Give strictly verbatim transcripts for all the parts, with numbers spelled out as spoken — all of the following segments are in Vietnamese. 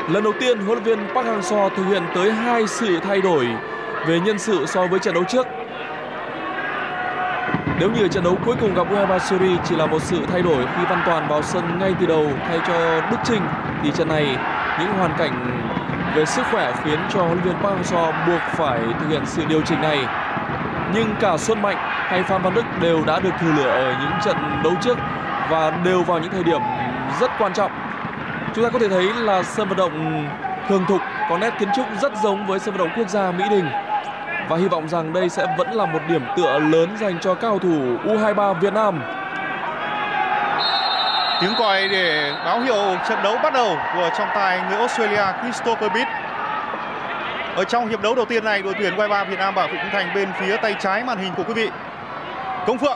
Lần đầu tiên, huấn luyện viên Park Hang-seo thực hiện tới hai sự thay đổi về nhân sự so với trận đấu trước. Nếu như trận đấu cuối cùng gặp u hai ba Syria chỉ là một sự thay đổi khi Văn Toàn vào sân ngay từ đầu thay cho Đức Chinh, thì trận này những hoàn cảnh về sức khỏe khiến cho huấn luyện viên Park Hang-seo buộc phải thực hiện sự điều chỉnh này. Nhưng cả Xuân Mạnh hay Phan Văn Đức đều đã được thử lửa ở những trận đấu trước và đều vào những thời điểm rất quan trọng. Chúng ta có thể thấy là sân vận động Thường Thục có nét kiến trúc rất giống với sân vận động quốc gia Mỹ Đình. Và hy vọng rằng đây sẽ vẫn là một điểm tựa lớn dành cho các cầu thủ u hai ba Việt Nam. Tiếng còi để báo hiệu trận đấu bắt đầu của trọng tài người Australia Christopher Beat. Ở trong hiệp đấu đầu tiên này, đội tuyển u hai ba Việt Nam Bảo Vệ Khung Thành bên phía tay trái màn hình của quý vị. Công Phượng.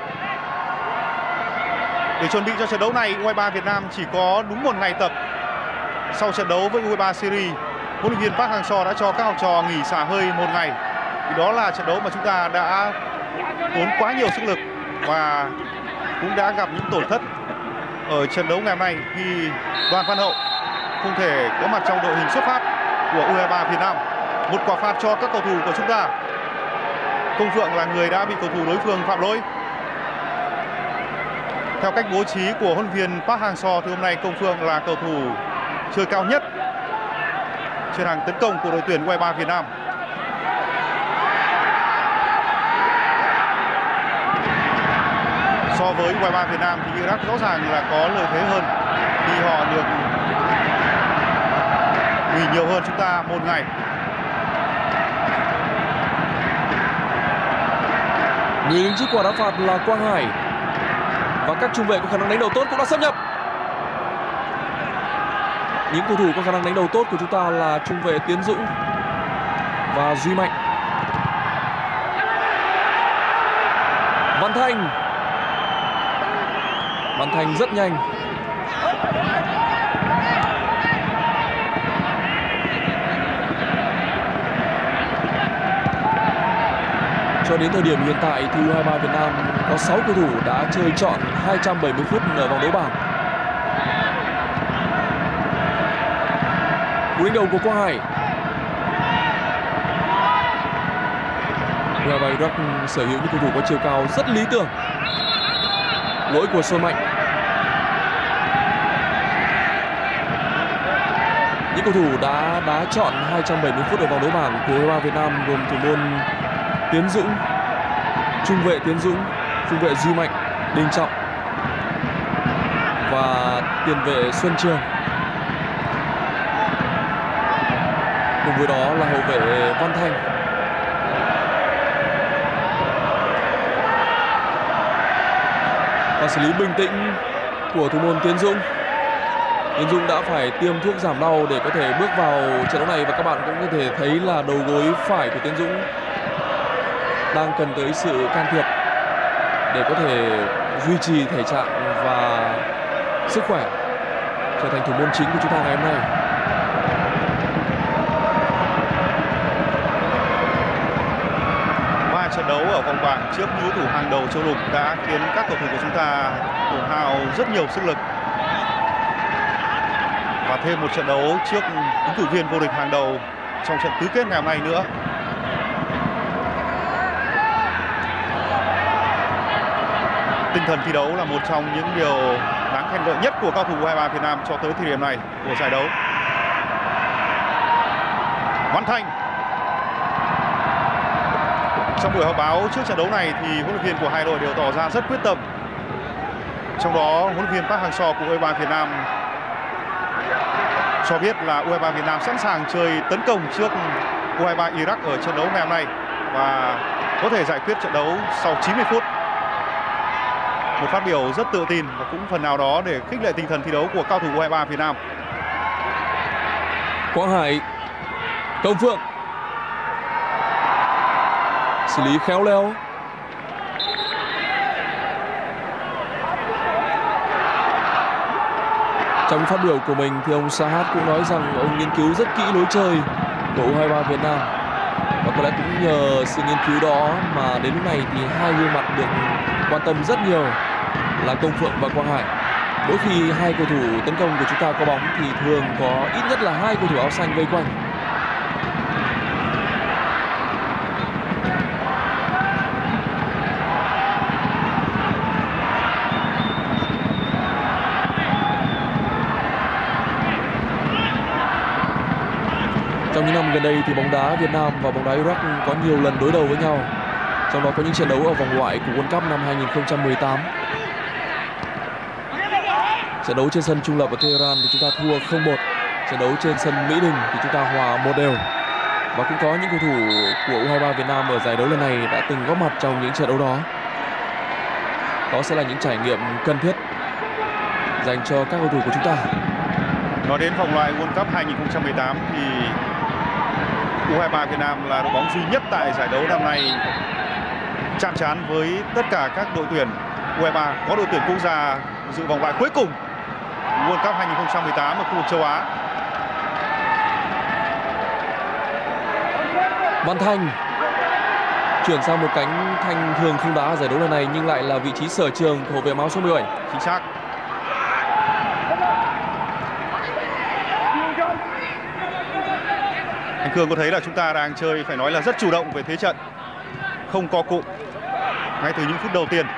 Để chuẩn bị cho trận đấu này, u hai ba Việt Nam chỉ có đúng một ngày tập. Sau trận đấu với u hai ba Syria, huấn luyện viên Park Hang-seo đã cho các học trò nghỉ xả hơi một ngày. Thì đó là trận đấu mà chúng ta đã tốn quá nhiều sức lực và cũng đã gặp những tổn thất ở trận đấu ngày hôm nay khi Đoàn Văn Hậu không thể có mặt trong đội hình xuất phát của u hai ba Việt Nam. Một quả phạt cho các cầu thủ của chúng ta. Công Phượng là người đã bị cầu thủ đối phương phạm lỗi. Theo cách bố trí của huấn luyện viên Park Hang-seo thì hôm nay Công Phượng là cầu thủ chơi cao nhất trên hàng tấn công của đội tuyển u hai ba Việt Nam. So với u hai ba Việt Nam thì Iraq rõ ràng là có lợi thế hơn khi họ được nghỉ nhiều hơn chúng ta một ngày. Người đứng trước quả đá phạt là Quang Hải và các trung vệ có khả năng đánh đầu tốt cũng đã xâm nhập. Những cầu thủ có khả năng đánh đầu tốt của chúng ta là trung vệ Tiến Dũng và Duy Mạnh. Văn Thành. Văn Thành rất nhanh. Cho đến thời điểm hiện tại thì u hai ba Việt Nam có sáu cầu thủ đã chơi trọn hai trăm bảy mươi phút ở vòng đấu bảng. Cú đánh đầu của Quang Hải. u hai ba Iraq sở hữu những cầu thủ có chiều cao rất lý tưởng. Lỗi của Xuân Mạnh. Những cầu thủ đã đá trọn hai trăm bảy mươi phút ở vòng đấu bảng của u hai ba Việt Nam gồm thủ môn Tiến Dũng, trung vệ Tiến Dũng, trung vệ Duy Mạnh, Đình Trọng và tiền vệ Xuân Trường. Cùng với đó là hậu vệ Văn Thành. Và xử lý bình tĩnh của thủ môn Tiến Dũng. Tiến Dũng đã phải tiêm thuốc giảm đau để có thể bước vào trận đấu này và các bạn cũng có thể thấy là đầu gối phải của Tiến Dũng đang cần tới sự can thiệp để có thể duy trì thể trạng và sức khỏe trở thành thủ môn chính của chúng ta ngày hôm nay. Ba trận đấu ở vòng bảng trước những đối thủ hàng đầu châu lục đã khiến các cầu thủ của chúng ta tổn hao rất nhiều sức lực. Và thêm một trận đấu trước ứng cử viên vô địch hàng đầu trong trận tứ kết ngày hôm nay nữa. Tinh thần thi đấu là một trong những điều đáng khen ngợi nhất của cao thủ u hai ba Việt Nam cho tới thời điểm này của giải đấu. Văn Thành. Trong buổi họp báo trước trận đấu này thì huấn luyện viên của hai đội đều tỏ ra rất quyết tâm. Trong đó huấn luyện viên Park Hang-seo của u hai ba Việt Nam cho biết là u hai ba Việt Nam sẵn sàng chơi tấn công trước u hai ba Iraq ở trận đấu ngày hôm nay và có thể giải quyết trận đấu sau chín mươi phút. Một phát biểu rất tự tin và cũng phần nào đó để khích lệ tinh thần thi đấu của cao thủ u hai ba Việt Nam. Quang Hải, Công Phượng xử lý khéo léo. Trong phát biểu của mình thì ông Sahat cũng nói rằng ông nghiên cứu rất kỹ lối chơi của u hai ba Việt Nam. Và có lẽ cũng nhờ sự nghiên cứu đó mà đến lúc này thì hai gương mặt được quan tâm rất nhiều là Công Phượng và Quang Hải. Mỗi khi hai cầu thủ tấn công của chúng ta có bóng thì thường có ít nhất là hai cầu thủ áo xanh vây quanh. Trong những năm gần đây thì bóng đá Việt Nam và bóng đá Iraq có nhiều lần đối đầu với nhau. Trong đó có những trận đấu ở vòng loại của World Cup năm hai nghìn không trăm mười tám. Trận đấu trên sân trung lập ở Tehran thì chúng ta thua không một. Trận đấu trên sân Mỹ Đình thì chúng ta hòa một đều. Và cũng có những cầu thủ của U hai ba Việt Nam ở giải đấu lần này đã từng góp mặt trong những trận đấu đó. Đó sẽ là những trải nghiệm cần thiết dành cho các cầu thủ của chúng ta. Nói đến vòng loại World Cup hai nghìn không trăm mười tám thì U hai ba Việt Nam là đội bóng duy nhất tại giải đấu năm nay chạm trán với tất cả các đội tuyển U hai ba có đội tuyển quốc gia dự vòng loại cuối cùng World Cup hai nghìn không trăm mười tám ở khu vực châu Á. Văn Thanh chuyển sang một cánh Thanh thường không đá ở giải đấu lần này nhưng lại là vị trí sở trường của hậu vệ áo số mười bảy. Chính xác. Anh Cường có thấy là chúng ta đang chơi phải nói là rất chủ động về thế trận, không co cụm ngay từ những phút đầu tiên.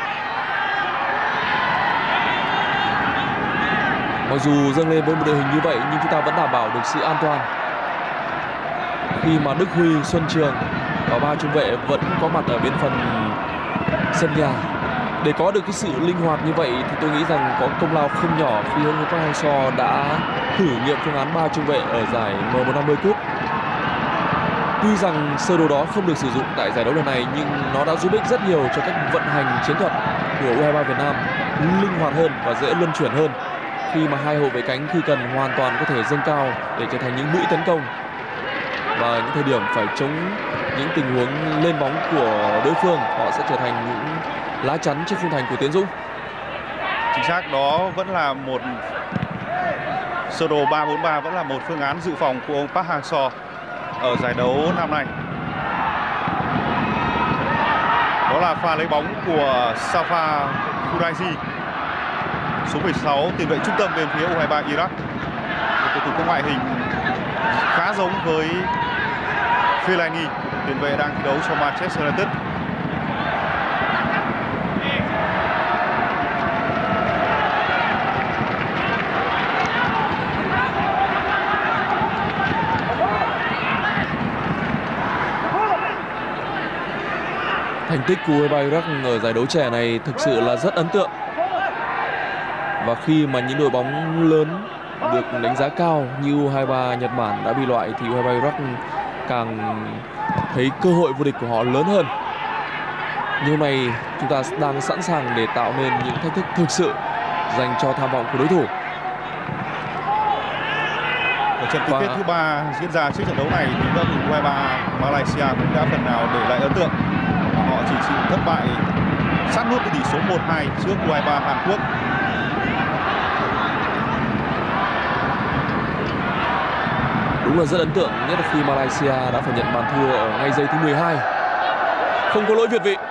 Mặc dù dâng lên với một đội hình như vậy nhưng chúng ta vẫn đảm bảo được sự an toàn. Khi mà Đức Huy, Xuân Trường và ba trung vệ vẫn có mặt ở bên phần sân nhà. Để có được cái sự linh hoạt như vậy thì tôi nghĩ rằng có công lao không nhỏ khi huấn luyện viên Park Hang-seo đã thử nghiệm phương án ba trung vệ ở giải M một trăm năm mươi Cup. Tuy rằng sơ đồ đó không được sử dụng tại giải đấu lần này nhưng nó đã giúp ích rất nhiều cho cách vận hành chiến thuật của U hai ba Việt Nam linh hoạt hơn và dễ luân chuyển hơn khi mà hai hậu vệ cánh khi cần hoàn toàn có thể dâng cao để trở thành những mũi tấn công và những thời điểm phải chống những tình huống lên bóng của đối phương họ sẽ trở thành những lá chắn trước khung thành của Tiến Dũng. Chính xác, đó vẫn là một sơ đồ ba bốn ba, vẫn là một phương án dự phòng của ông Park Hang-seo ở giải đấu năm nay. Đó là pha lấy bóng của Safa Furaisi, số mười sáu, tiền vệ trung tâm bên phía U hai ba Iraq. Một cầu thủ có ngoại hình khá giống với Fellaini, tiền vệ đang thi đấu cho Manchester United. Thành tích của U hai ba Iraq ở giải đấu trẻ này thực sự là rất ấn tượng. Và khi mà những đội bóng lớn được đánh giá cao như U hai ba Nhật Bản đã bị loại thì U hai ba Iraq càng thấy cơ hội vô địch của họ lớn hơn. Như này chúng ta đang sẵn sàng để tạo nên những thách thức thực sự dành cho tham vọng của đối thủ. Ở trận tứ kết thứ ba diễn ra trước trận đấu này thì các đội U hai ba Malaysia cũng đã phần nào để lại ấn tượng. Họ chỉ chịu thất bại sát nút với tỷ số một hai trước U hai ba Hàn Quốc. Đúng là rất ấn tượng, nhất là khi Malaysia đã phải nhận bàn thua ở ngay giây thứ mười hai. Không có lỗi việt vị.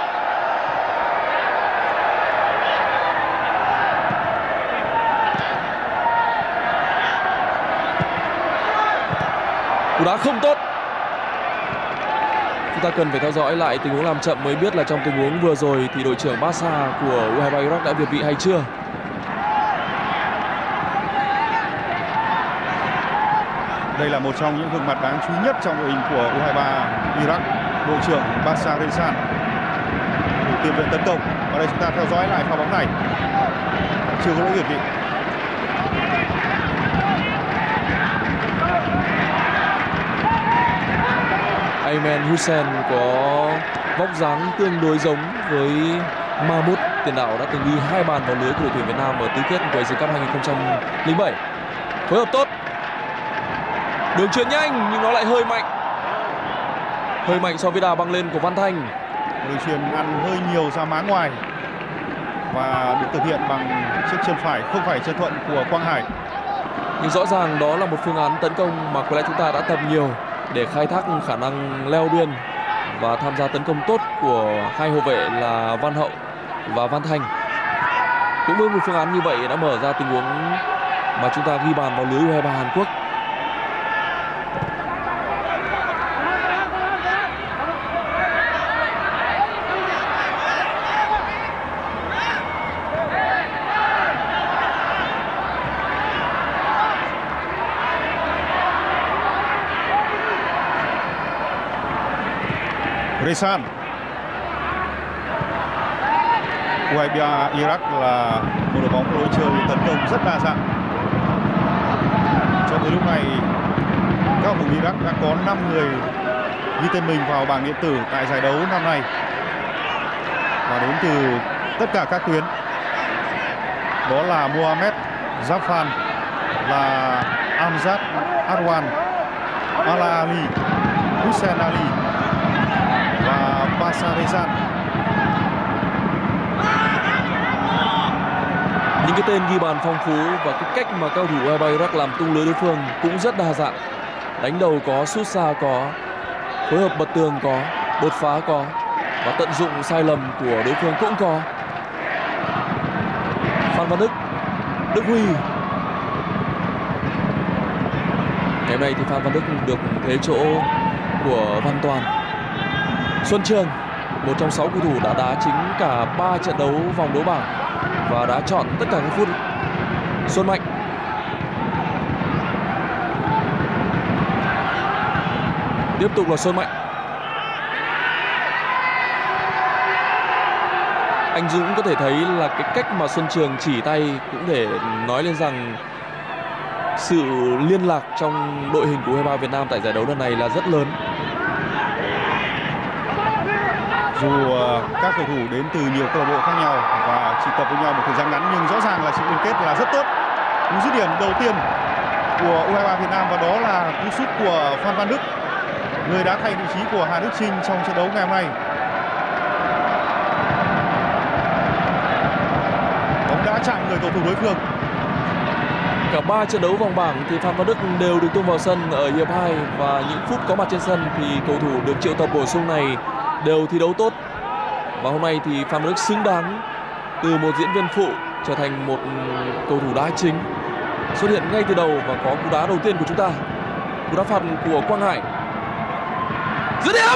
Cú đá không tốt. Chúng ta cần phải theo dõi lại tình huống làm chậm mới biết là trong tình huống vừa rồi thì đội trưởng Barca của U hai ba Iraq đã việt vị hay chưa. Đây là một trong những gương mặt đáng chú ý nhất trong đội hình của U hai ba Iraq, đội trưởng Bashar Rezan, tiền vệ tấn công. Ở đây chúng ta theo dõi lại pha bóng này, chưa có lỗi việt vị. Ayman Hussein có vóc dáng tương đối giống với Mahmoud, tiền đạo đã từng ghi hai bàn vào lưới của đội tuyển Việt Nam ở tứ kết của Asian Cup hai nghìn không trăm lẻ bảy. Phối hợp tốt. Đường chuyền nhanh nhưng nó lại hơi mạnh. Hơi mạnh so với đà băng lên của Văn Thanh. Đường chuyền ăn hơi nhiều ra má ngoài và được thực hiện bằng chiếc chân phải, không phải chân thuận của Quang Hải. Nhưng rõ ràng đó là một phương án tấn công mà có lẽ chúng ta đã tập nhiều để khai thác khả năng leo biên và tham gia tấn công tốt của hai hậu vệ là Văn Hậu và Văn Thanh. Cũng với một phương án như vậy đã mở ra tình huống mà chúng ta ghi bàn vào lưới u hai ba Hàn Quốc. Resan. u hai ba Iraq là một đội bóng có lối chơi tấn công rất đa dạng. Cho tới lúc này, các cầu thủ Iraq đã có năm người ghi tên mình vào bảng điện tử tại giải đấu năm nay và đến từ tất cả các tuyến. Đó là Mohamed Zafan, là Amjad Adwan, Ala Ali, Hussein Ali và Bashar Rezan. Những cái tên ghi bàn phong phú và cái cách mà cao thủ u hai ba Iraq làm tung lưới đối phương cũng rất đa dạng. Đánh đầu có, sút xa có, phối hợp bật tường có, đột phá có và tận dụng sai lầm của đối phương cũng có. Phan Văn Đức, Đức Huy. Cái này thì Phan Văn Đức được thế chỗ của Văn Toàn. Xuân Trường, một trong sáu cầu thủ đã đá chính cả ba trận đấu vòng đấu bảng và đã chọn tất cả các phút. Xuân Mạnh, tiếp tục là Xuân Mạnh. Anh Dũng có thể thấy là cái cách mà Xuân Trường chỉ tay cũng để nói lên rằng sự liên lạc trong đội hình của u hai ba Việt Nam tại giải đấu lần này là rất lớn. Dù các cầu thủ đến từ nhiều câu lạc bộ khác nhau và chỉ tập với nhau một thời gian ngắn, nhưng rõ ràng là sự liên kết là rất tốt. Cú dứt điểm đầu tiên của u hai ba Việt Nam và đó là cú sút của Phan Văn Đức, người đã thay vị trí của Hà Đức Chinh trong trận đấu ngày hôm nay. Bóng đã chạm người cầu thủ đối phương. Cả ba trận đấu vòng bảng thì Phan Văn Đức đều được tung vào sân ở hiệp hai và những phút có mặt trên sân thì cầu thủ được triệu tập bổ sung này đều thi đấu tốt. Và hôm nay thì Phan Văn Đức xứng đáng từ một diễn viên phụ trở thành một cầu thủ đá chính, xuất hiện ngay từ đầu và có cú đá đầu tiên của chúng ta, cú đá phạt của Quang Hải. Dứt điểm.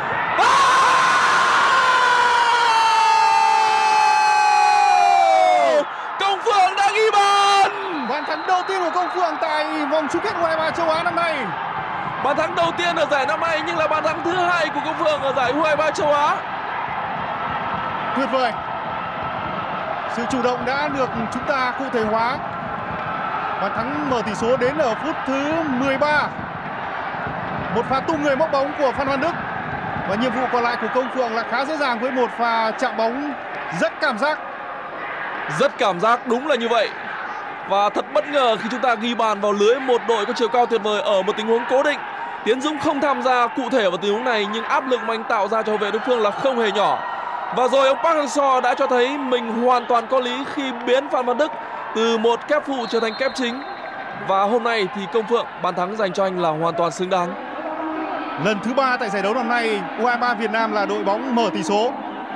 Công Phượng đã ghi bàn. Bàn thắng đầu tiên của Công Phượng tại vòng chung kết u hai ba châu Á năm nay. Bàn thắng đầu tiên ở giải năm nay nhưng là bàn thắng thứ hai của Công Phượng ở giải u hai ba châu Á. Tuyệt vời. Sự chủ động đã được chúng ta cụ thể hóa. Bàn thắng mở tỷ số đến ở phút thứ mười ba. Một pha tung người móc bóng của Phan Văn Đức. Và nhiệm vụ còn lại của Công Phượng là khá dễ dàng với một pha chạm bóng rất cảm giác. Rất cảm giác, đúng là như vậy. Và thật bất ngờ khi chúng ta ghi bàn vào lưới một đội có chiều cao tuyệt vời ở một tình huống cố định. Tiến Dũng không tham gia cụ thể vào tình huống này nhưng áp lực mà anh tạo ra cho hậu vệ đối phương là không hề nhỏ. Và rồi ông Park Hang-seo đã cho thấy mình hoàn toàn có lý khi biến Phan Văn Đức từ một kép phụ trở thành kép chính. Và hôm nay thì Công Phượng, bàn thắng dành cho anh là hoàn toàn xứng đáng. Lần thứ ba tại giải đấu năm nay, u hai ba Việt Nam là đội bóng mở tỷ số.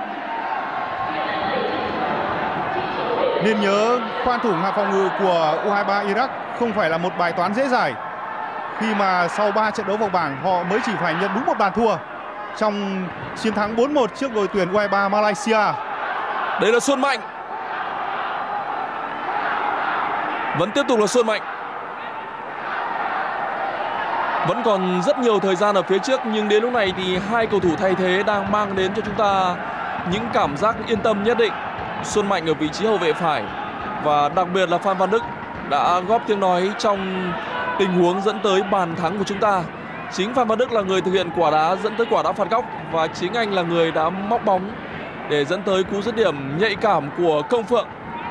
Nên nhớ khoan thủ hàng phòng ngự của u hai ba Iraq không phải là một bài toán dễ dàng, khi mà sau ba trận đấu vòng bảng họ mới chỉ phải nhận đúng một bàn thua trong chiến thắng bốn một trước đội tuyển u hai ba Malaysia. Đây là Xuân Mạnh. Vẫn tiếp tục là Xuân Mạnh. Vẫn còn rất nhiều thời gian ở phía trước nhưng đến lúc này thì hai cầu thủ thay thế đang mang đến cho chúng ta những cảm giác yên tâm nhất định. Xuân Mạnh ở vị trí hậu vệ phải và đặc biệt là Phan Văn Đức đã góp tiếng nói trong tình huống dẫn tới bàn thắng của chúng ta. Chính Phan Văn Đức là người thực hiện quả đá dẫn tới quả đá phạt góc và chính anh là người đã móc bóng để dẫn tới cú dứt điểm nhạy cảm của Công Phượng.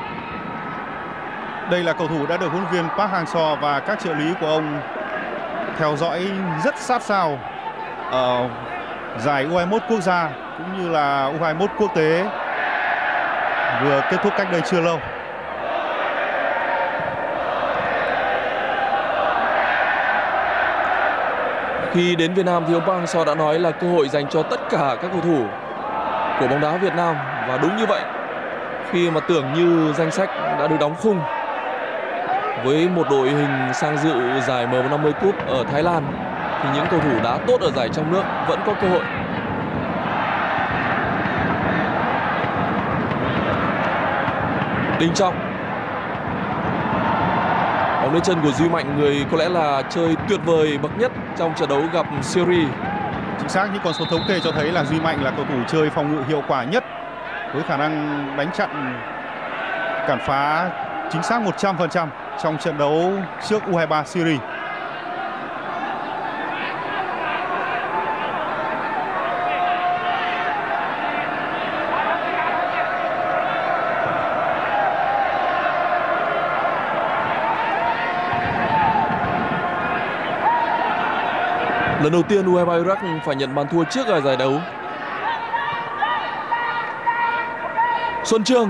Đây là cầu thủ đã được huấn luyện viên Park Hang-seo và các trợ lý của ông theo dõi rất sát sao ở giải u hai mốt quốc gia cũng như là u hai mốt quốc tế vừa kết thúc cách đây chưa lâu. Khi đến Việt Nam thì ông Park Hang-seo đã nói là cơ hội dành cho tất cả các cầu thủ của bóng đá Việt Nam và đúng như vậy. Khi mà tưởng như danh sách đã được đóng khung với một đội hình sang dự giải M một năm mươi Cup ở Thái Lan, thì những cầu thủ đá tốt ở giải trong nước vẫn có cơ hội. Đình Trọng, bóng lên chân của Duy Mạnh, người có lẽ là chơi tuyệt vời bậc nhất trong trận đấu gặp Syria. Chính xác, những con số thống kê cho thấy là Duy Mạnh là cầu thủ chơi phòng ngự hiệu quả nhất, với khả năng đánh chặn cản phá chính xác một trăm phần trăm trong trận đấu trước U hai ba Syria. Lần đầu tiên U hai ba Iraq phải nhận bàn thua trước ở giải đấu. Xuân Trường.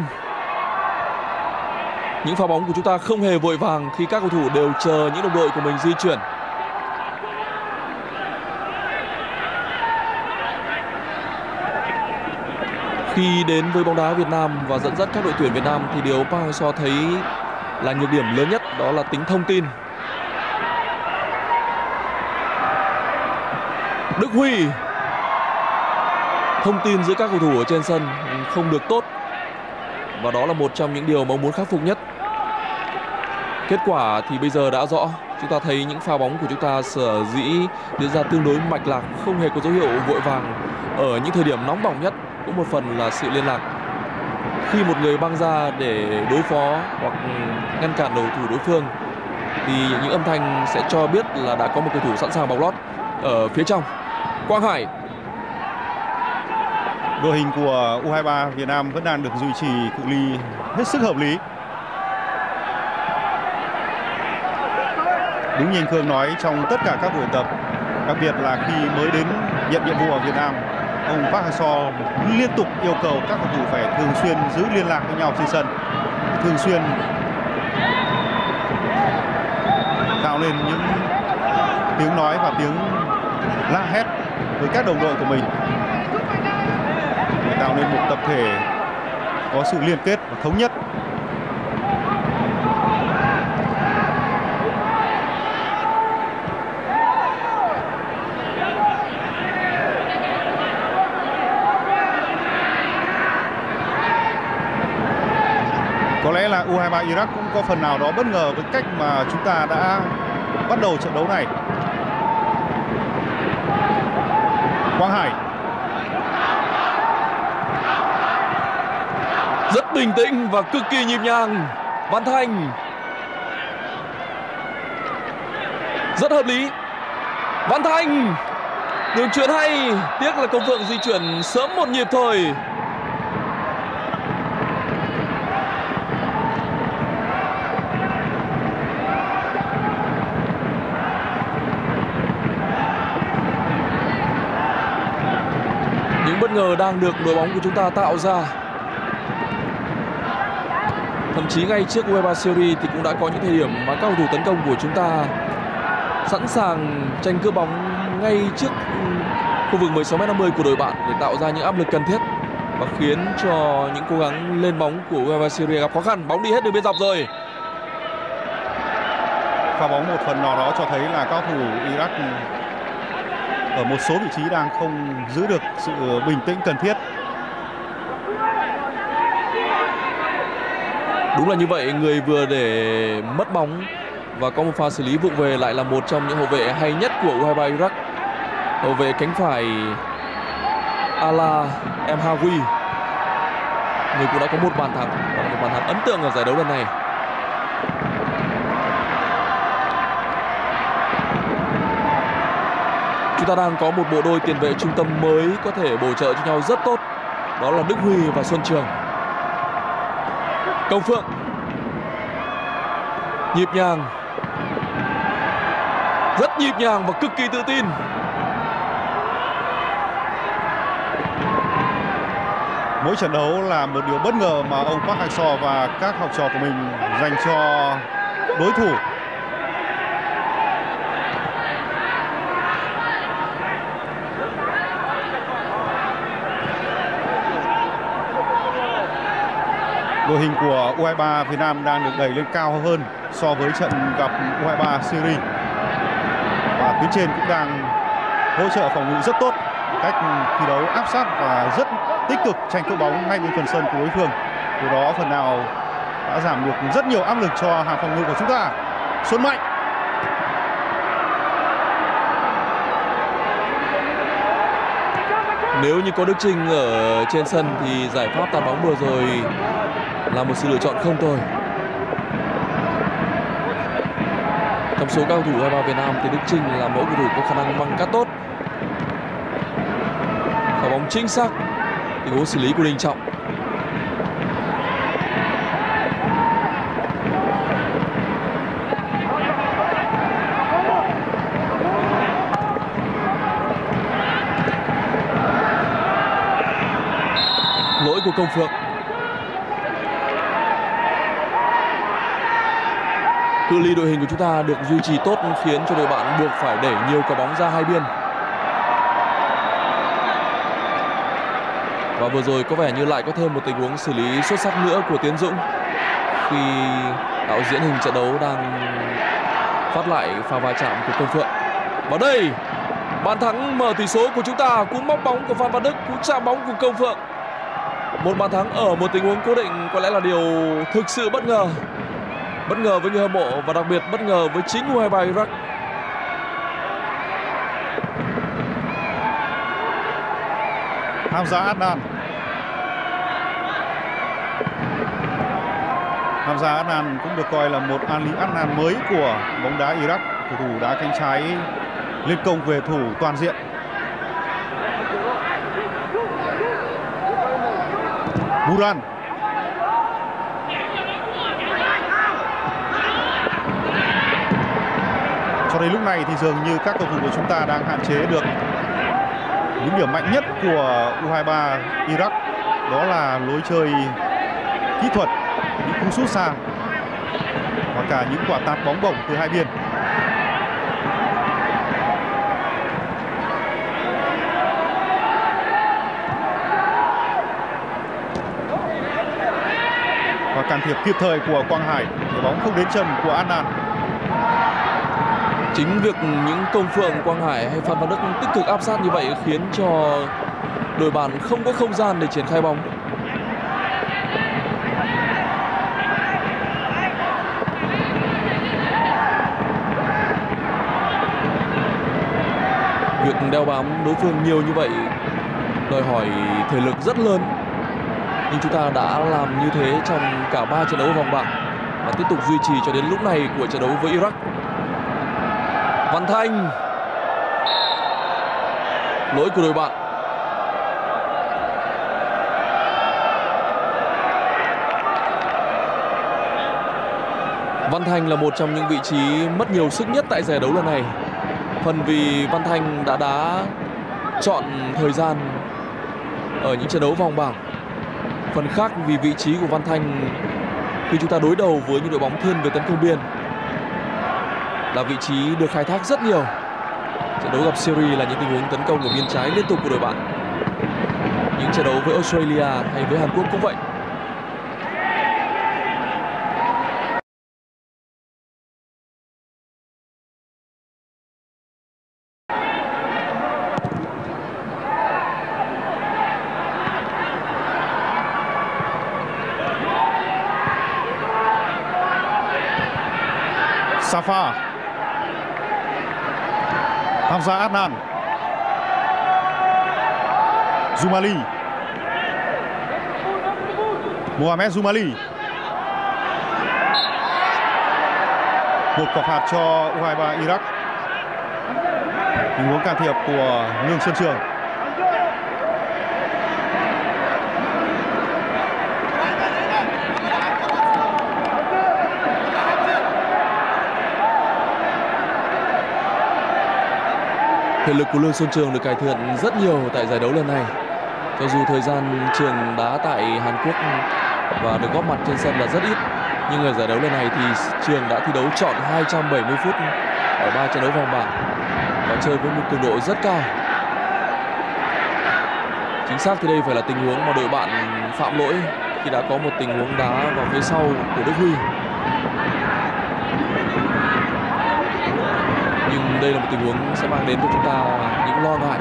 Những pha bóng của chúng ta không hề vội vàng khi các cầu thủ đều chờ những đồng đội của mình di chuyển. Khi đến với bóng đá Việt Nam và dẫn dắt các đội tuyển Việt Nam thì điều Park Hang-seo thấy là nhược điểm lớn nhất đó là tính thông tin. Đức Huy. Thông tin giữa các cầu thủ ở trên sân không được tốt, và đó là một trong những điều mà ông muốn khắc phục nhất. Kết quả thì bây giờ đã rõ. Chúng ta thấy những pha bóng của chúng ta sở dĩ diễn ra tương đối mạch lạc, không hề có dấu hiệu vội vàng ở những thời điểm nóng bỏng nhất, cũng một phần là sự liên lạc. Khi một người băng ra để đối phó hoặc ngăn cản đầu thủ đối phương thì những âm thanh sẽ cho biết là đã có một cầu thủ sẵn sàng bóng lót ở phía trong. Quang Hải. Đội hình của U hai ba Việt Nam vẫn đang được duy trì cự ly hết sức hợp lý. Đúng như anh Khương nói, trong tất cả các buổi tập, đặc biệt là khi mới đến nhận nhiệm vụ ở Việt Nam, ông Park Hang-seo liên tục yêu cầu các cầu thủ phải thường xuyên giữ liên lạc với nhau trên sân, thường xuyên tạo nên những tiếng nói và tiếng la hét với các đồng đội của mình, để tạo nên một tập thể có sự liên kết và thống nhất. Có lẽ là U hai ba Iraq cũng có phần nào đó bất ngờ với cách mà chúng ta đã bắt đầu trận đấu này. Quang Hải rất bình tĩnh và cực kỳ nhịp nhàng. Văn Thành rất hợp lý. Văn Thành đường chuyền hay, tiếc là Công Phượng di chuyển sớm một nhịp thôi. Những bất ngờ đang được đội bóng của chúng ta tạo ra. Thậm chí ngay trước U hai ba Syria thì cũng đã có những thời điểm mà các cầu thủ tấn công của chúng ta sẵn sàng tranh cướp bóng ngay trước khu vực mười sáu mét năm mươi của đội bạn để tạo ra những áp lực cần thiết và khiến cho những cố gắng lên bóng của U hai ba Syria gặp khó khăn. Bóng đi hết đường biên dọc rồi. Pha bóng một phần nào đó cho thấy là cao thủ Iraq ở một số vị trí đang không giữ được sự bình tĩnh cần thiết. Đúng là như vậy, người vừa để mất bóng và có một pha xử lý vụng về lại là một trong những hậu vệ hay nhất của U hai ba Iraq. Hậu vệ cánh phải Ala Emhawi, người cũng đã có một bàn thắng, một bàn thắng ấn tượng ở giải đấu lần này. Chúng ta đang có một bộ đôi tiền vệ trung tâm mới có thể bổ trợ cho nhau rất tốt, đó là Đức Huy và Xuân Trường. Công Phượng nhịp nhàng, rất nhịp nhàng và cực kỳ tự tin. Mỗi trận đấu là một điều bất ngờ mà ông Park Hang-seo và các học trò của mình dành cho đối thủ. Đội hình của u hai ba Việt Nam đang được đẩy lên cao hơn so với trận gặp u hai ba Syria. Và tuyến trên cũng đang hỗ trợ phòng ngự rất tốt, cách thi đấu áp sát và rất tích cực tranh cướp bóng ngay bên phần sân của đối phương. Điều đó phần nào đã giảm được rất nhiều áp lực cho hàng phòng ngự của chúng ta. Xuân Mạnh. Nếu như có Đức Chinh ở trên sân thì giải pháp tạt bóng vừa rồi là một sự lựa chọn không tồi. Trong số các cầu thủ u hai ba Việt Nam thì Đức Chinh là mỗi cầu thủ có khả năng băng cắt tốt, pha bóng chính xác, tình huống xử lý của Đình Trọng. Lỗi của Công Phượng. Cự ly đội hình của chúng ta được duy trì tốt khiến cho đội bạn buộc phải đẩy nhiều quả bóng ra hai biên. Và vừa rồi có vẻ như lại có thêm một tình huống xử lý xuất sắc nữa của Tiến Dũng khi đạo diễn hình trận đấu đang phát lại pha va chạm của Công Phượng. Và đây, bàn thắng mở tỷ số của chúng ta, cú móc bóng của Phan Văn Đức, cú chạm bóng của Công Phượng. Một bàn thắng ở một tình huống cố định có lẽ là điều thực sự bất ngờ. Bất ngờ với người hâm mộ và đặc biệt bất ngờ với chính u hai ba Iraq. Hamza Adnan. Hamza Adnan cũng được coi là một Ali Adnan mới của bóng đá Iraq, cầu thủ đá cánh trái lên công về thủ toàn diện. Buran. Cho đến lúc này thì dường như các cầu thủ của chúng ta đang hạn chế được những điểm mạnh nhất của u hai ba Iraq, đó là lối chơi kỹ thuật, những cú sút xa và cả những quả tạt bóng bổng từ hai biên. Và can thiệp kịp thời của Quang Hải để bóng không đến chân của Adnan. Chính việc những Công Phượng, Quang Hải hay Phan Văn Đức tích cực áp sát như vậy khiến cho đội bạn không có không gian để triển khai bóng. Việc đeo bám đối phương nhiều như vậy đòi hỏi thể lực rất lớn. Nhưng chúng ta đã làm như thế trong cả ba trận đấu vòng bảng và tiếp tục duy trì cho đến lúc này của trận đấu với Iraq. Văn Thanh. Lỗi của đội bạn. Văn Thanh là một trong những vị trí mất nhiều sức nhất tại giải đấu lần này. Phần vì Văn Thanh đã đá chọn thời gian ở những trận đấu vòng bảng. Phần khác vì vị trí của Văn Thanh khi chúng ta đối đầu với những đội bóng thiên về tấn công biên là vị trí được khai thác rất nhiều. Trận đấu gặp Syria là những tình huống tấn công ở biên trái liên tục của đội bạn. Những trận đấu với Australia hay với Hàn Quốc cũng vậy. Safa. Hamza Adnan. Zumali. Mohamed Zumali. Một quả phạt cho u hai ba Iraq. Tình huống can thiệp của Lương Xuân Trường. Thể lực của Lương Xuân Trường được cải thiện rất nhiều tại giải đấu lần này. Cho dù thời gian Trường đá tại Hàn Quốc và được góp mặt trên sân là rất ít, nhưng ở giải đấu lần này thì Trường đã thi đấu trọn hai trăm bảy mươi phút ở ba trận đấu vòng bảng và chơi với một cường độ rất cao. Chính xác thì đây phải là tình huống mà đội bạn phạm lỗi khi đã có một tình huống đá vào phía sau của Đức Huy. Nhưng đây là một tình huống sẽ mang đến cho chúng ta những lo ngại.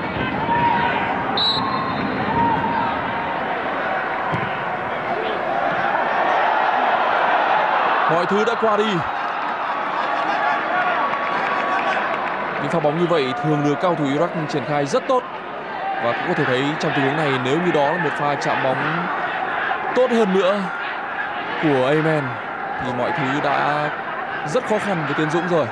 Mọi thứ đã qua đi. Những pha bóng như vậy thường được cao thủ Iraq triển khai rất tốt. Và cũng có thể thấy trong tình huống này, nếu như đó là một pha chạm bóng tốt hơn nữa của Ayman thì mọi thứ đã rất khó khăn với Tiến Dũng rồi.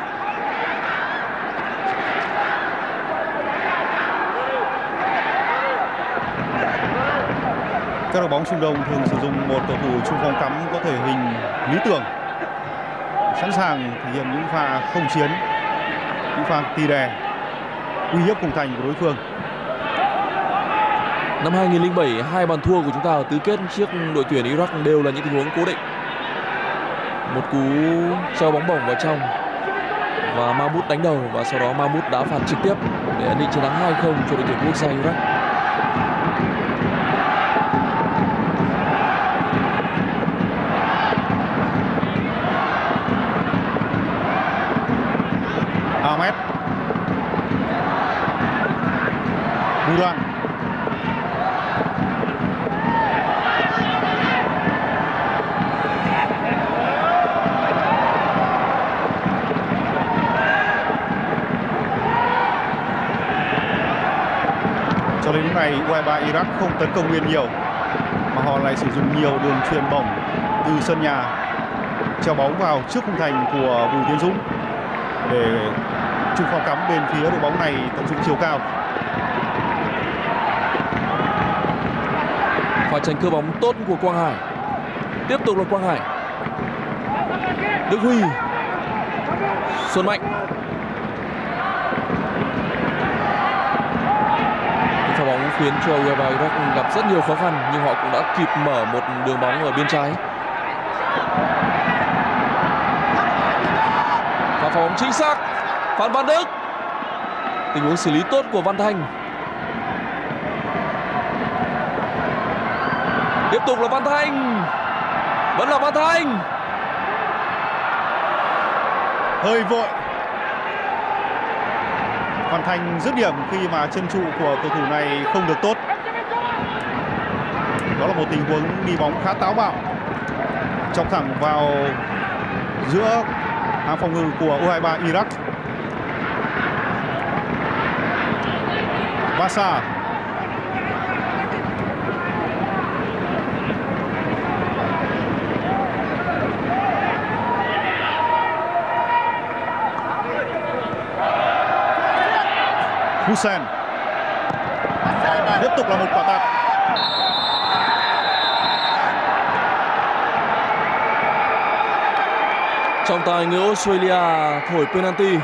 Các đội bóng Trung Đông thường sử dụng một cầu thủ trung phong cắm có thể hình lý tưởng, sẵn sàng thể hiện những pha không chiến, những pha tì đè, uy hiếp khung thành của đối phương. Năm hai nghìn không trăm lẻ bảy, hai bàn thua của chúng ta ở tứ kết trước đội tuyển Iraq đều là những tình huống cố định. Một cú treo bóng bổng vào trong và Mahmoud đánh đầu, và sau đó Mahmoud đá phạt trực tiếp để ấn định chiến thắng hai không cho đội tuyển quốc gia Iraq. Ahmed Buran, cho đến lúc này u hai ba Iraq không tấn công nguyên nhiều mà họ lại sử dụng nhiều đường chuyền bổng từ sân nhà treo bóng vào trước khung thành của Bùi Tiến Dũng để trung phong cắm bên phía đội bóng này tận dụng chiều cao. Pha tranh cưa bóng tốt của Quang Hải. Tiếp tục là Quang Hải. Đức Huy, Xuân Mạnh. Cái pha bóng khiến cho u hai ba Iraq gặp rất nhiều khó khăn, nhưng họ cũng đã kịp mở một đường bóng ở bên trái. Pha bóng chính xác, Phan Văn Đức. Tình huống xử lý tốt của Văn Thanh. Tiếp tục là Văn Thanh. Vẫn là Văn Thanh. Hơi vội. Văn Thanh dứt điểm khi mà chân trụ của cầu thủ này không được tốt. Đó là một tình huống đi bóng khá táo bạo, chọc thẳng vào giữa hàng phòng ngự của u hai ba Iraq. Basa, Hussein, tiếp tục là một quả tạt. Trọng tài người Australia thổi penalty.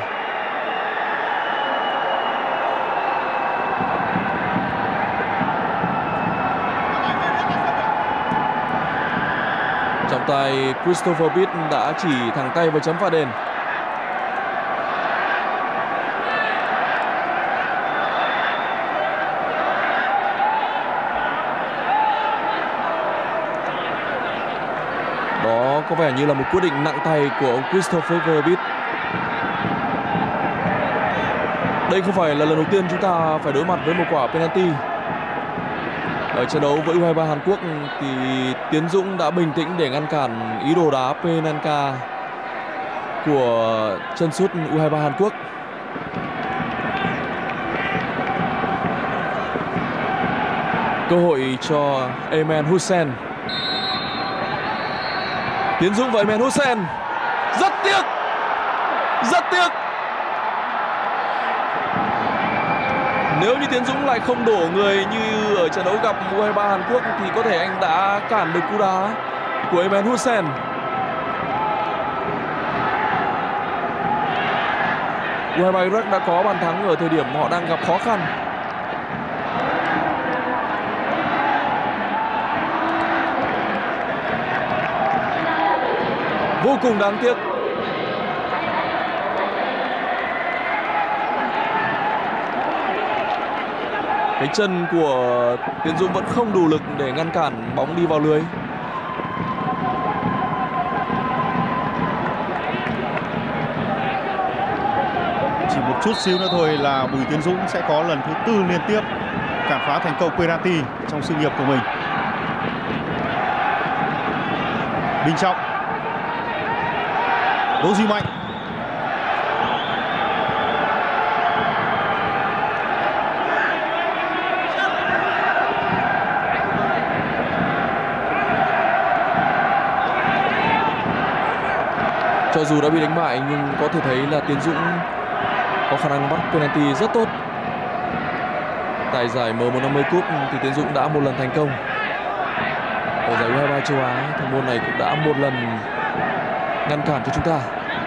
Trọng tài Christopher Pitt đã chỉ thẳng tay vào chấm phạt đền. Đó có vẻ như là một quyết định nặng tay của ông Christopher Pitt. Đây không phải là lần đầu tiên chúng ta phải đối mặt với một quả penalty. Ở trận đấu với u hai ba Hàn Quốc thì Tiến Dũng đã bình tĩnh để ngăn cản ý đồ đá penalty của chân sút u hai ba Hàn Quốc. Cơ hội cho Ayman Hussein. Tiến Dũng và Ayman Hussein. Rất tiếc. Rất tiếc. Nếu như Tiến Dũng lại không đổ người như ở trận đấu gặp u hai ba Hàn Quốc thì có thể anh đã cản được cú đá của Ayman Hussein. u hai ba Iraq đã có bàn thắng ở thời điểm họ đang gặp khó khăn. Vô cùng đáng tiếc. Cái chân của Tiến Dũng vẫn không đủ lực để ngăn cản bóng đi vào lưới. Chỉ một chút xíu nữa thôi là Bùi Tiến Dũng sẽ có lần thứ tư liên tiếp cản phá thành công penalty trong sự nghiệp của mình. Đình Trọng, Đỗ Duy Mạnh, cho dù đã bị đánh bại nhưng có thể thấy là Tiến Dũng có khả năng bắt penalty rất tốt. Tại giải M một năm mươi Cup thì Tiến Dũng đã một lần thành công. Ở giải U hai ba châu Á thì môn này cũng đã một lần ngăn cản cho chúng ta.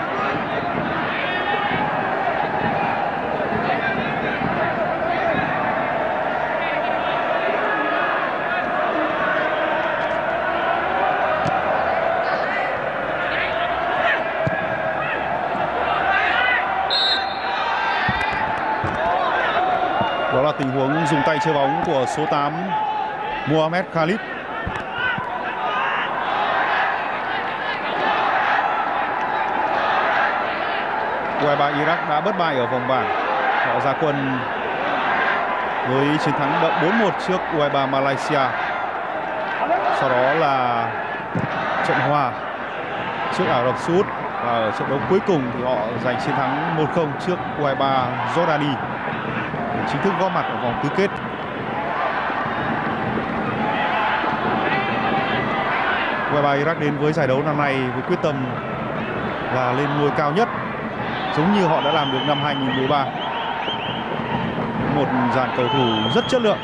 Đó là tình huống dùng tay chơi bóng của số tám Mohamed Khalid. U hai ba Iraq đã bất bại ở vòng bảng. Họ ra quân với chiến thắng đậm bốn một trước U hai ba Malaysia. Sau đó là trận hòa trước Ả Rập Xê Út. Và ở trận đấu cuối cùng thì họ giành chiến thắng một không trước U hai ba Jordani, chính thức góp mặt ở vòng tứ kết. U hai ba Iraq đến với giải đấu năm nay với quyết tâm là lên ngôi cao nhất, giống như họ đã làm được năm hai nghìn không trăm mười ba. Một dàn cầu thủ rất chất lượng.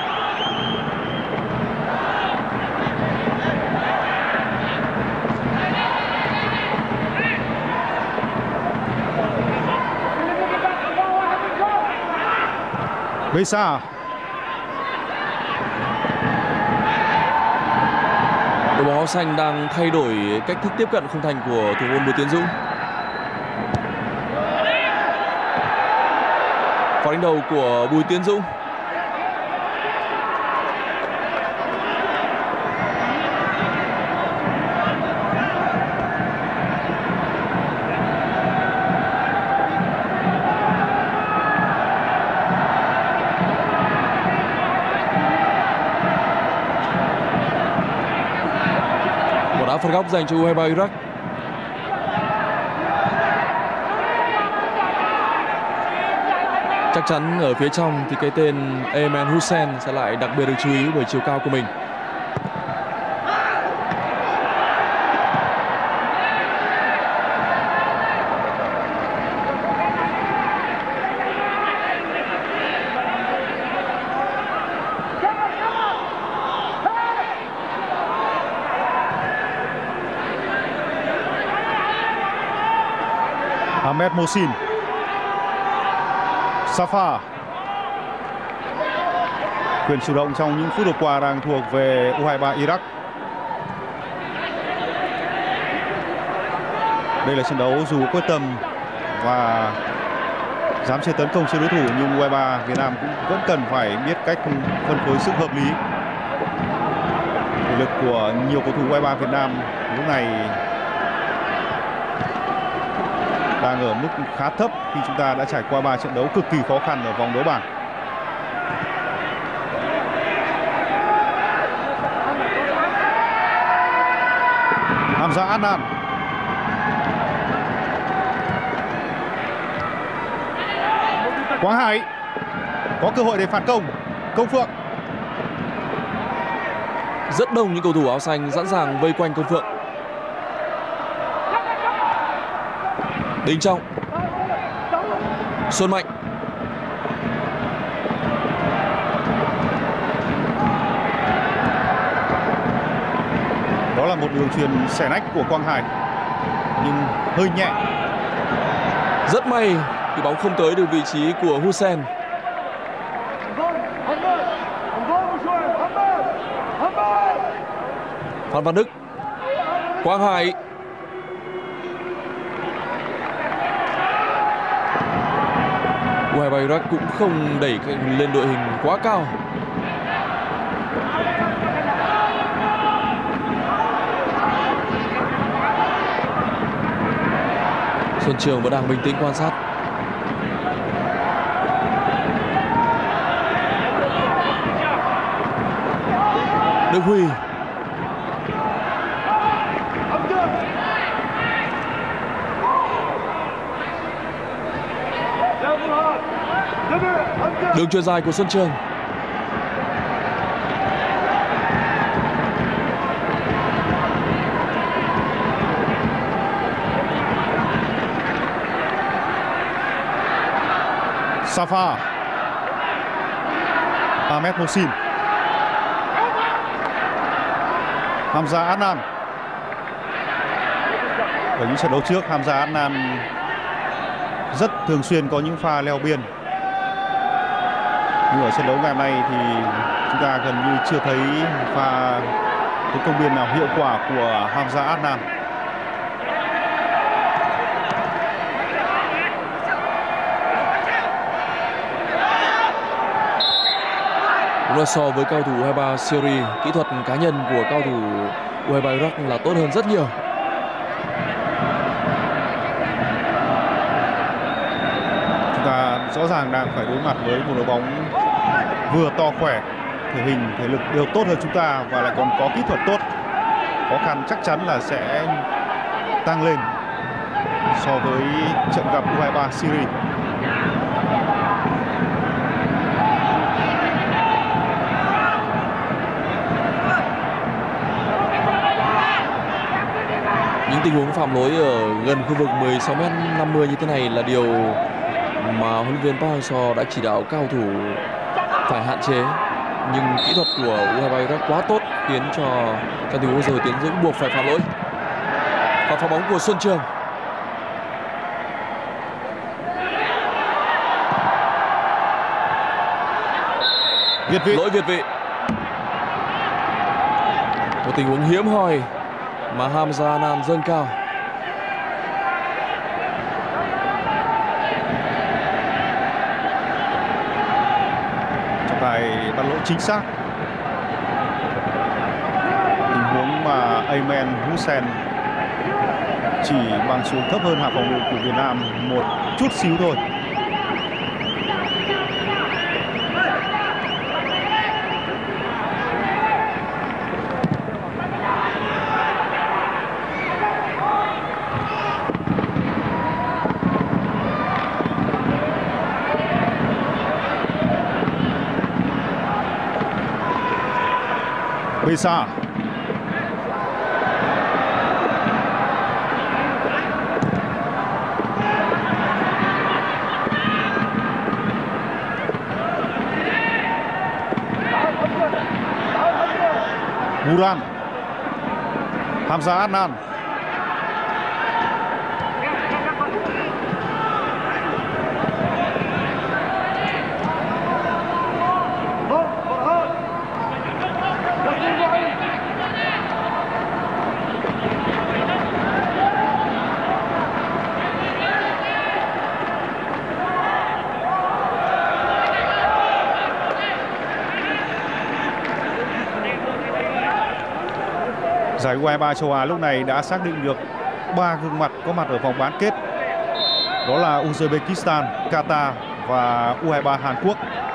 Besa, đội bóng áo xanh đang thay đổi cách thức tiếp cận khung thành của thủ môn Bùi Tiến Dũng. Pha đánh đầu của Bùi Tiến Dũng. Phạt góc dành cho U hai ba Iraq. Chắc chắn ở phía trong thì cái tên Ayman Hussein sẽ lại đặc biệt được chú ý bởi chiều cao của mình. Ahmed Mohsin, Safa. Quyền chủ động trong những phút vừa qua đang thuộc về U hai ba Iraq. Đây là trận đấu dù quyết tâm và dám chơi tấn công trên đối thủ, nhưng U hai ba Việt Nam cũng vẫn cần phải biết cách phân phối sức hợp lý. Thể lực của nhiều cầu thủ U hai ba Việt Nam lúc này đang ở mức khá thấp khi chúng ta đã trải qua ba trận đấu cực kỳ khó khăn ở vòng đấu bảng. Hamza Adnan, Quang Hải có cơ hội để phản công. Công Phượng, rất đông những cầu thủ áo xanh sẵn sàng vây quanh Công Phượng. Đình Trọng, Xuân Mạnh, đó là một đường chuyền xẻ nách của Quang Hải nhưng hơi nhẹ. Rất may thì bóng không tới được vị trí của Hussein. Phan Văn Đức, Quang Hải, U hai ba Iraq cũng không đẩy lên đội hình quá cao. Xuân Trường vẫn đang bình tĩnh quan sát. Đức Huy. Đường chuyền dài của Xuân Trường. Safa, Ahmed Mohsin, Hamza Adnan. Ở những trận đấu trước, Hamza Adnan rất thường xuyên có những pha leo biên, nhưng ở trận đấu ngày hôm nay thì chúng ta gần như chưa thấy pha tấn công biên nào hiệu quả của Hamza Adnan. Đúng là so với cao thủ u hai ba Syria, kỹ thuật cá nhân của cao thủ u hai ba Iraq là tốt hơn rất nhiều. Chúng ta rõ ràng đang phải đối mặt với một đội bóng vừa to khỏe, thể hình, thể lực đều tốt hơn chúng ta và lại còn có kỹ thuật tốt. Khó khăn chắc chắn là sẽ tăng lên so với trận gặp u hai ba Syria. Những tình huống phạm lỗi ở gần khu vực mười sáu mét năm mươi như thế này là điều mà huấn luyện viên Park Hang-seo đã chỉ đạo cao thủ phải hạn chế. Nhưng kỹ thuật của u hai ba Iraq quá tốt khiến cho các tình huống rồi tiến dũng buộc phải phạm lỗi. Và phá bóng của Xuân Trường. Việt vị. Lỗi việt vị. Một tình huống hiếm hoi mà Hamza Adnan dâng cao. Trọng tài bắt lỗi chính xác. Tình huống mà Ayman Hussein chỉ bằng xuống thấp hơn hàng phòng ngự của Việt Nam một chút xíu thôi. Besa. Muran. Hamza Adnan. Giải u hai ba châu Á lúc này đã xác định được ba gương mặt có mặt ở vòng bán kết. Đó là Uzbekistan, Qatar và u hai ba Hàn Quốc.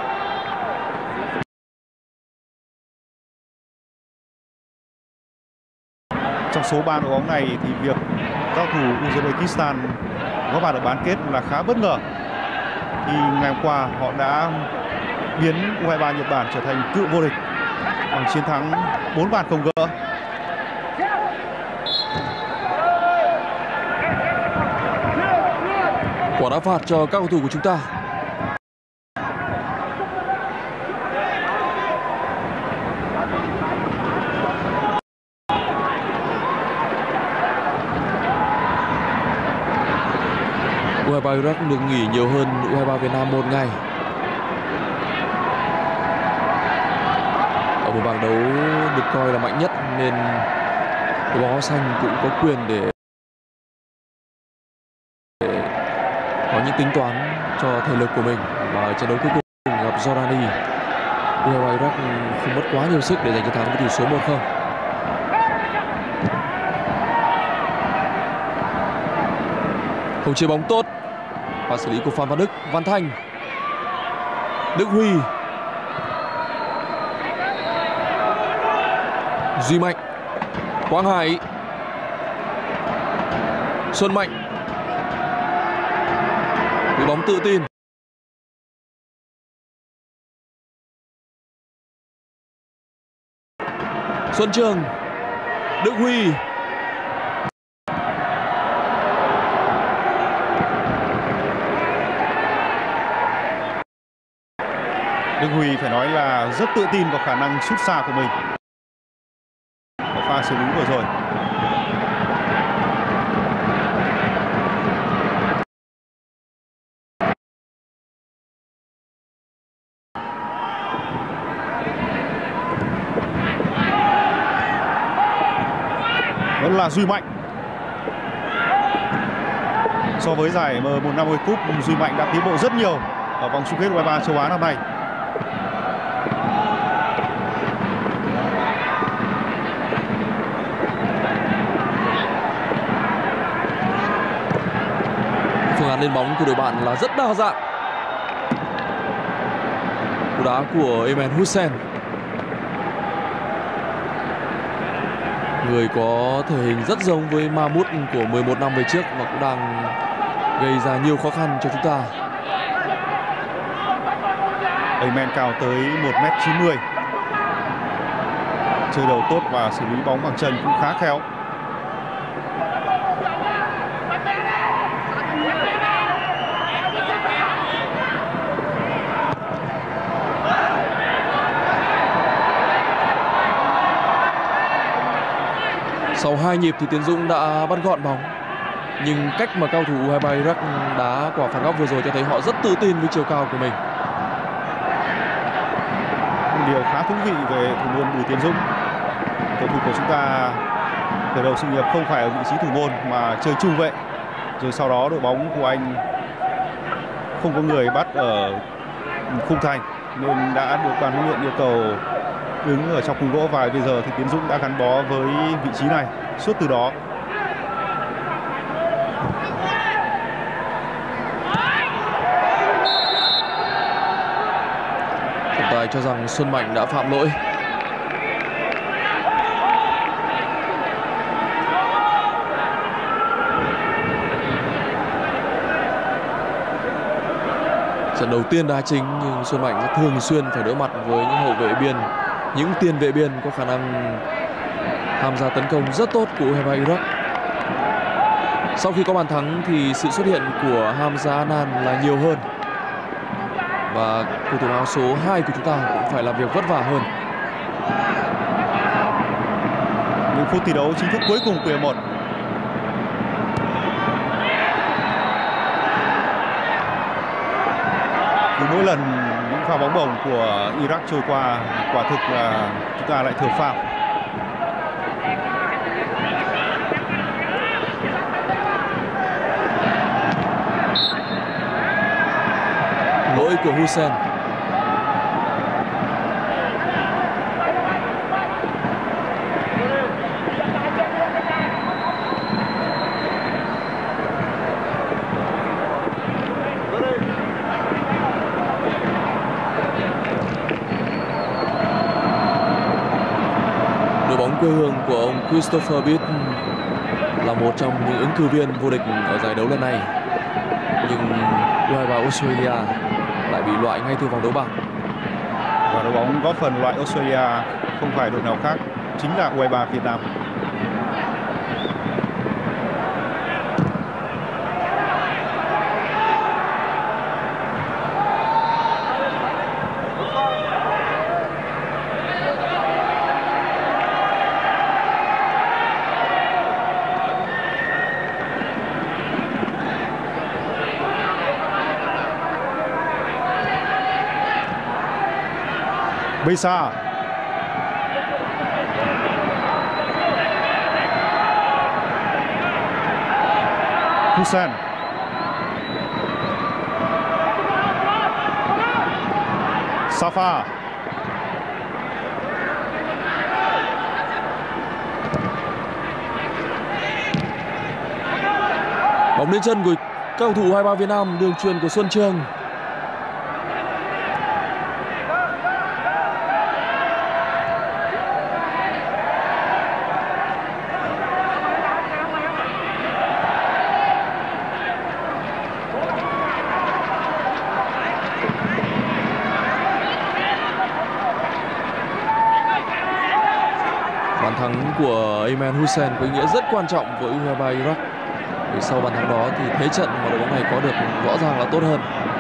Trong số ba đội bóng này thì việc cao thủ Uzbekistan có mặt ở bán kết là khá bất ngờ. Thì ngày hôm qua họ đã biến u hai ba Nhật Bản trở thành cựu vô địch bằng chiến thắng bốn bàn không gỡ. Quả đá phạt cho các cầu thủ của chúng ta. u hai ba Iraq được nghỉ nhiều hơn u hai ba Việt Nam một ngày. Ở một bảng đấu được coi là mạnh nhất nên đội bóng áo xanh cũng có quyền để có những tính toán cho thể lực của mình. Và trận đấu cuối cùng gặp Jordani, u hai ba Iraq không mất quá nhiều sức để giành chiến thắng với tỷ số một không. Không chế bóng tốt và xử lý của Phan Văn Đức. Văn Thanh, Đức Huy, Duy Mạnh, Quang Hải, Xuân Mạnh, đội bóng tự tin. Xuân Trường, Đức Huy, Đức Huy phải nói là rất tự tin vào khả năng sút xa của mình ở pha xử lý vừa rồi. Vẫn là Duy Mạnh. So với giải M một năm World Cup, Duy Mạnh đã tiến bộ rất nhiều ở vòng chung kết u hai ba châu Á năm nay. Phương án lên bóng của đội bạn là rất đa dạng. Cú đá của Emen Hussein, người có thể hình rất giống với Mahmoud của mười một năm về trước và cũng đang gây ra nhiều khó khăn cho chúng ta. Emen cao tới một mét chín mươi, chơi đầu tốt và xử lý bóng bằng chân cũng khá khéo. Sau hai nhịp thì Tiến Dũng đã bắt gọn bóng, nhưng cách mà cao thủ u hai ba Iraq đá quả phạt góc vừa rồi cho thấy họ rất tự tin với chiều cao của mình. Một điều khá thú vị về thủ môn Bùi Tiến Dũng, cầu thủ của chúng ta khởi đầu sự nghiệp không phải ở vị trí thủ môn mà chơi trung vệ, rồi sau đó đội bóng của anh không có người bắt ở khung thành nên đã được ban huấn luyện yêu cầu đứng ở trong khung gỗ, và bây giờ thì Tiến Dũng đã gắn bó với vị trí này suốt từ đó. Trọng tài cho rằng Xuân Mạnh đã phạm lỗi. Trận đầu tiên đá chính nhưng Xuân Mạnh rất thường xuyên phải đối mặt với những hậu vệ biên, những tiền vệ biên có khả năng tham gia tấn công rất tốt của u hai ba Iraq. Sau khi có bàn thắng thì sự xuất hiện của Hamza Anan là nhiều hơn, và cầu thủ áo số hai của chúng ta cũng phải làm việc vất vả hơn. Những phút thi đấu chính thức cuối cùng của hiệp một. Cứ mỗi lần những pha bóng bổng của Iraq trôi qua, quả thực là chúng ta lại thừa pha. Lỗi của Hussein. Đội bóng quê hương của ông Christopher Bitt là một trong những ứng cử viên vô địch ở giải đấu lần này, nhưng u hai ba Australia lại bị loại ngay từ vòng đấu bảng. Và đội bóng góp phần loại Australia không phải đội nào khác, chính là u hai ba Việt Nam. Bisa. Hussein. Safa. Bóng đến chân của cầu thủ u hai ba Việt Nam, đường chuyền của Xuân Trường. thắng của Ayman Hussein có ý nghĩa rất quan trọng với u hai ba Iraq. Vì sau bàn thắng đó thì thế trận mà đội bóng này có được rõ ràng là tốt hơn.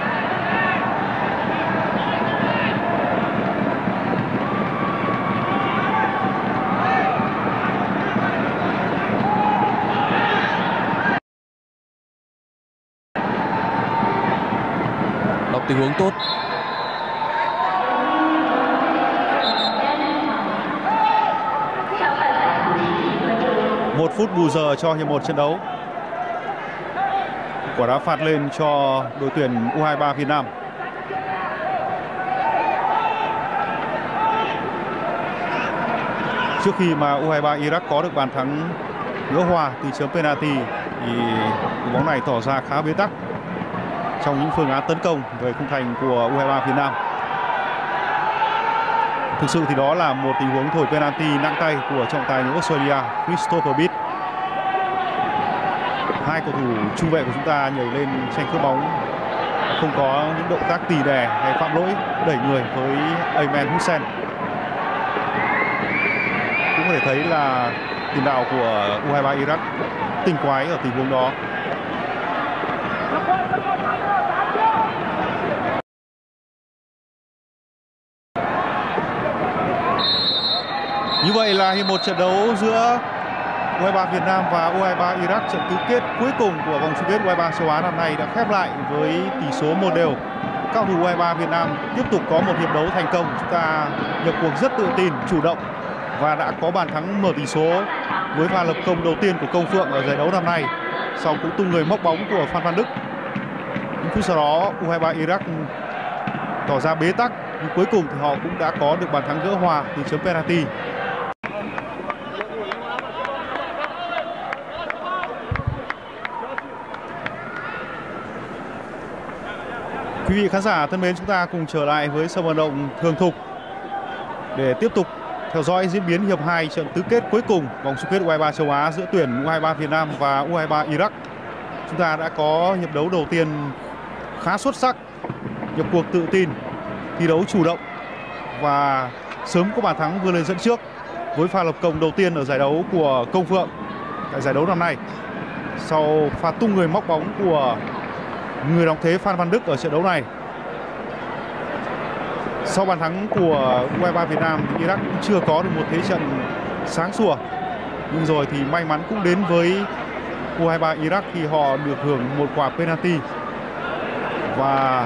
Đọc tình huống tốt. Một phút bù giờ cho hiệp một trận đấu. Quả đá phạt lên cho đội tuyển u hai ba Việt Nam. Trước khi mà u hai ba Iraq có được bàn thắng gỡ hòa từ chấm penalty thì đội bóng này tỏ ra khá bế tắc trong những phương án tấn công về khung thành của u hai ba Việt Nam. Thực sự thì đó là một tình huống thổi penalty nặng tay của trọng tài người Australia Christopher Beard. Hai cầu thủ trung vệ của chúng ta nhảy lên tranh cướp bóng, không có những động tác tì đè hay phạm lỗi đẩy người với Ayman Hussein. Cũng có thể thấy là tiền đạo của u hai ba Iraq tinh quái ở tình huống đó. Như vậy là hiệp một trận đấu giữa u hai ba Việt Nam và u hai ba Iraq, trận tứ kết cuối cùng của vòng chung kết u hai ba châu Á năm nay đã khép lại với tỷ số một đều. Các cầu thủ u hai ba Việt Nam tiếp tục có một hiệp đấu thành công. Chúng ta nhập cuộc rất tự tin, chủ động và đã có bàn thắng mở tỷ số với pha lập công đầu tiên của Công Phượng ở giải đấu năm nay sau cú tung người móc bóng của Phan Văn Đức. Những phút sau đó u hai ba Iraq tỏ ra bế tắc, nhưng cuối cùng thì họ cũng đã có được bàn thắng gỡ hòa từ chấm penalty. Quý vị khán giả thân mến, chúng ta cùng trở lại với sân vận động Thường Thục để tiếp tục theo dõi diễn biến hiệp hai trận tứ kết cuối cùng vòng chung kết u hai ba châu Á giữa tuyển u hai ba Việt Nam và u hai ba Iraq. Chúng ta đã có hiệp đấu đầu tiên khá xuất sắc, nhập cuộc tự tin, thi đấu chủ động và sớm có bàn thắng vươn lên dẫn trước với pha lập công đầu tiên ở giải đấu của Công Phượng tại giải đấu năm nay. Sau pha tung người móc bóng của người đóng thế Phan Văn Đức ở trận đấu này. Sau bàn thắng của u hai ba Việt Nam thì Iraq cũng chưa có được một thế trận sáng sủa. Nhưng rồi thì may mắn cũng đến với u hai ba Iraq khi họ được hưởng một quả penalty. Và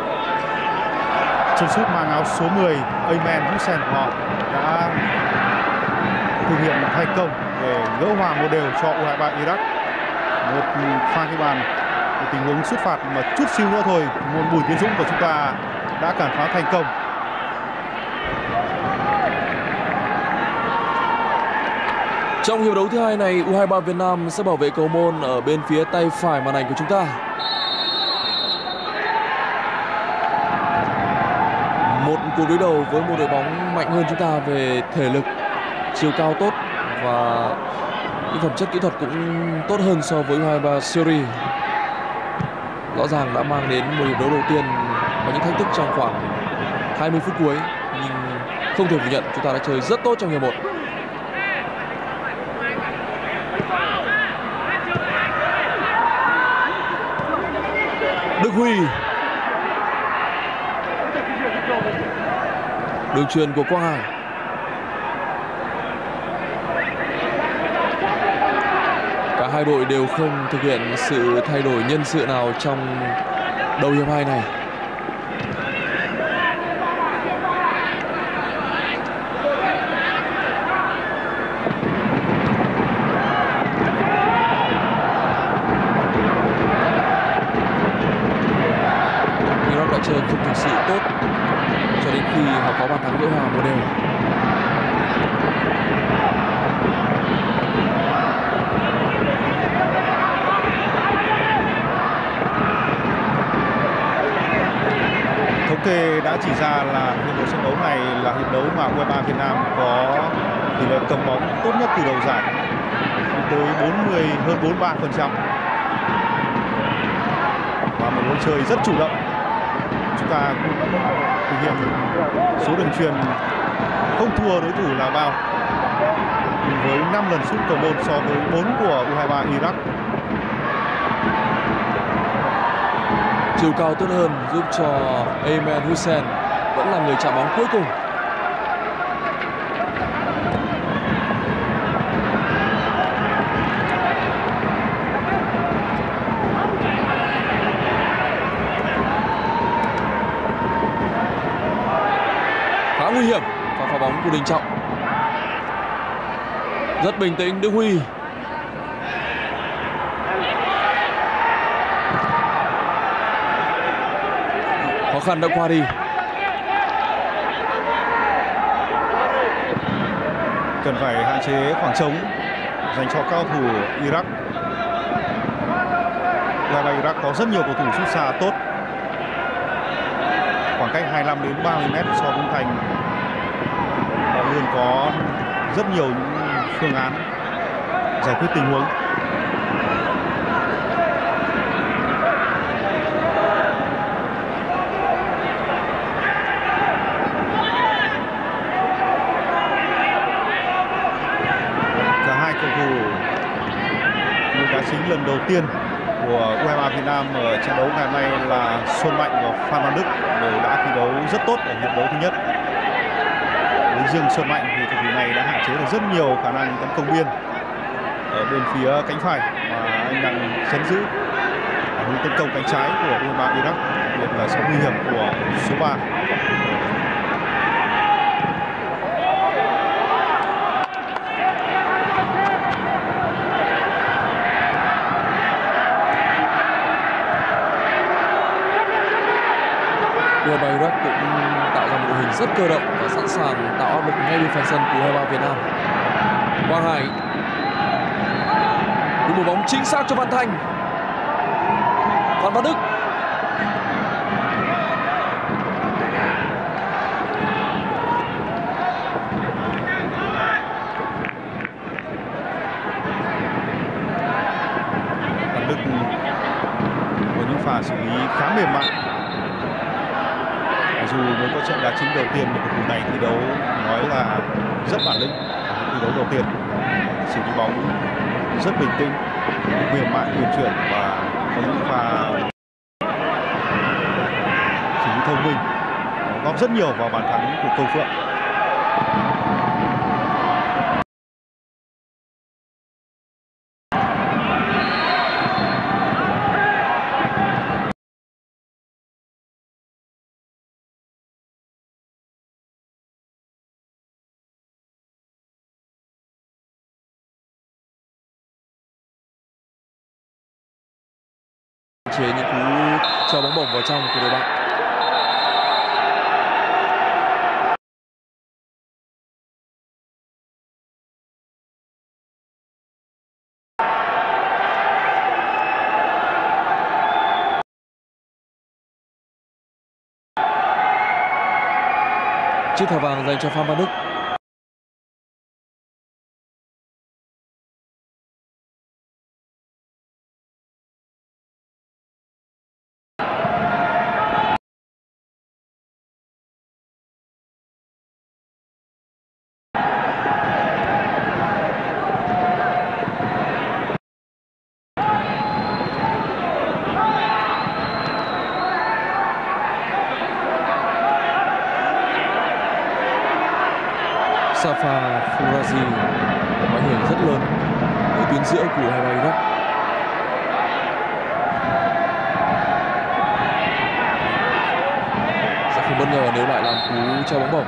chân sút mang áo số mười Ayman Hussein của họ đã thực hiện thành công để gỡ hòa một đều cho u hai ba Iraq. Một pha ghi bàn, một tình huống sút phạt mà chút xíu nữa thôi môn Bùi Tiến Dũng của chúng ta đã cản phá thành công. Trong hiệp đấu thứ hai này, u hai ba Việt Nam sẽ bảo vệ cầu môn ở bên phía tay phải màn ảnh của chúng ta. Một cuộc đối đầu với một đội bóng mạnh hơn chúng ta về thể lực, chiều cao tốt và những phẩm chất kỹ thuật cũng tốt hơn so với u hai ba Syria. Rõ ràng đã mang đến một hiệp đấu đầu tiên có những thách thức trong khoảng hai mươi phút cuối, nhưng không thể phủ nhận chúng ta đã chơi rất tốt trong hiệp một. Đức Huy, đường chuyền của Quang Hải. Cả hai đội đều không thực hiện sự thay đổi nhân sự nào trong đầu hiệp hai này. Iraq đã chơi không thực sự tốt cho đến khi họ có bàn thắng gỡ hòa một đều. Thống kê đã chỉ ra là hiệp một trận đấu này là hiệp đấu mà u hai ba Việt Nam có tỷ lệ cầm bóng tốt nhất từ đầu giải, tới bốn mươi hơn bốn mươi ba phần trăm, và một lối chơi rất chủ động. Chúng ta cũng thực hiện số đường chuyền không thua đối thủ là bao. với năm lần sút cầu môn so với bốn của u hai ba Iraq. Chiều cao tốt hơn giúp cho Ayman Hussein vẫn là người chạm bóng cuối cùng. Khá nguy hiểm và pha bóng của Đình Trọng. Rất bình tĩnh Đức Huy. Khó khăn đã qua đi. Cần phải hạn chế khoảng trống dành cho cao thủ Iraq. u hai ba Iraq có rất nhiều cầu thủ sút xa tốt. Khoảng cách hai mươi lăm đến ba mươi mét so với khung thành. Họ luôn có rất nhiều những phương án giải quyết tình huống. Cả hai cầu thủ người đá chính lần đầu tiên của u hai ba Việt Nam ở trận đấu ngày hôm nay là Xuân Mạnh và Phan Văn Đức đều đã thi đấu rất tốt ở hiệp đấu thứ nhất. Với riêng Xuân Mạnh thì cầu thủ này đã hạn chế được rất nhiều khả năng tấn công biên ở bên phía cánh phải mà anh đang chấn giữ hướng tấn công cánh trái của u hai ba Iraq, đặc biệt là sự nguy hiểm của số ba. u hai ba Iraq cũng tạo ra một đội hình rất cơ động và sẵn sàng tạo áp lực ngay bên phần sân của u hai ba Việt Nam. Quang Hải với một bóng chính xác cho Văn Thanh. Phan Văn Đức. Văn Đức có những pha xử lý khá mềm mại. Dù mới có trận đá chính đầu tiên thì cầu thủ này thi đấu nói là rất bản lĩnh. Thi đấu đầu tiên xử lý bóng rất bình tĩnh, mềm mại, uyển chuyển và có những pha xử lý thông minh, góp rất nhiều vào bàn thắng của Công Phượng. Chế những cú cho bóng bổng vào trong của đội bạn. Chiếc thẻ vàng dành cho Phan Văn Đức. Safa Furazi có ảnh hưởng rất lớn với tuyến giữa của u hai ba Iraq. Sẽ không bất ngờ nếu lại làm cú treo bóng bổng.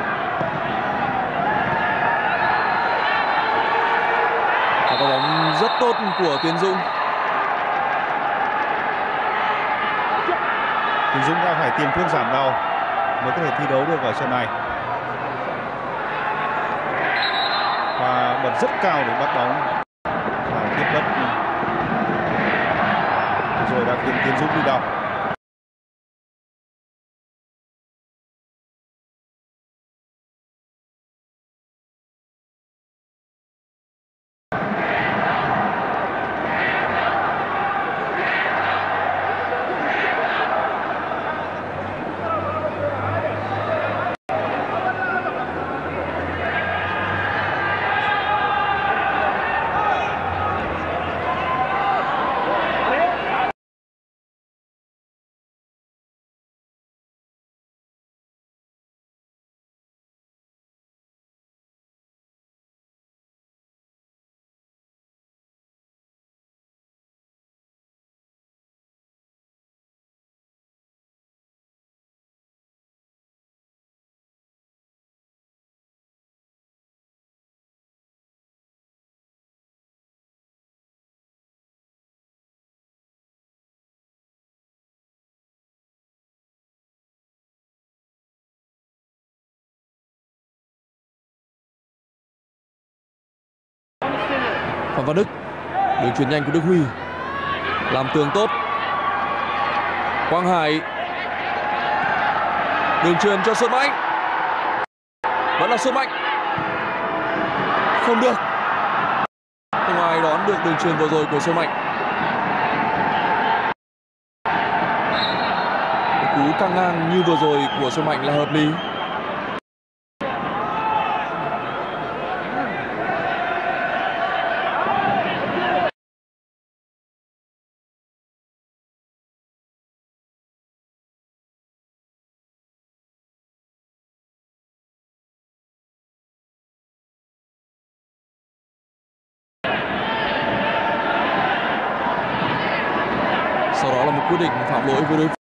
Và có bóng rất tốt của Tiến Dũng. Tiến Dũng đã phải tiêm thuốc giảm đau mới có thể thi đấu được ở trận này. Và bật rất cao để bắt bóng và tiếp đất rồi đã khiến Tiến Dũng bị đau. Phạm Văn Đức, đường chuyền nhanh của Đức Huy, làm tường tốt. Quang Hải, đường chuyền cho Xuân Mạnh, vẫn là Xuân Mạnh, không được, không ai đón được đường chuyền vừa rồi của Xuân Mạnh. Cú căng ngang như vừa rồi của Xuân Mạnh là hợp lý. Sau đó là một quyết định phạm lỗi với đối phương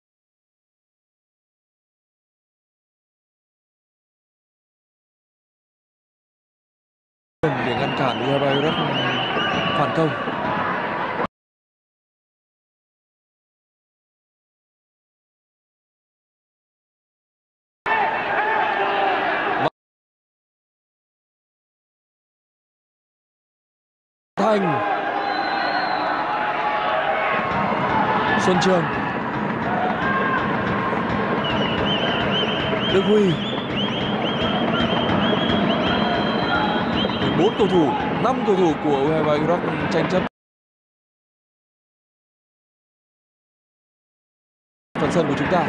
để ngăn cản u hai ba Iraq phản công. Thành, Xuân Trường, Đức Huy, bốn cầu thủ, năm cầu thủ của u hai ba Iraq tranh chấp phần sân của chúng ta.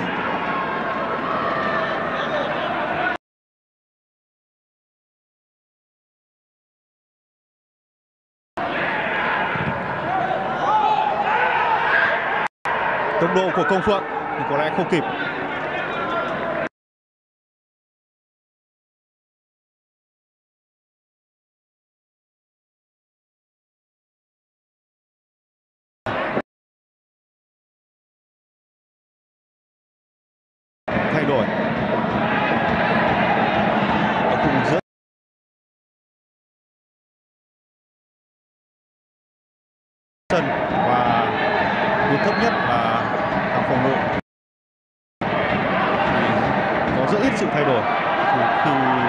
Tốc độ của Công Phượng thì có lẽ không kịp. Thay đổi ở khu vực giữa sân và tuyến thấp nhất là hàng phòng ngự thì có rất ít sự thay đổi. Thì khi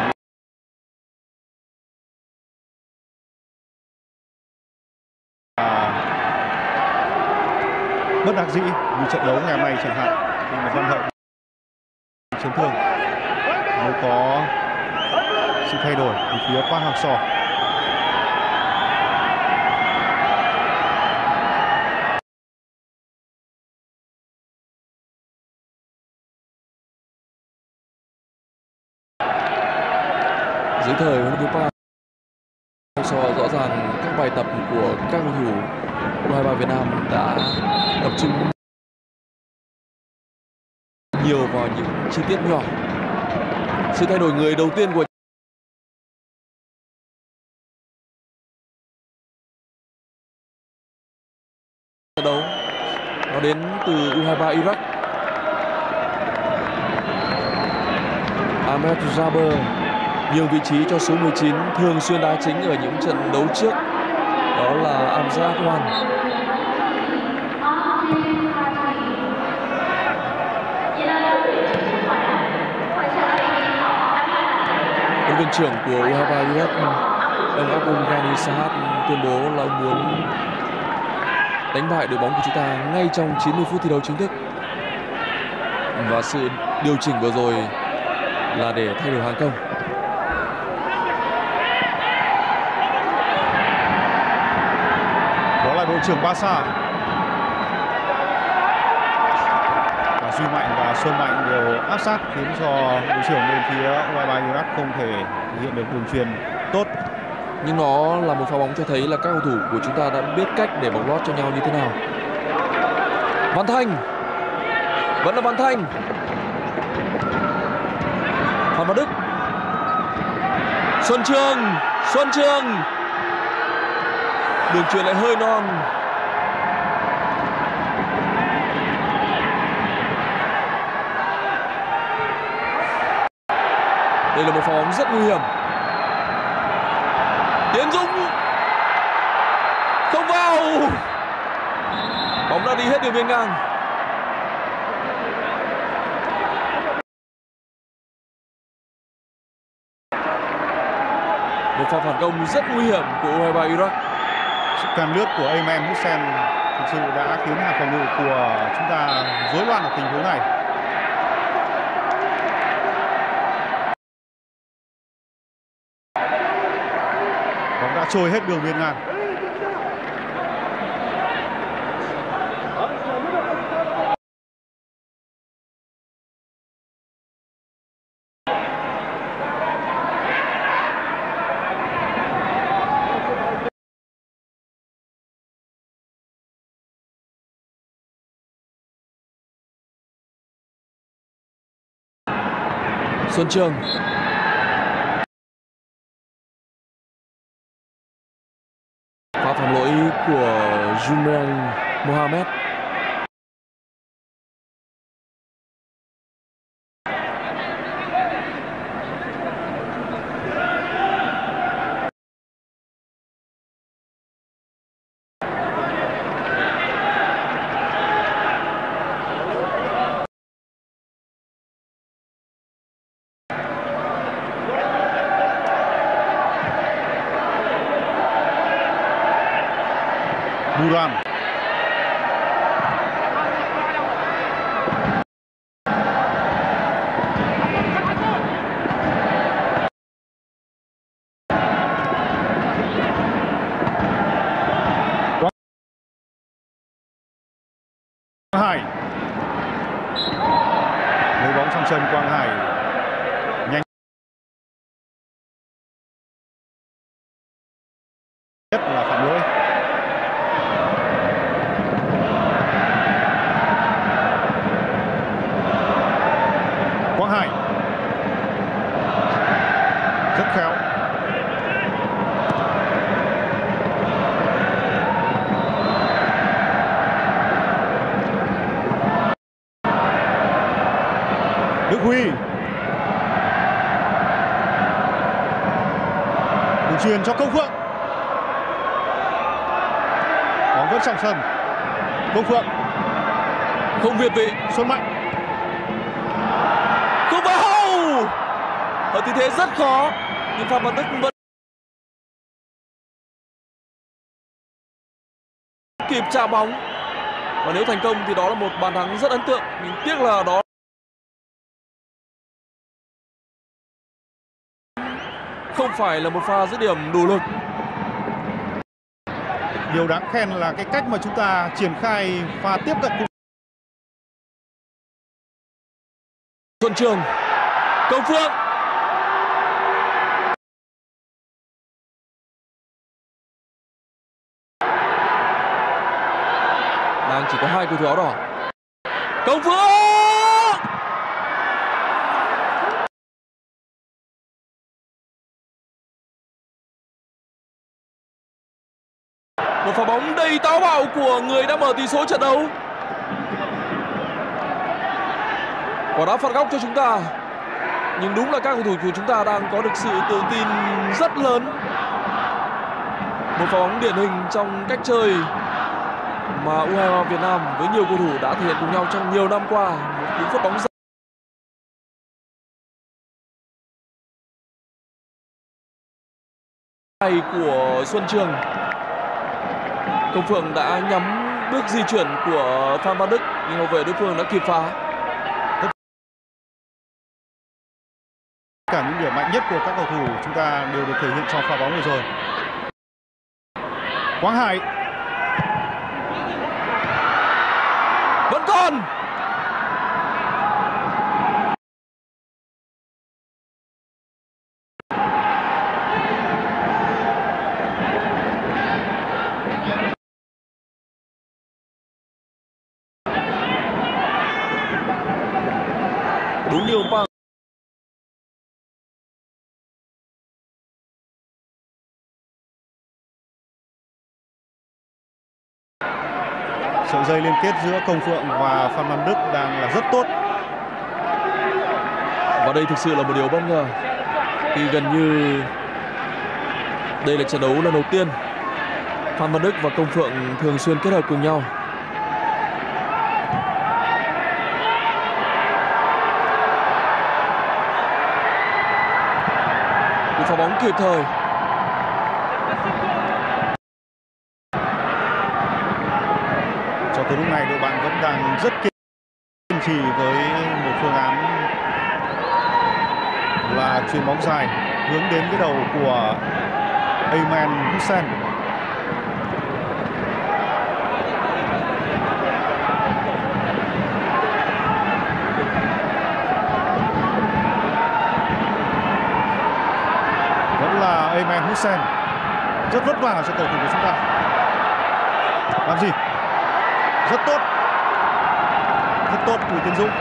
à, bất đắc dĩ như trận đấu ngày hôm nay chẳng hạn, thì mà Văn Hậu chấn thương mới có sự thay đổi từ phía Park Hang-seo. Dưới thời huấn luyện viên Park Hang-seo, rõ ràng các bài tập của các cầu thủ u hai ba Việt Nam đã tập trung nhiều vào những chi tiết nhỏ. Sự thay đổi người đầu tiên của trận đấu nó đến từ u hai ba Iraq. Ahmed Jaber nhường vị trí cho số mười chín thường xuyên đá chính ở những trận đấu trước, đó là Amjad Wan. Huấn luyện viên trưởng của u hai ba Iraq, ông Abdul Ghani Saad, tuyên bố là ông muốn đánh bại đội bóng của chúng ta ngay trong chín mươi phút thi đấu chính thức, và sự điều chỉnh vừa rồi là để thay đổi hàng công. Đó là đội trưởng Barca. Cả Duy Mạnh và Xuân Mạnh đều áp sát khiến cho đội trưởng bên phía u hai ba Iraq không thể thực hiện được đường chuyền tốt. Nhưng nó là một pha bóng cho thấy là các cầu thủ của chúng ta đã biết cách để bóng lót cho nhau như thế nào. Văn Thanh, vẫn là Văn Thanh. Phạm Văn Đức, Xuân Trường, Xuân Trường, đường chuyền lại hơi non. Đây là một pha bóng rất nguy hiểm. Tiến Dũng không vào, bóng đã đi hết đường biên ngang. Một pha phản công rất nguy hiểm của u hai ba Iraq. Sự can lướt của Ayman Hussein thực sự đã khiến hàng phòng ngự của chúng ta rối loạn ở tình huống này. Bóng đã trôi hết đường biên ngang. Xuân Trường. Pha phạm lỗi của Julian Mohamed. Duran. Quang Hải lấy bóng trong chân. Quang Hải nhanh nhất là phạm lỗi. Quang Hải rất khéo. Đức Huy đường chuyền cho Công Phượng. Bóng vẫn trong sân. Công Phượng Không việt vị. Xuân Mạnh. Không vào. Ở tư thế rất khó nhưng Phan Văn Đức vẫn kịp chạm bóng, và nếu thành công thì đó là một bàn thắng rất ấn tượng. Nhưng tiếc là đó không phải là một pha dứt điểm đủ lực. Điều đáng khen là cái cách mà chúng ta triển khai pha tiếp cận. Xuân Trường. Công Phượng. Đang chỉ có hai cầu thủ áo đỏ. Công Phượng. Một pha bóng đầy táo bạo của người đã mở tỷ số trận đấu. Quả đá phạt góc cho chúng ta. Nhưng đúng là các cầu thủ của chúng ta đang có được sự tự tin rất lớn. Một pha bóng điển hình trong cách chơi mà u hai ba Việt Nam với nhiều cầu thủ đã thể hiện cùng nhau trong nhiều năm qua. Một cú phất bóng dài của Xuân Trường. Công Phượng đã nhắm bước di chuyển của Phan Văn Đức nhưng hậu vệ đối phương đã kịp phá. Cả những điểm mạnh nhất của các cầu thủ chúng ta đều được thể hiện trong pha bóng vừa rồi. Quang Hải Vẫn còn. Đúng như ông Pang. Sợi dây liên kết giữa Công Phượng và Phan Văn Đức đang là rất tốt. Và đây thực sự là một điều bất ngờ khi gần như đây là trận đấu lần đầu tiên Phan Văn Đức và Công Phượng thường xuyên kết hợp cùng nhau. Một pha bóng kịp thời. rất kiên trì với một phương án là chuyền bóng dài hướng đến cái đầu của Ayman Hussein. Vẫn là Ayman Hussein, rất vất vả cho cầu thủ của chúng ta. Làm gì? Rất tốt, rất tốt Bùi Tiến Dũng.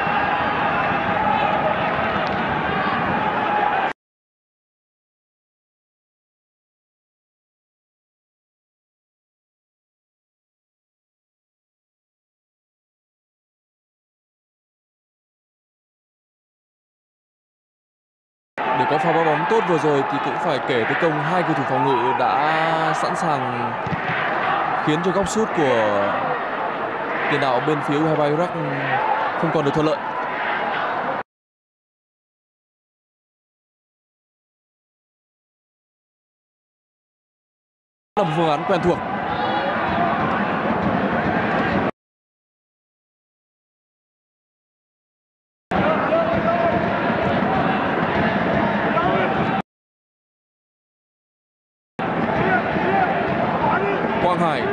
Để có pha bắt bóng tốt vừa rồi thì cũng phải kể tới công hai cầu thủ phòng ngự đã sẵn sàng khiến cho góc sút của tiền đạo bên phía u hai ba Iraq không còn được thuận lợi. Là một phương án quen thuộc. Quang Hải.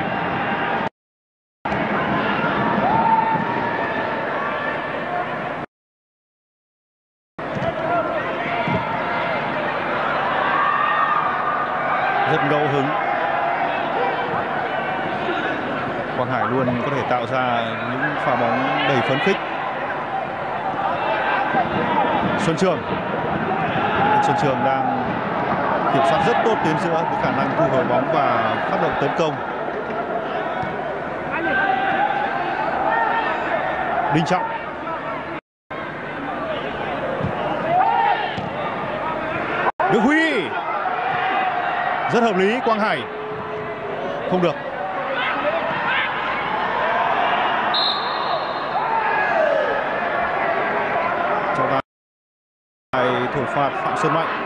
Rất ngẫu hứng. Quang Hải luôn có thể tạo ra những pha bóng đầy phấn khích. Xuân Trường. Xuân Trường đang kiểm soát rất tốt tuyến giữa với khả năng thu hồi bóng và phát động tấn công. Đình Trọng. Đức Huy. Rất hợp lý. Quang Hải. Không được. Trọng tài thổi phạt Phạm Xuân Mạnh.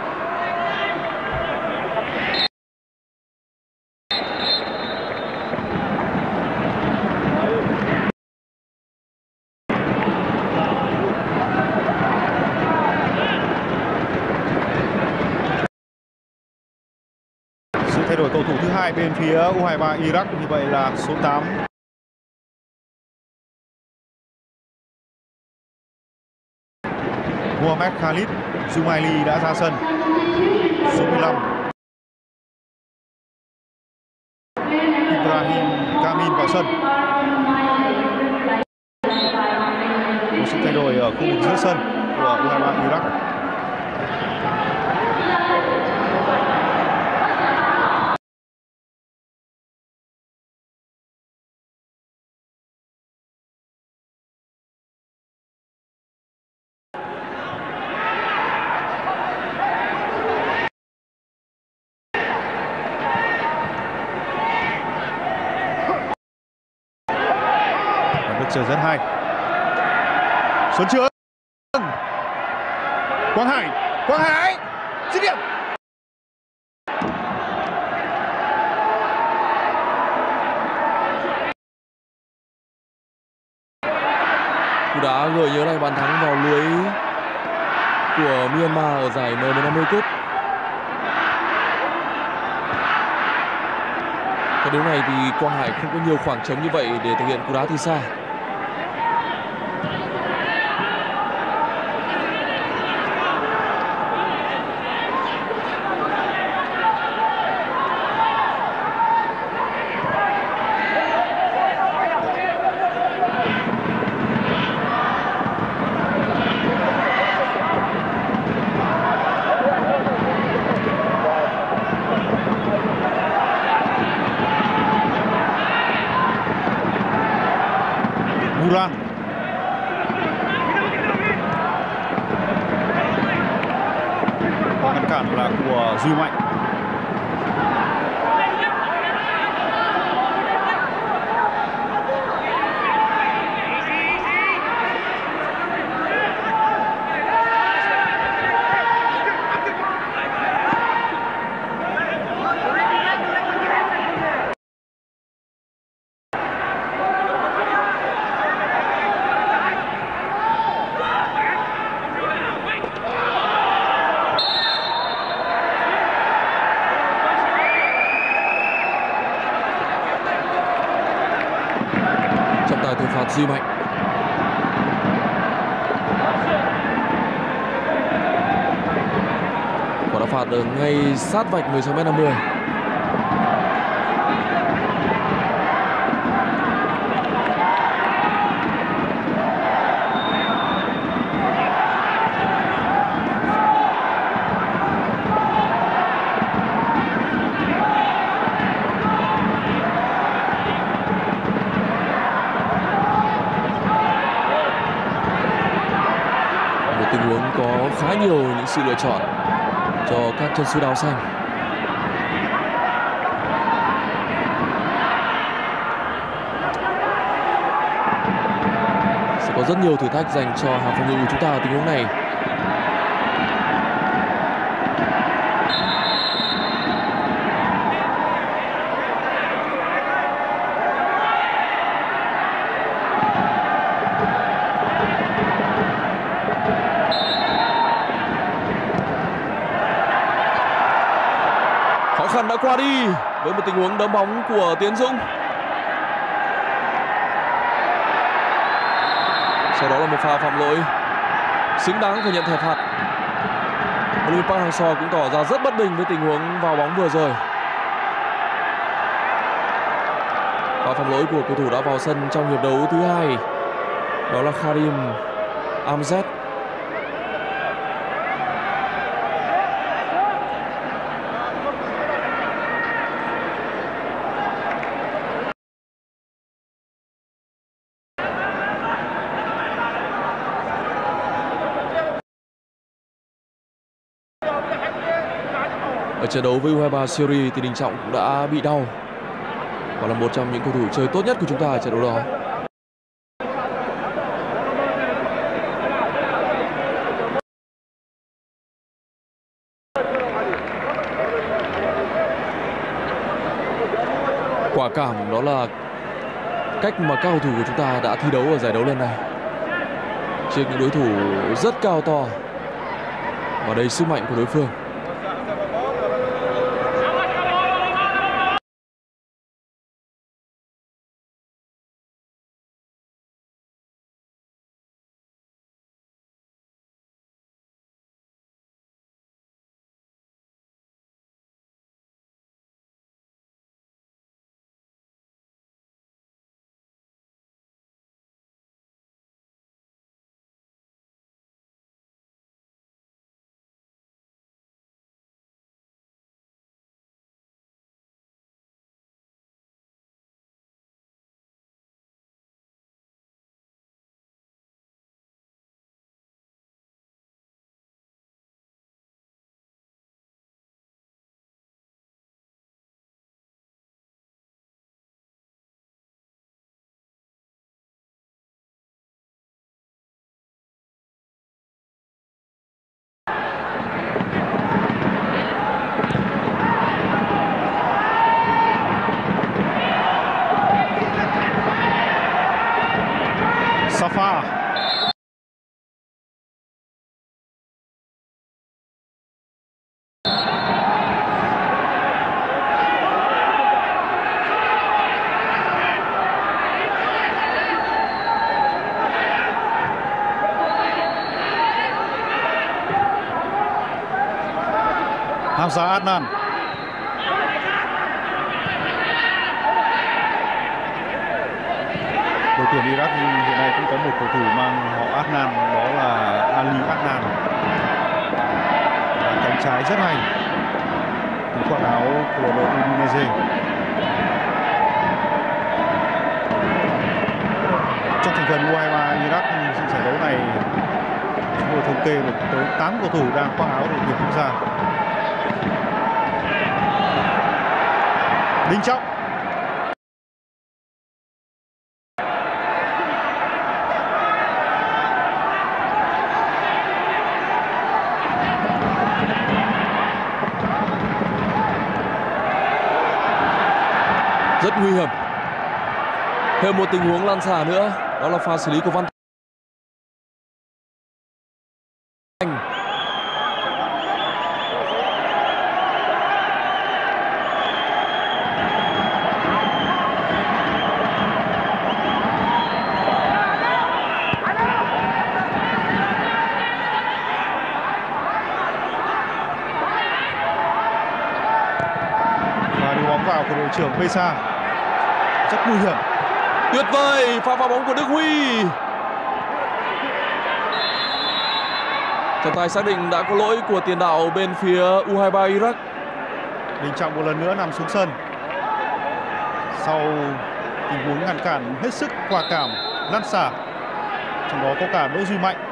Thay đổi cầu thủ thứ hai bên phía u hai ba Iraq, như vậy là số tám Mohamed Khalid Jumaili đã ra sân. Số mười lăm Ibrahim Kamin vào sân. Một sự thay đổi ở khu vực giữa sân của u hai ba Iraq. Chơi rất hay. Xuân Trường. Quang Hải. Quang Hải. Dứt điểm. Cú đá gợi nhớ lại bàn thắng vào lưới của Myanmar ở giải N một năm mươi Cup. Cái điều này thì Quang Hải không có nhiều khoảng trống như vậy để thực hiện cú đá từ xa. Buran. Ngăn cản là của Duy Mạnh. Duy Mạnh. Quả đá phạt ở ngay sát vạch mười sáu mét năm mươi. Tình huống có khá nhiều những sự lựa chọn cho các chân sút áo xanh. Sẽ có rất nhiều thử thách dành cho hàng phòng ngự của chúng ta ở tình huống này. Khó khăn đã qua đi với một tình huống đấm bóng của Tiến Dũng. Sau đó là một pha phạm lỗi xứng đáng phải nhận thẻ phạt. huấn luyện viên Park Hang-seo cũng tỏ ra rất bất bình với tình huống vào bóng vừa rồi. Pha phạm lỗi của cầu thủ đã vào sân trong hiệp đấu thứ hai, đó là Karim Amzet. Ở trận đấu với u hai ba Syria thì Đình Trọng cũng đã bị đau và là một trong những cầu thủ chơi tốt nhất của chúng ta ở trận đấu đó. Quả cảm đó là cách mà các cầu thủ của chúng ta đã thi đấu ở giải đấu lần này trước những đối thủ rất cao to và đầy sức mạnh của đối phương. Safa. Hamza Adnan. Đội tuyển Iraq hiện nay cũng có một cầu thủ mang họ Adnan, đó là Ali Adnan, cánh trái rất hay, khoác áo của đội Indonesia. Trong thành phần u hai ba Iraq giải đấu này, chúng tôi thống kê được tới tám cầu thủ đang khoác áo đội tuyển quốc gia. Đình Trọng. Rất nguy hiểm. Thêm một tình huống lan xả nữa, đó là pha xử lý của Văn Thành. của đội trưởng Pesa. Rất nguy hiểm. Tuyệt vời, pha vào bóng của Đức Huy. Trọng tài xác định đã có lỗi của tiền đạo bên phía u hai ba Iraq. Đình Trọng một lần nữa nằm xuống sân sau tình huống ngăn cản hết sức quả cảm lăn xả, trong đó có cả Đỗ Duy Mạnh.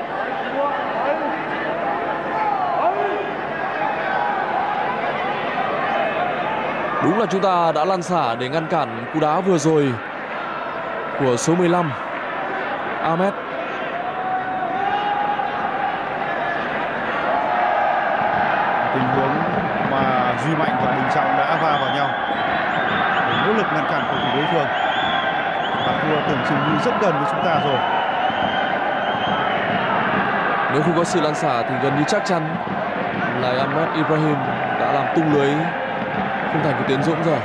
Đúng là chúng ta đã lăn xả để ngăn cản cú đá vừa rồi của số mười lăm Ahmed. Tình huống mà Duy Mạnh và Đình Trọng đã va vào nhau để nỗ lực ngăn cản cầu thủ đối phương. Và thua tưởng chừng như rất gần với chúng ta rồi. Nếu không có sự lăn xả thì gần như chắc chắn là Ahmed Ibrahim đã làm tung lưới khung thành của Tiến Dũng rồi.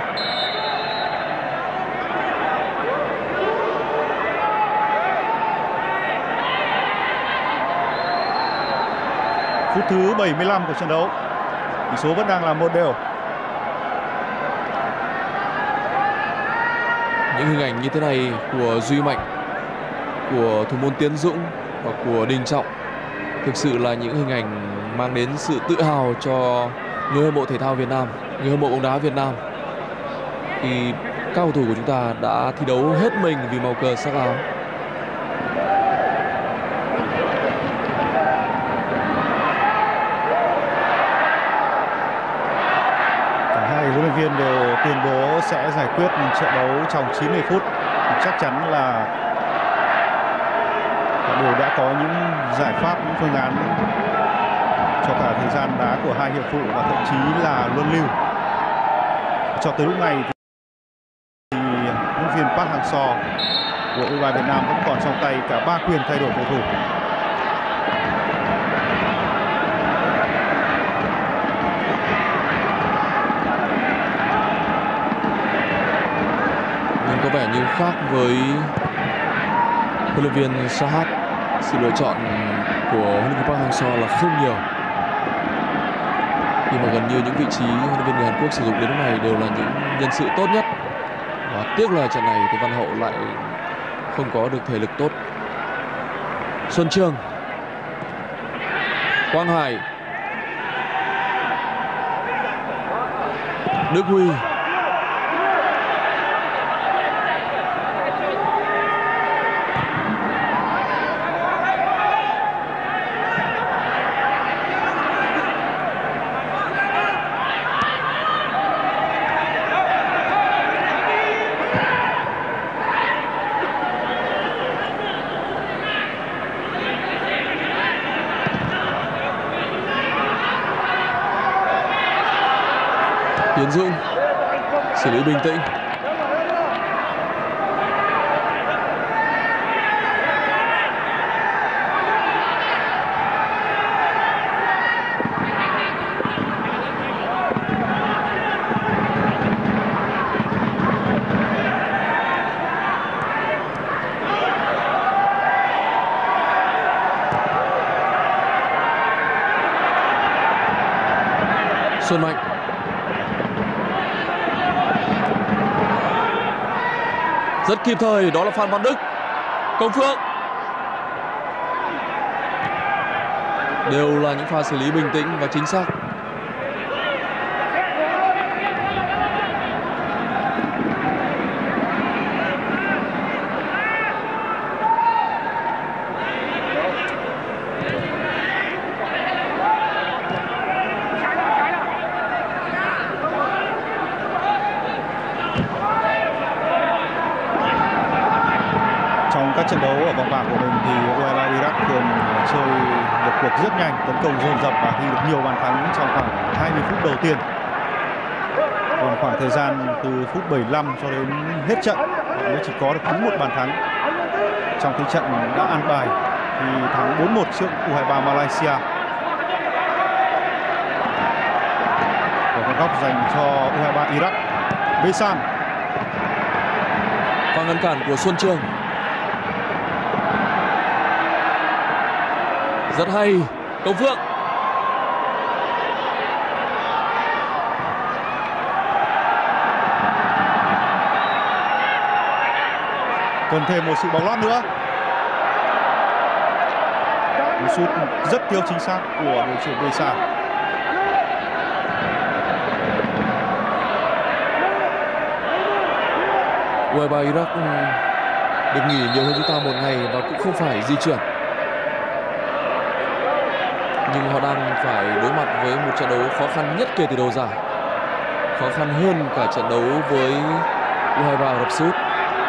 Phút thứ bảy mươi lăm của trận đấu, tỷ số vẫn đang là một đều. Những hình ảnh như thế này của Duy Mạnh, của thủ môn Tiến Dũng và của Đình Trọng thực sự là những hình ảnh mang đến sự tự hào cho người hâm mộ thể thao Việt Nam, người hâm mộ bóng đá Việt Nam, khi các cầu thủ của chúng ta đã thi đấu hết mình vì màu cờ sắc áo. Cả hai huấn luyện viên đều tuyên bố sẽ giải quyết trận đấu trong chín mươi phút. Chắc chắn là họ đều đã có những giải pháp, những phương án cho cả thời gian đá của hai hiệp phụ và thậm chí là luân lưu. Cho tới lúc này thì huấn luyện viên Park Hang-seo của u hai ba Việt Nam vẫn còn trong tay cả ba quyền thay đổi cầu thủ. Nhưng có vẻ như khác với huấn luyện viên Sahat, sự lựa chọn của huấn luyện viên Park Hang-seo là không nhiều, khi mà gần như những vị trí huấn luyện viên người Hàn Quốc sử dụng đến lúc này đều là những nhân sự tốt nhất. Và tiếc là trận này thì Văn Hậu lại không có được thể lực tốt. Xuân Trường, Quang Hải, Đức Huy, Tiến Dũng xử lý bình tĩnh. Xuân Mạnh, rất kịp thời, đó là Phan Văn Đức. Công Phượng, đều là những pha xử lý bình tĩnh và chính xác. Các trận đấu ở vòng bảng của mình thì u hai ba Iraq thường chơi một cuộc rất nhanh, tấn công dồn dập và ghi được nhiều bàn thắng trong khoảng hai mươi phút đầu tiên. Còn khoảng thời gian từ phút bảy mươi lăm cho đến hết trận mới chỉ có được đúng một bàn thắng. Trong cái trận đã an bài thì thắng bốn một trước u hai ba Malaysia. Và con góc dành cho u hai ba Iraq. Besan. Và ngăn cản của Xuân Trường. Rất hay, Công Phượng. Còn thêm một sự bóng lót nữa. Một sút rất thiếu chính xác của đội trưởng Besa. u hai ba Iraq được nghỉ nhiều hơn chúng ta một ngày và cũng không phải di chuyển. Nhưng họ đang phải đối mặt với một trận đấu khó khăn nhất kể từ đầu giải. Khó khăn hơn cả trận đấu với u hai ba Ả Rập Xê Út.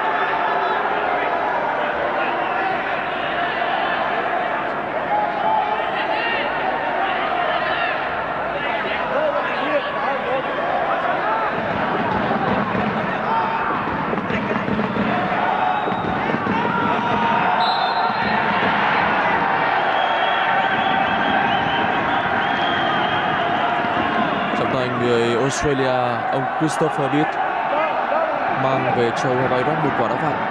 Người Australia, ông Christopher Beard mang về cho u hai ba Iraq một quả đá phạt.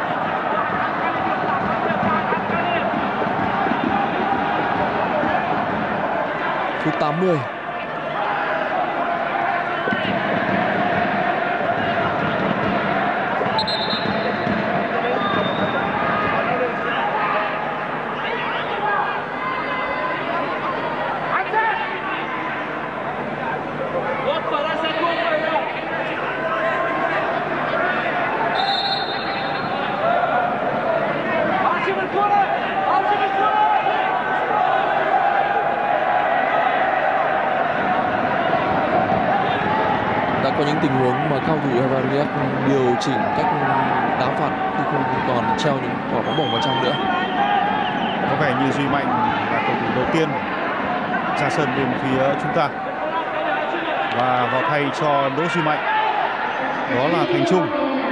Phút tám mươi. Có những tình huống mà cao thủ u hai ba Iraq điều chỉnh cách đá phạt khi không còn treo những quả bóng bổng vào trong nữa. Có vẻ như Duy Mạnh là cầu thủ đầu tiên ra sân bên phía chúng ta, và vào thay cho Đỗ Duy Mạnh đó là Thành Trung.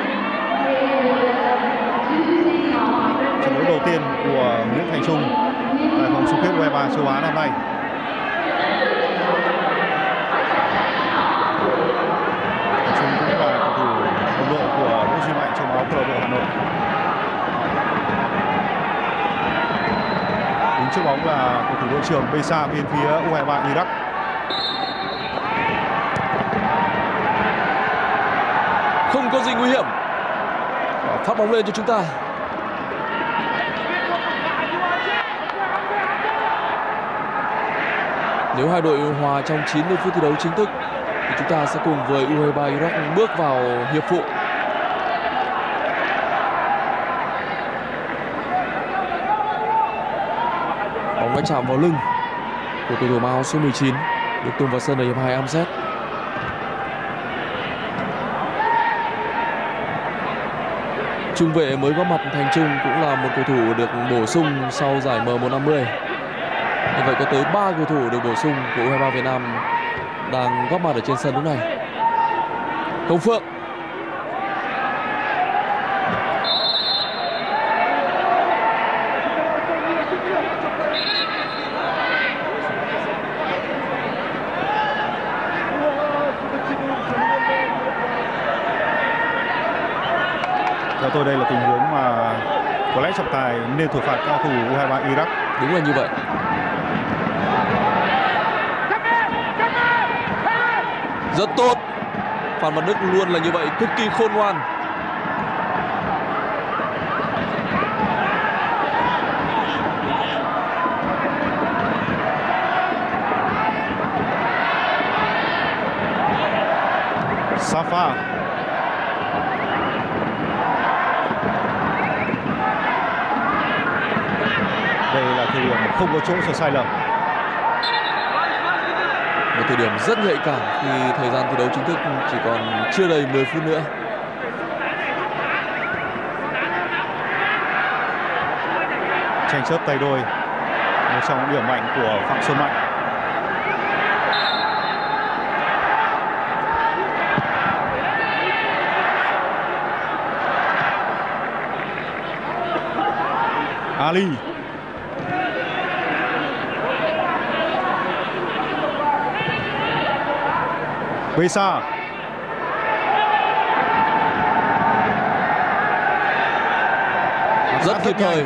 Trận đấu đầu tiên của Nguyễn Thành Trung tại vòng chung kết u hai ba châu Á năm nay. Của Đỗ Duy Mạnh trong áo câu lạc bộ Hà Nội. Đứng trước bóng là cầu thủ đội trưởng Besa bên phía u hai ba Iraq. Không có gì nguy hiểm. Phát bóng lên cho chúng ta. Nếu hai đội hòa trong chín mươi phút thi đấu chính thức thì chúng ta sẽ cùng với u hai ba Iraq bước vào hiệp phụ. Bóng đã chạm vào lưng của cầu thủ mang áo số mười chín, được tung vào sân ở hiệp hai a em dét. Trung vệ mới góp mặt Thành Trung cũng là một cầu thủ được bổ sung sau giải M một năm mươi. Như vậy có tới ba cầu thủ được bổ sung của u hai ba Việt Nam đang góp mặt ở trên sân lúc này. Công Phượng. Theo tôi đây là tình huống mà có lẽ trọng tài nên thổi phạt cao thủ u hai ba Iraq. Đúng là như vậy. Rất tốt. Phan Văn Đức luôn là như vậy, cực kỳ khôn ngoan. Safa. Đây là thời điểm không có chỗ cho sai lầm. Một thời điểm rất nhạy cảm khi thời gian thi đấu chính thức chỉ còn chưa đầy mười phút nữa. Tranh chấp tay đôi, một trong những điểm mạnh của Phạm Xuân Mạnh. Ali. Besa. Rất kịp thời.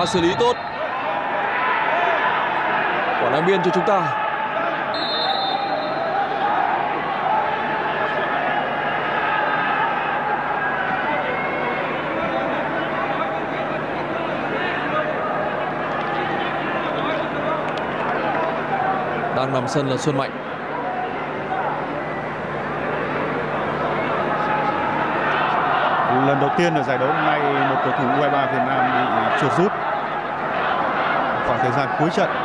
Pha xử lý tốt. Quả đá biên cho chúng ta. Đang nằm sân là Xuân Mạnh. Lần đầu tiên ở giải đấu hôm nay một cầu thủ u hai ba Việt Nam bị chuột rút khoảng thời gian cuối trận.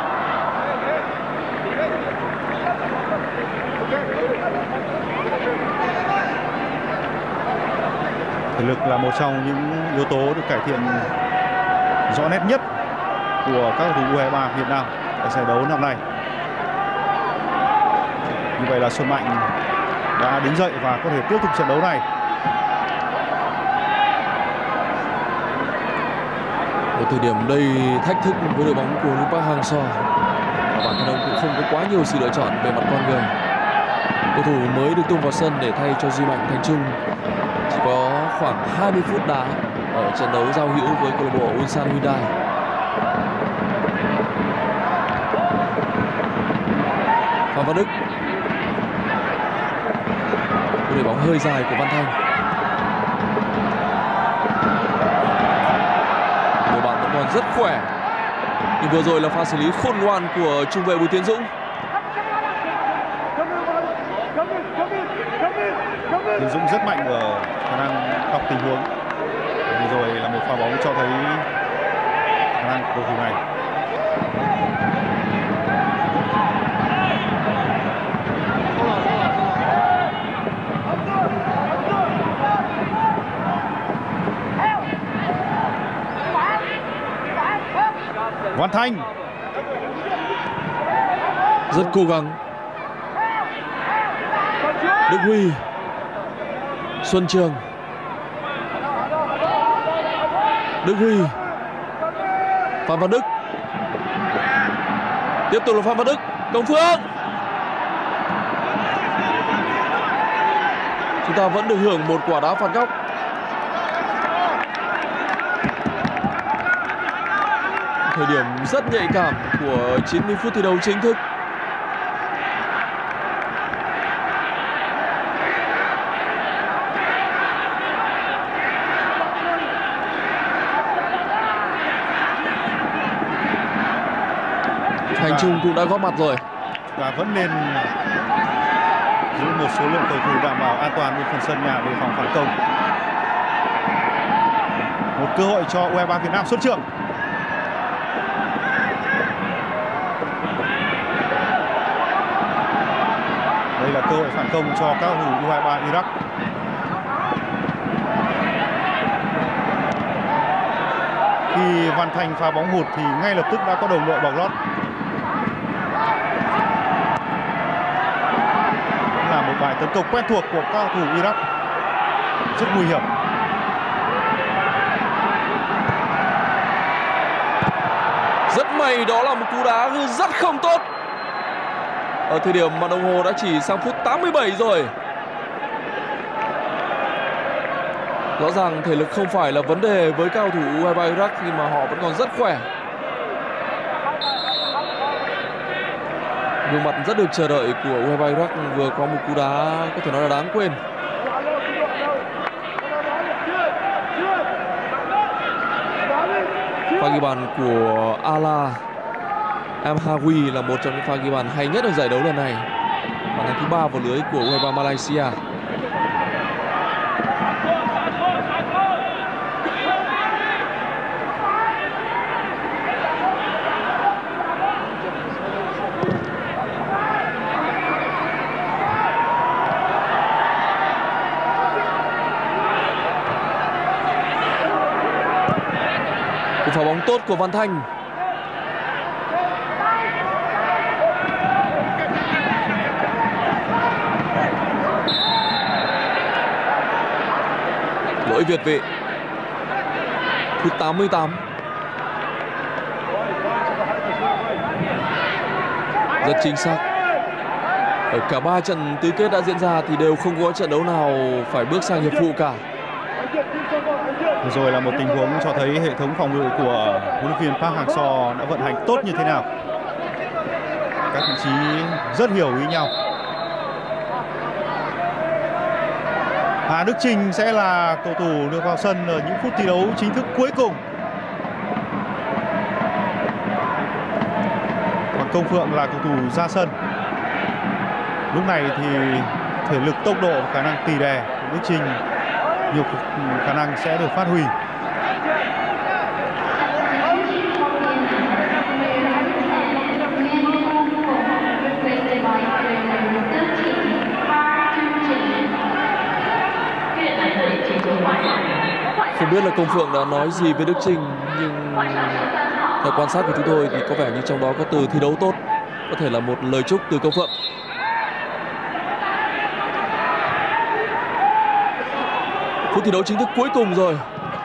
Thể lực là một trong những yếu tố được cải thiện rõ nét nhất của các cầu thủ u hai ba Việt Nam ở giải đấu năm nay. Như vậy là Xuân Mạnh đã đứng dậy và có thể tiếp tục trận đấu này. Ở thời điểm đây thách thức với đội bóng của Linh Park Hang-seo, và bản thân ông cũng không có quá nhiều sự lựa chọn về mặt con người. Cầu thủ mới được tung vào sân để thay cho Duy Mạnh Thành Trung chỉ có khoảng hai mươi phút đá ở trận đấu giao hữu với câu lạc bộ Ulsan Hyundai. Phan Văn Đức, cú đẩy bóng hơi dài của Văn Thanh. Đội bạn vẫn còn rất khỏe, nhưng vừa rồi là pha xử lý khôn ngoan của trung vệ Bùi Tiến Dũng. Tiến Dũng rất mạnh ở khả năng đọc tình huống. Vừa rồi là một pha bóng cho thấy khả năng của cầu thủ này. Văn Thanh rất cố gắng. Đức Huy, Xuân Trường, Đức Huy, Phan Văn Đức, tiếp tục là Phan Văn Đức, Công Phượng. Chúng ta vẫn được hưởng một quả đá phạt góc. Thời điểm rất nhạy cảm của chín mươi phút thi đấu chính thức. Thành Trung cũng đã góp mặt rồi. Và vẫn nên giữ một số lượng cầu thủ đảm bảo an toàn bên phần sân nhà để phòng phản công. Một cơ hội cho u hai ba Việt Nam. Xuân Trường. Đây là cơ hội phản công cho các cầu thủ u hai ba Iraq. Khi Văn Thanh phá bóng hụt thì ngay lập tức đã có đồng đội bọc lót. Là một bài tấn công quen thuộc của các cầu thủ Iraq, rất nguy hiểm. Rất may đó là một cú đá rất không tốt ở thời điểm mà đồng hồ đã chỉ sang phút tám mươi bảy rồi. Rõ ràng thể lực không phải là vấn đề với cao thủ u hai ba Iraq nhưng mà họ vẫn còn rất khỏe. Gương mặt rất được chờ đợi của u hai ba Iraq vừa có một cú đá có thể nói là đáng quên. Pha ghi bàn của Ala Amhawi là một trong những pha ghi bàn hay nhất ở giải đấu lần này. Bàn thắng thứ ba vào lưới của u hai ba Malaysia. Cú phá bóng tốt của Văn Thanh. Lỗi việt vị. Phút tám mươi tám. Rất chính xác. Ở cả ba trận tứ kết đã diễn ra thì đều không có trận đấu nào phải bước sang hiệp phụ cả. Vừa rồi là một tình huống cho thấy hệ thống phòng ngự của huấn luyện viên Park Hang-seo đã vận hành tốt như thế nào. Các vị trí rất hiểu ý nhau. Hà Đức Chinh sẽ là cầu thủ được vào sân ở những phút thi đấu chính thức cuối cùng. Còn Công Phượng là cầu thủ ra sân. Lúc này thì thể lực, tốc độ, khả năng tì đè của Đức Chinh nhiều khả năng sẽ được phát huy. Không biết là Công Phượng đã nói gì với Đức Chinh, nhưng theo quan sát của chúng tôi thì có vẻ như trong đó có từ thi đấu tốt, có thể là một lời chúc từ Công Phượng. Phút thi đấu chính thức cuối cùng rồi.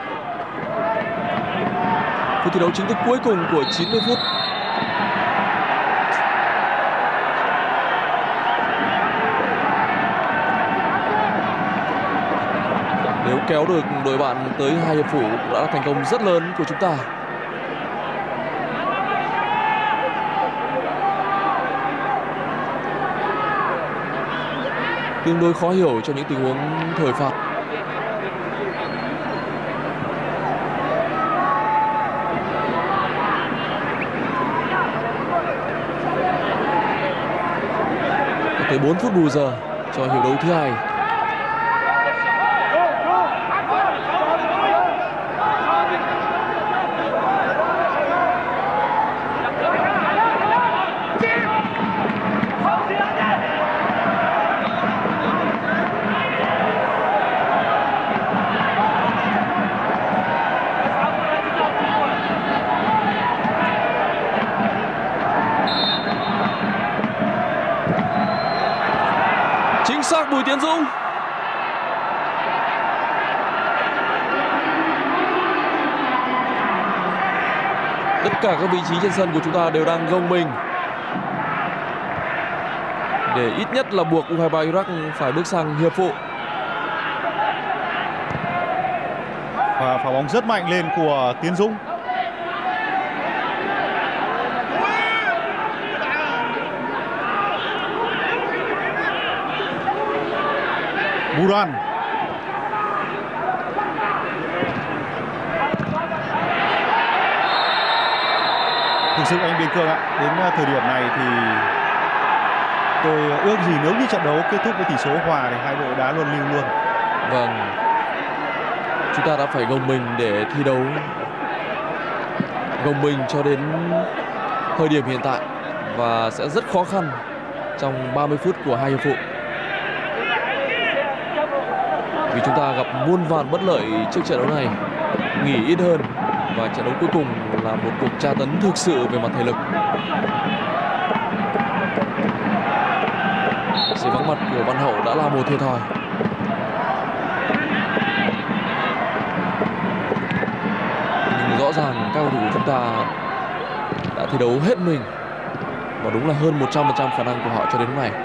Phút thi đấu chính thức cuối cùng của chín mươi phút. Nếu kéo được đội bạn tới hai hiệp phụ đã là thành công rất lớn của chúng ta. Tương đối khó hiểu cho những tình huống thời phạt. Tới bốn phút bù giờ cho hiệp đấu thứ hai. Chính xác, Bùi Tiến Dũng. Tất cả các vị trí trên sân của chúng ta đều đang gồng mình để ít nhất là buộc u hai ba Iraq phải bước sang hiệp phụ. Và pha bóng rất mạnh lên của Tiến Dũng. Buran. Thực sự anh Biên Cương ạ, đến thời điểm này thì tôi ước gì nếu như trận đấu kết thúc với tỷ số hòa thì hai đội đá luân lưu luôn. Vâng, chúng ta đã phải gồng mình để thi đấu, gồng mình cho đến thời điểm hiện tại và sẽ rất khó khăn trong ba mươi phút của hai hiệp phụ. Vì chúng ta gặp muôn vàn bất lợi trước trận đấu này, nghỉ ít hơn và trận đấu cuối cùng là một cuộc tra tấn thực sự về mặt thể lực. Sự vắng mặt của Văn Hậu đã là một thiệt thòi. Nhưng rõ ràng các cầu thủ của chúng ta đã thi đấu hết mình và đúng là hơn một trăm phần trăm khả năng của họ cho đến lúc này.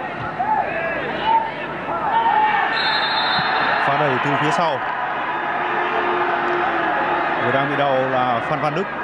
Phá đẩy từ phía sau. Người đang bị đau là Phan Văn Đức.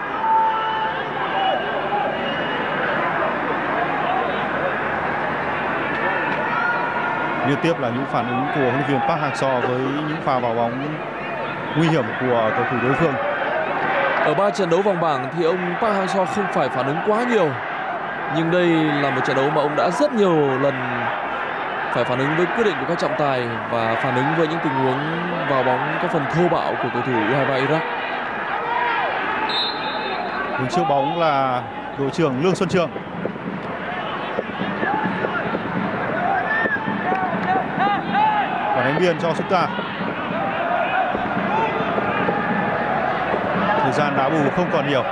Liên tiếp là những phản ứng của huấn luyện viên Park Hang-seo với những pha vào bóng nguy hiểm của cầu thủ đối phương. Ở ba trận đấu vòng bảng thì ông Park Hang-seo không phải phản ứng quá nhiều, nhưng đây là một trận đấu mà ông đã rất nhiều lần phải phản ứng với quyết định của các trọng tài và phản ứng với những tình huống vào bóng có phần thô bạo của cầu thủ u hai ba Iraq. Đứng trước bóng là đội trưởng Lương Xuân Trường. Và đánh biên cho chúng ta. Thời gian đá bù không còn nhiều.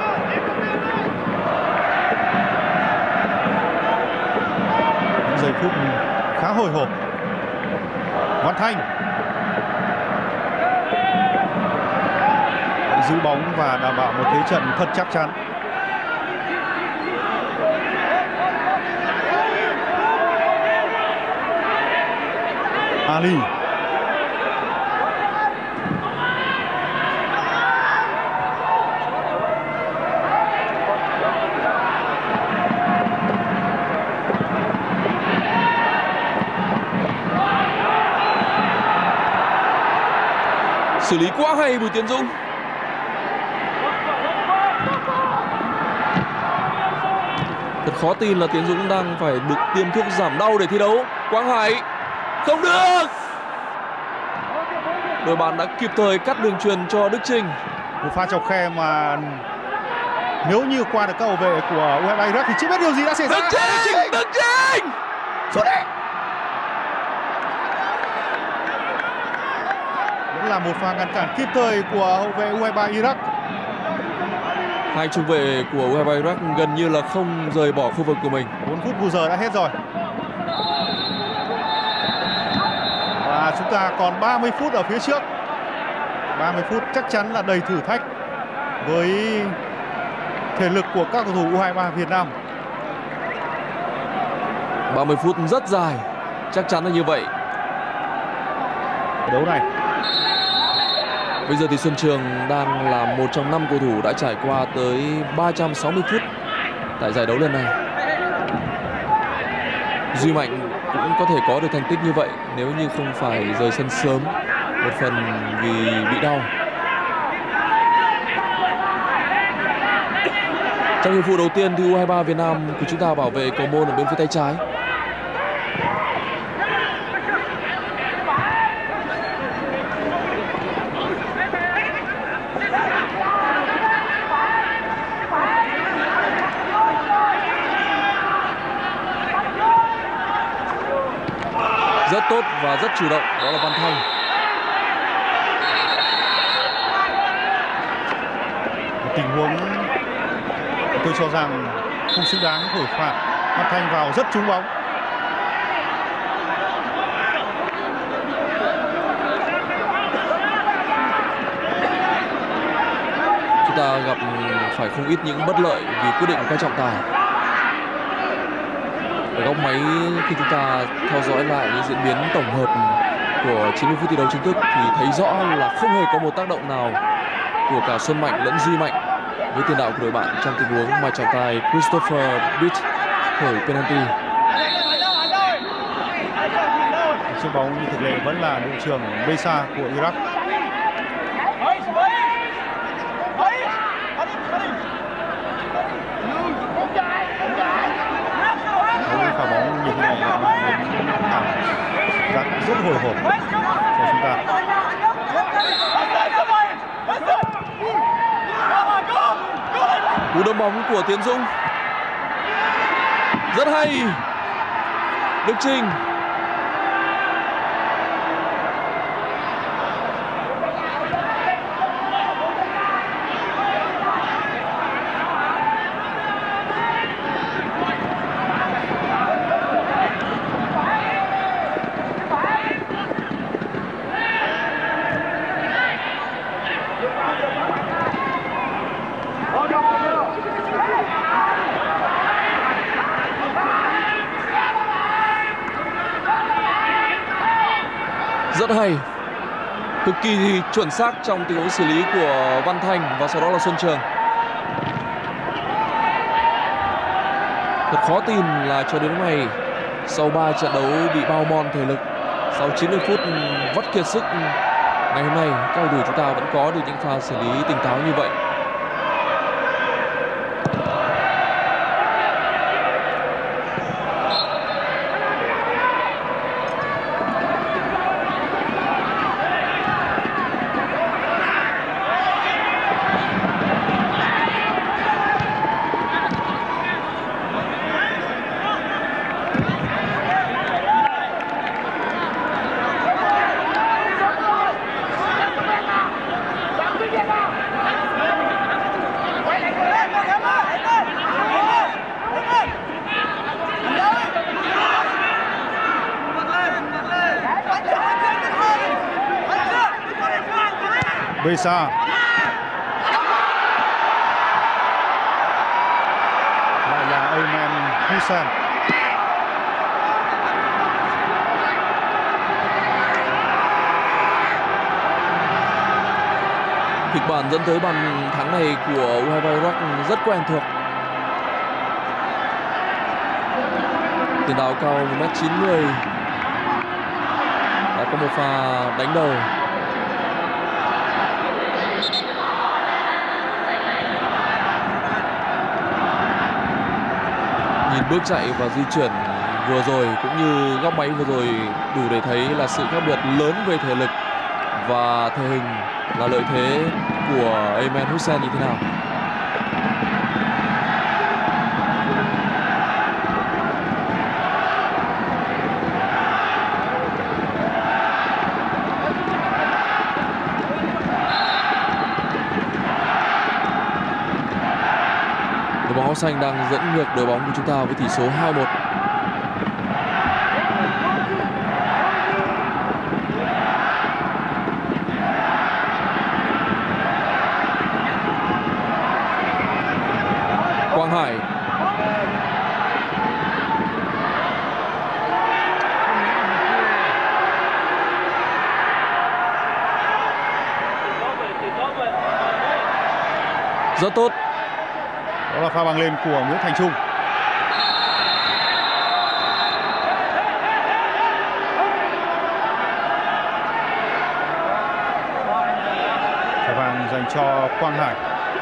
Những giây phút khá hồi hộp. Văn Thanh giữ bóng và đảm bảo một thế trận thật chắc chắn. Ali. Xử lý quá hay Bùi Tiến Dũng. Thật khó tin là Tiến Dũng đang phải được tiêm thuốc giảm đau để thi đấu. Quang Hải không được. Đội bạn đã kịp thời cắt đường truyền cho Đức Chinh. Một pha chọc khe mà nếu như qua được các hậu vệ của u hai ba Iraq thì chưa biết điều gì đã xảy ra. Đức Chinh, Đức Chinh. Xuất đấy. Vẫn là một pha ngăn cản kịp thời của hậu vệ u hai ba Iraq. Hai trung vệ của u hai ba Iraq gần như là không rời bỏ khu vực của mình. bốn phút bù giờ đã hết rồi. Và chúng ta còn ba mươi phút ở phía trước. ba mươi phút chắc chắn là đầy thử thách với thể lực của các cầu thủ u hai ba Việt Nam. ba mươi phút rất dài, chắc chắn là như vậy. Đấu này. Bây giờ thì Xuân Trường đang là một trong năm cầu thủ đã trải qua tới ba trăm sáu mươi phút tại giải đấu lần này. Duy Mạnh cũng có thể có được thành tích như vậy nếu như không phải rời sân sớm, một phần vì bị đau. Trong hiệp phụ đầu tiên thì u hai ba Việt Nam của chúng ta bảo vệ cầu môn ở bên phía tay trái. Rất tốt và rất chủ động, đó là Văn Thanh. Một tình huống tôi cho rằng không xứng đáng thổi phạt. Văn Thanh vào rất trúng bóng. Chúng ta gặp phải không ít những bất lợi vì quyết định của các trọng tài. Ở góc máy khi chúng ta theo dõi lại những diễn biến tổng hợp của chín mươi phút thi đấu chính thức thì thấy rõ là không hề có một tác động nào của cả Xuân Mạnh lẫn Duy Mạnh với tiền đạo của đội bạn trong tình huống mà trọng tài Christopher Bitt khởi penalty. Chiếc bóng như thực lệ vẫn là đội trưởng Besa của Iraq. Pha bóng như thế này là cảm giác rất hồi hộp cho chúng ta. Cú đấm bóng của Tiến Dũng rất hay. Đức Chinh. Rất hay, cực kỳ chuẩn xác trong tình huống xử lý của Văn Thanh và sau đó là Xuân Trường. Thật khó tin là cho đến lúc này, sau ba trận đấu bị bao mòn thể lực, sau chín mươi phút vắt kiệt sức, ngày hôm nay các cầu thủ chúng ta vẫn có được những pha xử lý tỉnh táo như vậy. Besa. Lại là Ayman Hussein. Kịch bản dẫn tới bàn thắng này của u hai ba Iraq rất quen thuộc. Tiền đạo cao một mét chín mươi đã có một pha đánh đầu. bước chạy và di chuyển vừa rồi cũng như góc máy vừa rồi đủ để thấy là sự khác biệt lớn về thể lực và thể hình là lợi thế của Ayman Hussein như thế nào. Đội bóng áo xanh đang dẫn ngược đội bóng của chúng ta với tỷ số hai một. Quang Hải. Rất tốt. Đó là pha băng lên của Nguyễn Thành Trung. Thẻ vàng dành cho Quang Hải.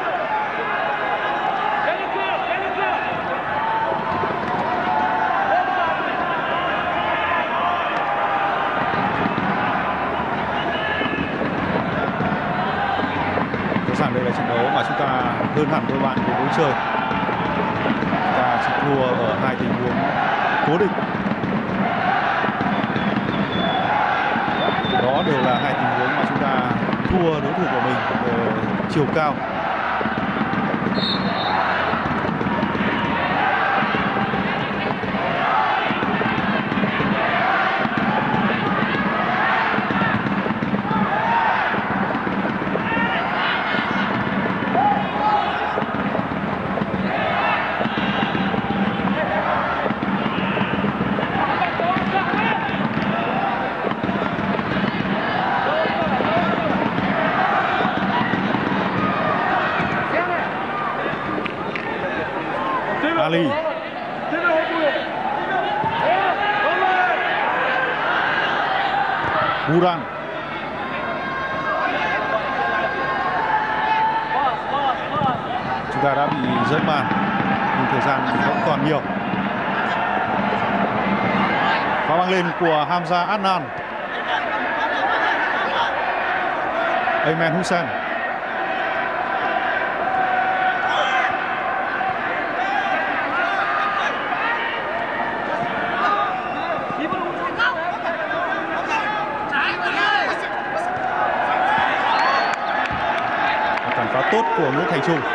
Đây là trận đấu mà chúng ta hơn hẳn đôi bạn về đối chơi. Chúng ta chỉ thua ở hai tình huống cố định. Đó đều là hai tình huống mà chúng ta thua đối thủ của mình về chiều cao. Ali. Buran. Chúng ta đã bị dẫn bàn nhưng thời gian vẫn còn nhiều. Pha băng lên của Hamza Adnan. Ayman Hussein. Phá tốt của Nguyễn Thành Trung.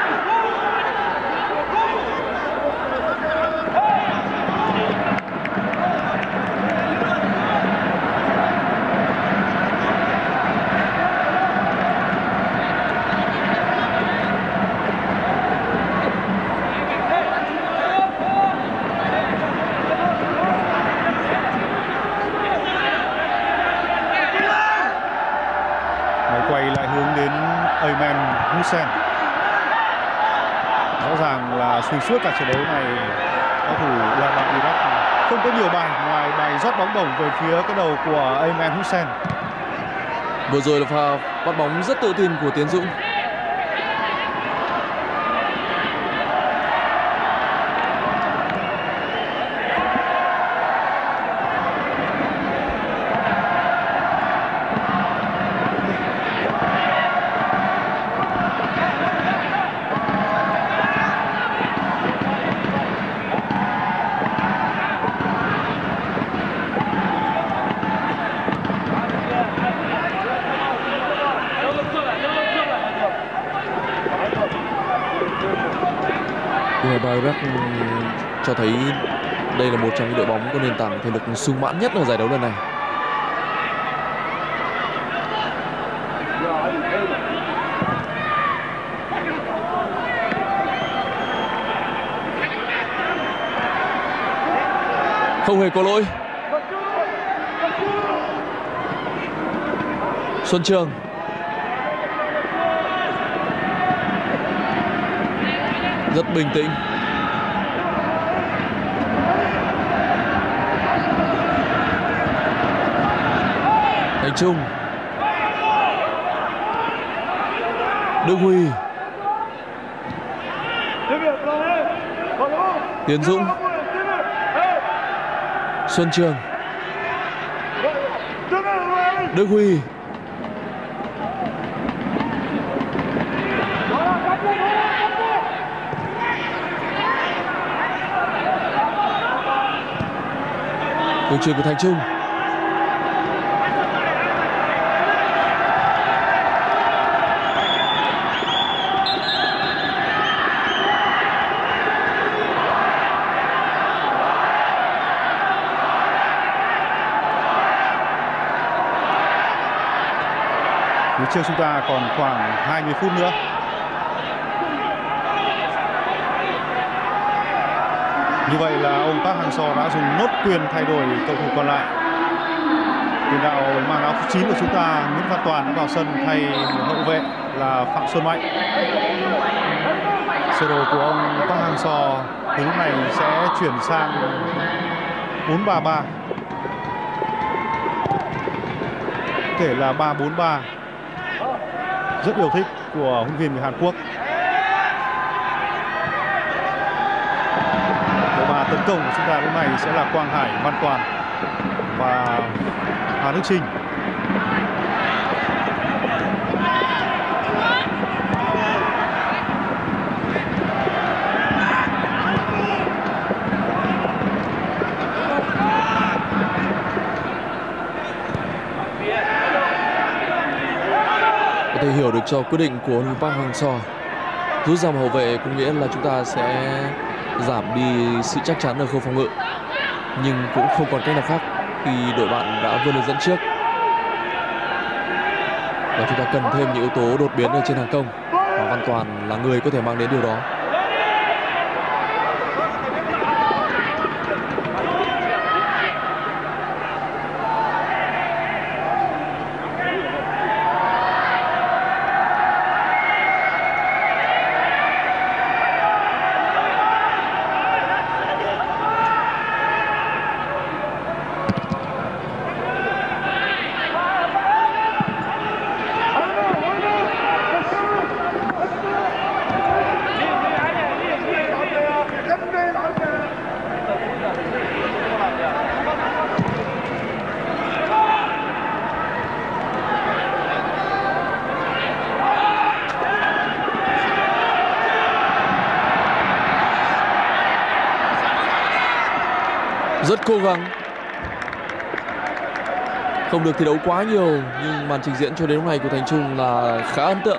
Máy quay lại hướng đến Ayman Hussein. Rõ ràng là xuyên suốt cả trận đấu này cầu thủ là bạn Iraq không có nhiều bài ngoài bài rót bóng bổng về phía cái đầu của Ayman Hussein. Vừa rồi là pha bắt bóng rất tự tin của Tiến Dũng. u hai ba Iraq cho thấy đây là một trong những đội bóng có nền tảng thể lực sung mãn nhất ở giải đấu lần này. Không hề có lỗi. Xuân Trường. Rất bình tĩnh. Thành Trung. Đức Huy. Tiến Dũng. Xuân Trường, Đức Huy, đường chuyền của Thành Trung. Phía trước chúng ta còn khoảng hai mươi phút nữa. Như vậy là ông Park Hang-seo đã dùng nốt quyền thay đổi cầu thủ còn lại. Tiền đạo mang áo số chín của chúng ta Nguyễn Văn Toàn đã vào sân thay hậu vệ là Phạm Xuân Mạnh. Sơ đồ của ông Park Hang-seo từ lúc này sẽ chuyển sang bốn ba ba, có thể là ba bốn ba, rất yêu thích của huấn luyện viên người Hàn Quốc. Đội ba tấn công của chúng ta lúc này sẽ là Quang Hải, Văn Toàn và Hà Đức Chinh. Có thể hiểu được cho quyết định của huấn luyện viên Park Hang-seo. Rút ra một hậu vệ có nghĩa là chúng ta sẽ giảm đi sự chắc chắn ở khâu phòng ngự, nhưng cũng không còn cách nào khác khi đội bạn đã vươn lên dẫn trước, và chúng ta cần thêm những yếu tố đột biến ở trên hàng công, và Văn Toàn là người có thể mang đến điều đó. Rất cố gắng, không được thi đấu quá nhiều, nhưng màn trình diễn cho đến lúc này của Thành Trung là khá ấn tượng.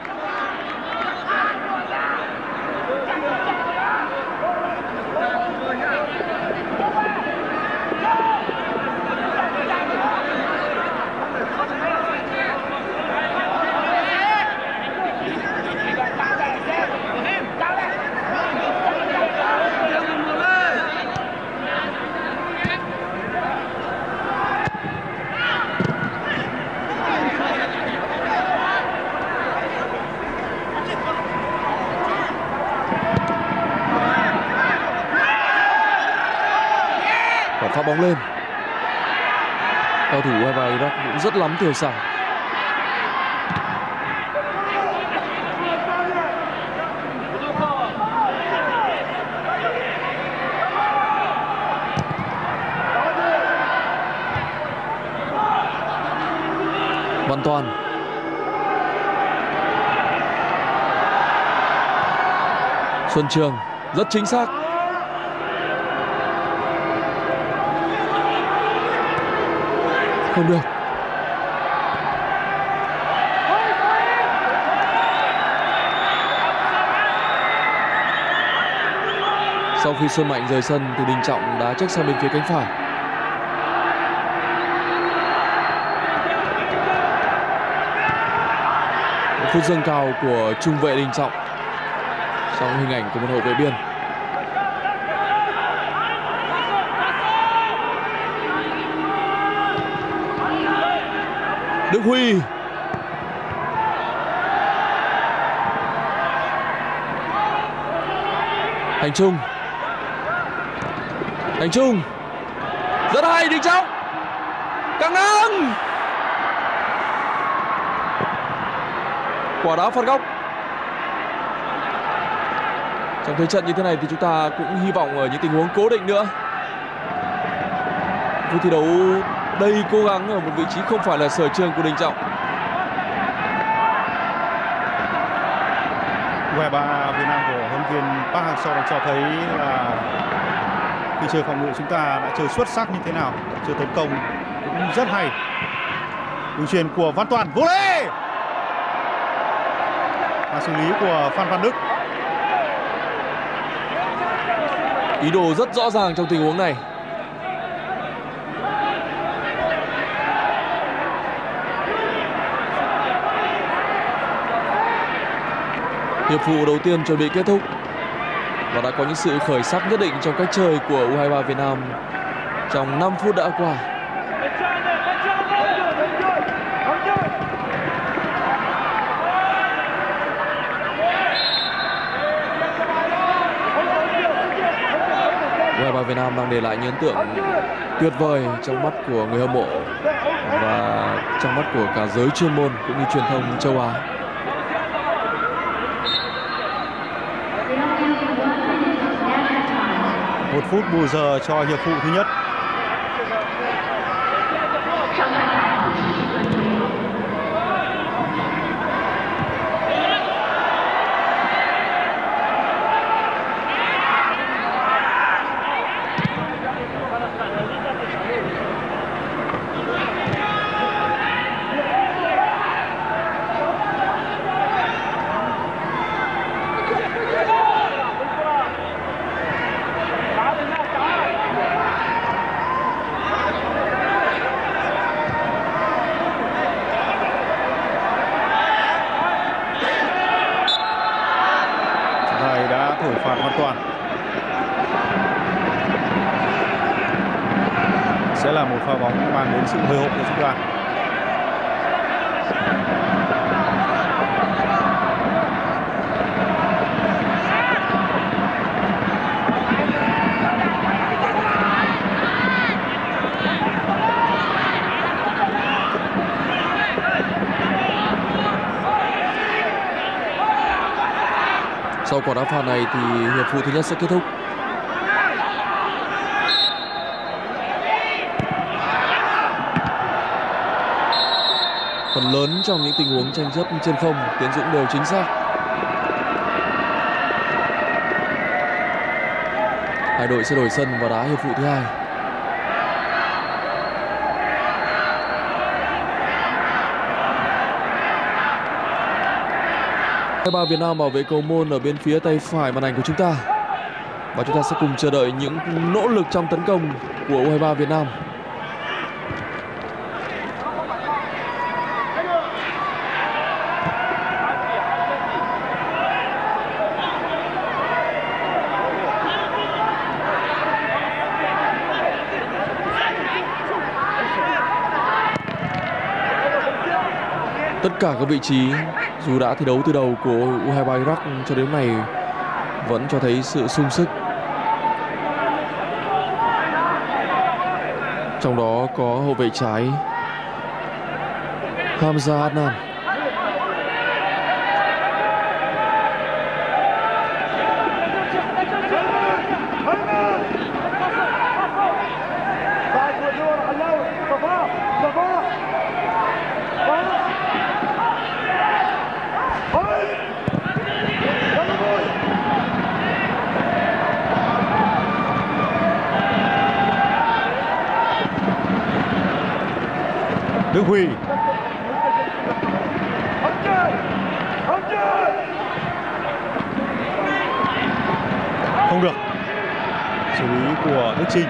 Phá bóng lên, cầu thủ u hai ba Iraq cũng rất lắm tiểu xảo. Văn Toàn, Xuân Trường rất chính xác. Không được. Sau khi Xuân Mạnh rời sân thì Đình Trọng đã check sang bên phía cánh phải. Một phút dâng cao của trung vệ Đình Trọng trong hình ảnh của một hậu vệ biên. Đức Huy, Thành Trung, Thành Trung rất hay, Đình Trọng căng ngang, quả đá phạt góc. Trong thế trận như thế này thì chúng ta cũng hy vọng ở những tình huống cố định nữa. phút thi đấu đầy cố gắng ở một vị trí không phải là sở trường của Đình Trọng. u hai ba Việt Nam của huấn luyện viên Park Hang-seo đã cho thấy là khi chơi phòng ngự chúng ta đã chơi xuất sắc như thế nào, chơi tấn công cũng rất hay. Đường chuyền của Văn Toàn, vô lê và xử lý của Phan Văn Đức. Ý đồ rất rõ ràng trong tình huống này. Hiệp phụ đầu tiên chuẩn bị kết thúc và đã có những sự khởi sắc nhất định trong cách chơi của u hai ba Việt Nam trong năm phút đã qua. u hai ba Việt Nam đang để lại những ấn tượng tuyệt vời trong mắt của người hâm mộ và trong mắt của cả giới chuyên môn cũng như truyền thông châu Á. Một phút bù giờ cho hiệp phụ thứ nhất. Thổi phạt hoàn toàn sẽ là một pha bóng mang đến sự hồi hộp của chúng ta. Sau quả đá phạt này thì hiệp phụ thứ nhất sẽ kết thúc. Phần lớn trong những tình huống tranh chấp trên không, Tiến Dũng đều chính xác. Hai đội sẽ đổi sân và đá hiệp phụ thứ hai. u hai ba Việt Nam bảo vệ cầu môn ở bên phía tay phải màn ảnh của chúng ta. Và chúng ta sẽ cùng chờ đợi những nỗ lực trong tấn công của u hai ba Việt Nam. Tất cả các vị trí dù đã thi đấu từ đầu của u hai ba Iraq cho đến này vẫn cho thấy sự sung sức. Trong đó có hậu vệ trái Hamza Adnan. Đức Huy không được, xử lý của Đức Trinh.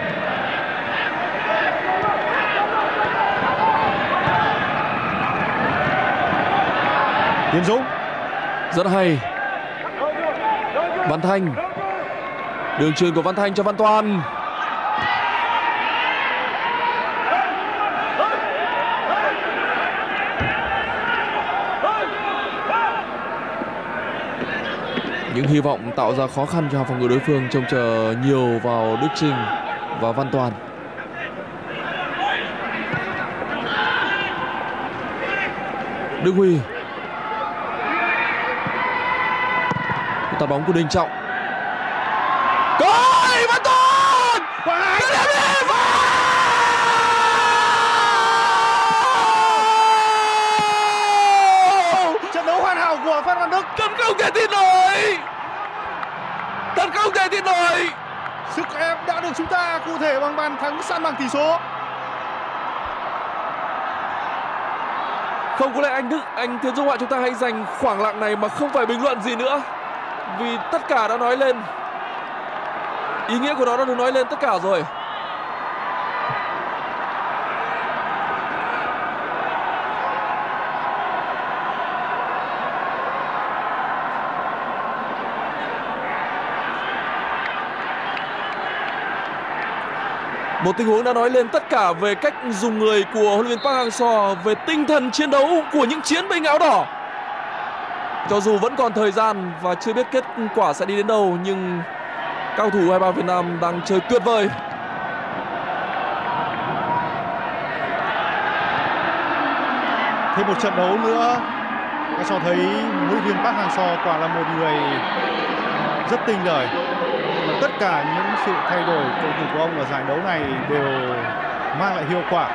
Tiến Dũng rất hay. Văn Thanh, đường chuyền của Văn Thanh cho Văn Toàn. Những hy vọng tạo ra khó khăn cho phòng ngự đối phương trông chờ nhiều vào Đức Trinh và Văn Toàn. Đức Huy, tạt bóng của Đình Trọng. Rồi Văn Toàn! hoàn hảo của Phan Văn Đức. Thật không thể tin nổi, thật không thể tin nổi. Sức ép đã được chúng ta cụ thể bằng bàn thắng san bằng tỷ số. Không, có lẽ anh Đức, anh Tiến Dung ạ, chúng ta hãy dành khoảng lặng này mà không phải bình luận gì nữa, vì tất cả đã nói lên, ý nghĩa của nó đã được nói lên tất cả rồi. Một tình huống đã nói lên tất cả về cách dùng người của huấn luyện viên Park Hang-seo, về tinh thần chiến đấu của những chiến binh áo đỏ. Cho dù vẫn còn thời gian và chưa biết kết quả sẽ đi đến đâu, nhưng cao thủ u hai ba Việt Nam đang chơi tuyệt vời. Thêm một trận đấu nữa đã cho thấy huấn luyện viên Park Hang-seo quả là một người rất tinh đời. Tất cả những sự thay đổi cầu thủ của ông ở giải đấu này đều mang lại hiệu quả.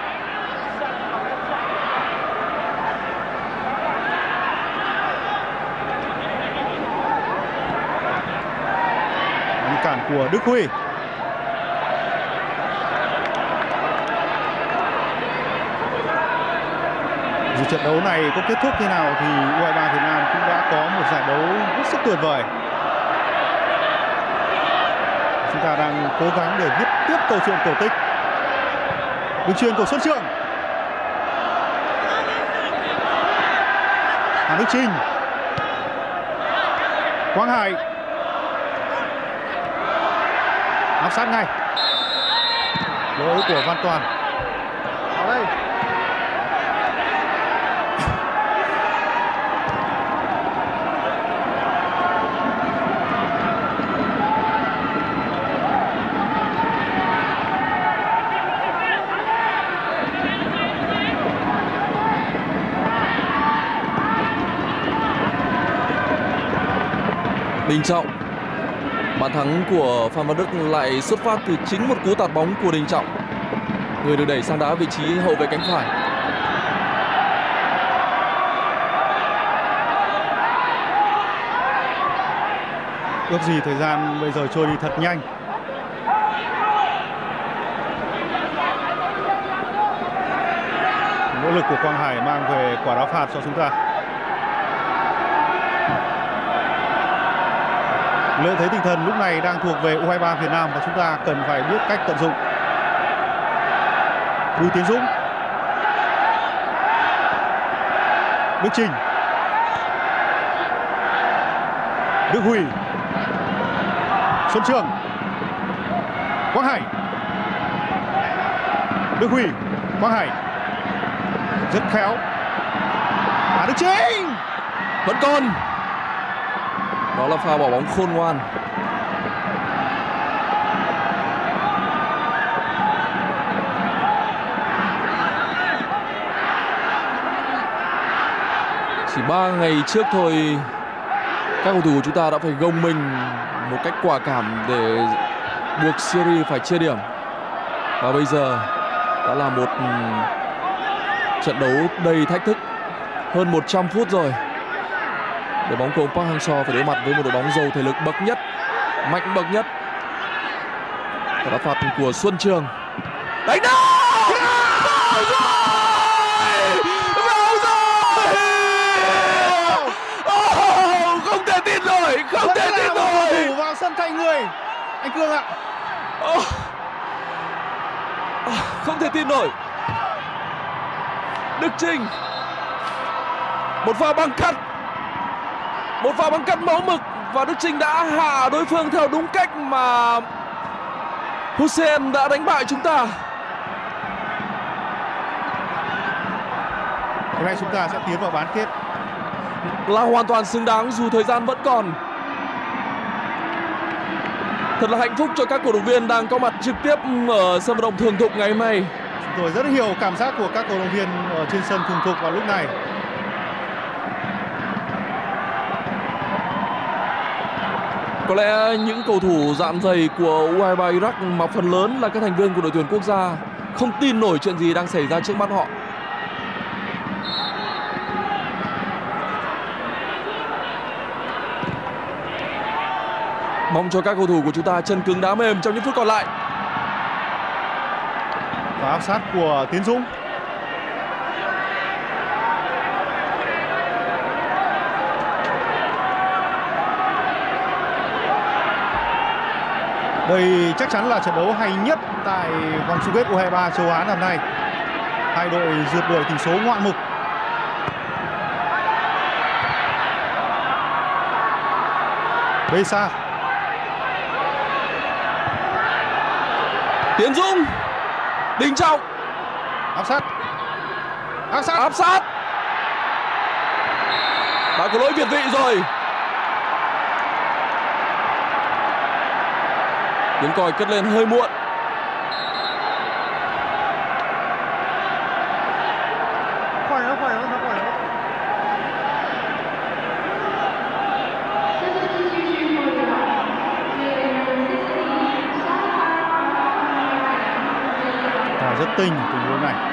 Ngăn cản của Đức Huy. Dù trận đấu này có kết thúc thế nào thì u hai ba Việt Nam cũng đã có một giải đấu hết sức tuyệt vời. Chúng ta đang cố gắng để viết tiếp câu chuyện cổ tích. Đường chuyền của Xuân Trường. Hà Đức Chinh. Quang Hải. Áp sát ngay. Lỗi của Văn Toàn. Vào đây. Đình Trọng. Bàn thắng của Phan Văn Đức lại xuất phát từ chính một cú tạt bóng của Đình Trọng, người được đẩy sang đá vị trí hậu vệ cánh phải. Ước gì thời gian bây giờ trôi đi thật nhanh. Nỗ lực của Quang Hải mang về quả đá phạt cho chúng ta. Lợi thế tinh thần lúc này đang thuộc về u hai ba Việt Nam và chúng ta cần phải biết cách tận dụng. Bùi Tiến Dũng. Đức Trình. Đức Huy. Xuân Trường. Quang Hải. Đức Huy. Quang Hải. Rất khéo. Hà Đức Chinh. Vẫn còn. Đó là pha bỏ bóng khôn ngoan. Chỉ ba ngày trước thôi, các cầu thủ của chúng ta đã phải gồng mình một cách quả cảm để buộc Syria phải chia điểm. Và bây giờ đã là một trận đấu đầy thách thức. Hơn một trăm phút rồi, đội bóng của ông Park Hang-seo phải đối mặt với một đội bóng giàu thể lực bậc nhất, mạnh bậc nhất. Và đá phạt của Xuân Trường. Đánh đâu! Vào rồi! Vào rồi! Oh, không thể tin nổi, không Vẫn thể là tin một nổi. cầu thủ vào sân thay người. Anh Cương ạ. Oh. Oh, không thể tin nổi. Đức Trình. Một pha băng cắt. Một pha băng cắt mẫu mực và Đức Trình đã hạ đối phương theo đúng cách mà Hussein đã đánh bại chúng ta. Hôm nay chúng ta sẽ tiến vào bán kết. Là hoàn toàn xứng đáng dù thời gian vẫn còn. Thật là hạnh phúc cho các cổ động viên đang có mặt trực tiếp ở sân vận động Thường Thục ngày hôm nay. Chúng tôi rất hiểu cảm giác của các cổ động viên ở trên sân Thường Thục vào lúc này. Có lẽ những cầu thủ dạn dày của u hai ba Iraq mà phần lớn là các thành viên của đội tuyển quốc gia không tin nổi chuyện gì đang xảy ra trước mắt họ. Mong cho các cầu thủ của chúng ta chân cứng đá mềm trong những phút còn lại. Và áp sát của Tiến Dũng. Đây chắc chắn là trận đấu hay nhất tại vòng chung kết U hai ba châu Á năm nay. Hai đội rượt đuổi tỷ số ngoạn mục. Besa. Tiến Dũng. Đình Trọng. Áp sát. Áp sát. Áp sát. Đã có lỗi việt vị rồi. Tiếng còi cất lên hơi muộn. Ta rất tinh tình huống này.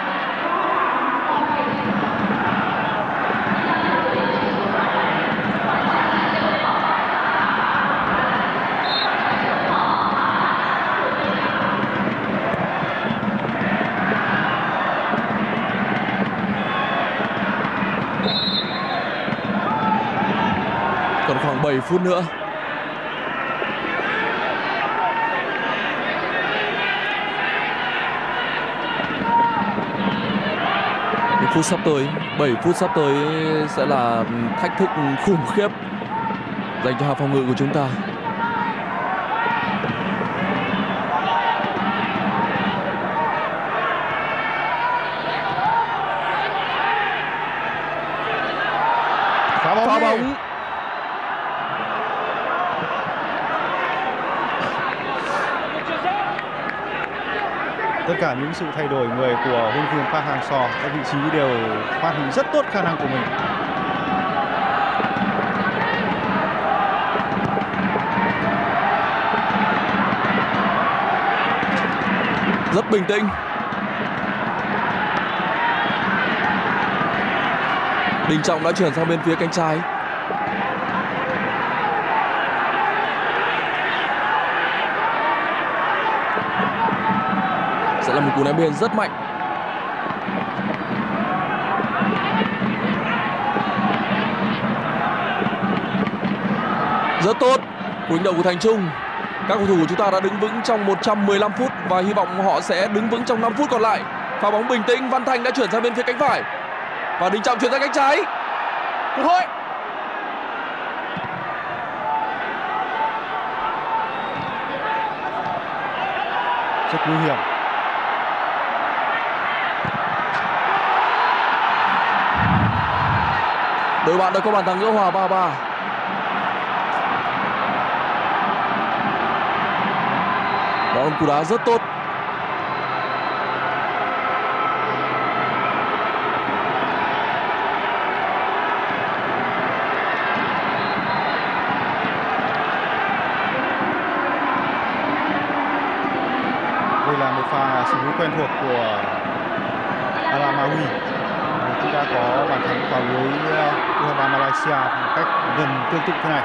Còn khoảng bảy phút nữa. Những phút sắp tới, bảy phút sắp tới sẽ là thách thức khủng khiếp dành cho hàng phòng ngự của chúng ta. Phá bóng. Phá bóng. Tất cả những sự thay đổi người của huấn luyện viên Park Hang-seo, các vị trí đều phát huy rất tốt khả năng của mình. Rất bình tĩnh. Đình Trọng đã chuyển sang bên phía cánh trái. Sẽ là một cú ném biên rất mạnh. Rất tốt. Cú đánh đầu của Thành Trung. Các cầu thủ của chúng ta đã đứng vững trong một trăm mười lăm phút và hy vọng họ sẽ đứng vững trong năm phút còn lại. Pha bóng bình tĩnh. Văn Thành đã chuyển sang bên phía cánh phải và Đình Trọng chuyển sang cánh trái. Cơ hội. Rất nguy hiểm. Đội bạn đã có bàn thắng gỡ hòa ba ba. Đó là một cú đá rất tốt. Đây là một pha xử lý quen thuộc của Alamawi. Chúng ta có bàn thắng vào lưới U hai ba Malaysia một cách gần tương tự thế này.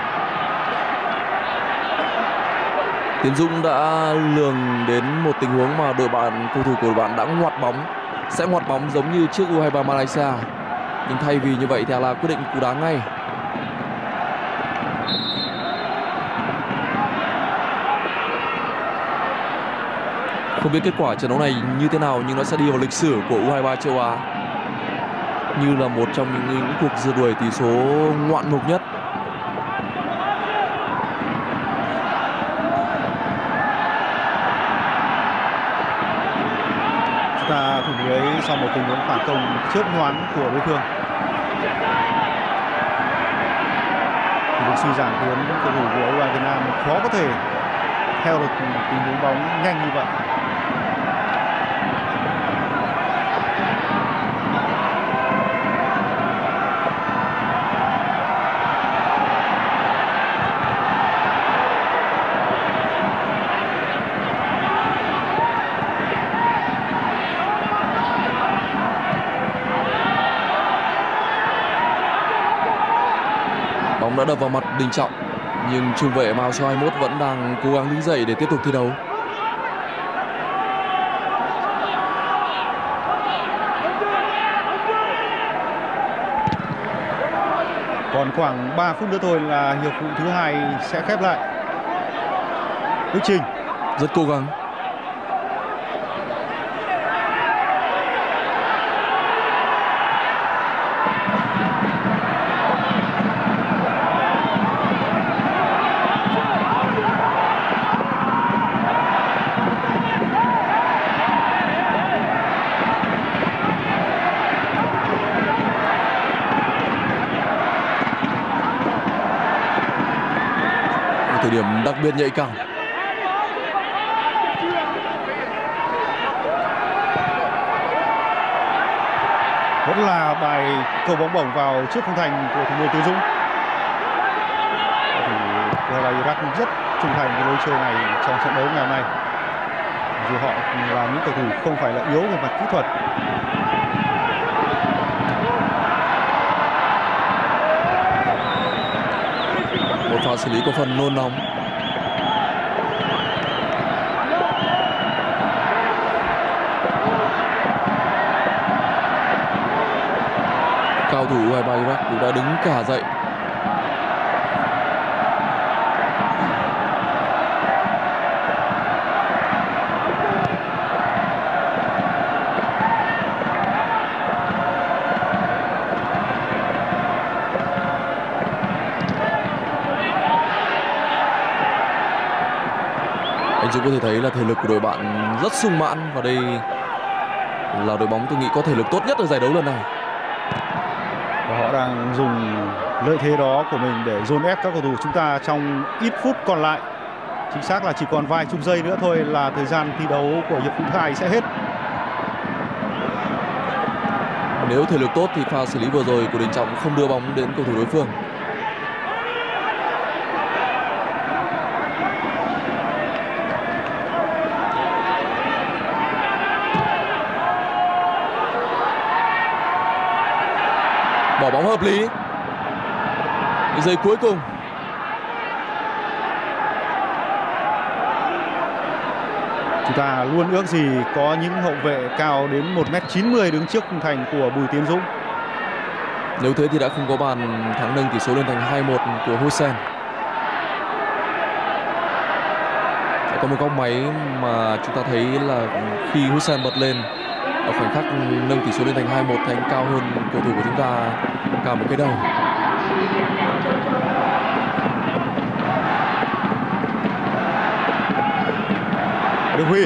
Tiến Dũng đã lường đến một tình huống mà đội bạn cầu thủ của đội bạn đã ngoặt bóng, sẽ ngoặt bóng giống như trước U hai ba Malaysia. Nhưng thay vì như vậy thì là quyết định cú đá ngay. Không biết kết quả trận đấu này như thế nào nhưng nó sẽ đi vào lịch sử của U hai ba châu Á như là một trong những, những cuộc rượt đuổi tỷ số ngoạn mục nhất. Chúng ta thủng lưới sau một tình huống phản công chớp nhoáng của đối phương. Thì được suy giảm khiến cầu thủ của U hai ba Việt Nam khó có thể theo được tình huống bóng nhanh như vậy. Bóng đã đập vào mặt Đình Trọng. Nhưng trung vệ màu số hai mươi mốt vẫn đang cố gắng đứng dậy để tiếp tục thi đấu. Còn khoảng ba phút nữa thôi là hiệp phụ thứ hai sẽ khép lại. Đức Trình rất cố gắng. Thời điểm đặc biệt nhạy cảm. Vẫn là bài cầu bóng bổng vào trước khung thành của thủ môn Tiến Dũng. Thì Iraq rất trung thành với lối chơi này trong trận đấu ngày hôm nay. Dù họ là những cầu thủ không phải là yếu về mặt kỹ thuật. Một pha xử lý có phần nôn nóng. Cao thủ u hai ba Iraq cũng đã đứng cả dậy. Anh Dũng có thể thấy là thể lực của đội bạn rất sung mãn, và đây là đội bóng tôi nghĩ có thể lực tốt nhất ở giải đấu lần này. Và họ đang dùng lợi thế đó của mình để dồn ép các cầu thủ chúng ta trong ít phút còn lại. Chính xác là chỉ còn vài chục giây nữa thôi là thời gian thi đấu của hiệp phụ thứ hai sẽ hết. Nếu thể lực tốt thì pha xử lý vừa rồi của Đình Trọng không đưa bóng đến cầu thủ đối phương. Bỏ bóng hợp lý. Giây cuối cùng. Chúng ta luôn ước gì có những hậu vệ cao đến một mét chín mươi đứng trước khung thành của Bùi Tiến Dũng. Nếu thế thì đã không có bàn thắng nâng tỷ số lên thành hai một của Hussein. Sẽ có một góc máy mà chúng ta thấy là khi Hussein bật lên ở khoảnh khắc nâng tỷ số lên thành hai một thì anh cao hơn cầu thủ của chúng ta cả một cái đầu. Đức Huy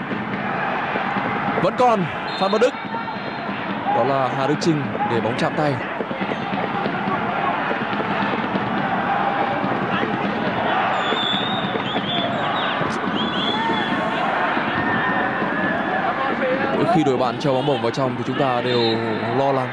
vẫn còn Phan Văn Đức. Đó là Hà Đức Chinh để bóng chạm tay. Mỗi khi đội bạn cho bóng bổng vào trong thì chúng ta đều lo lắng.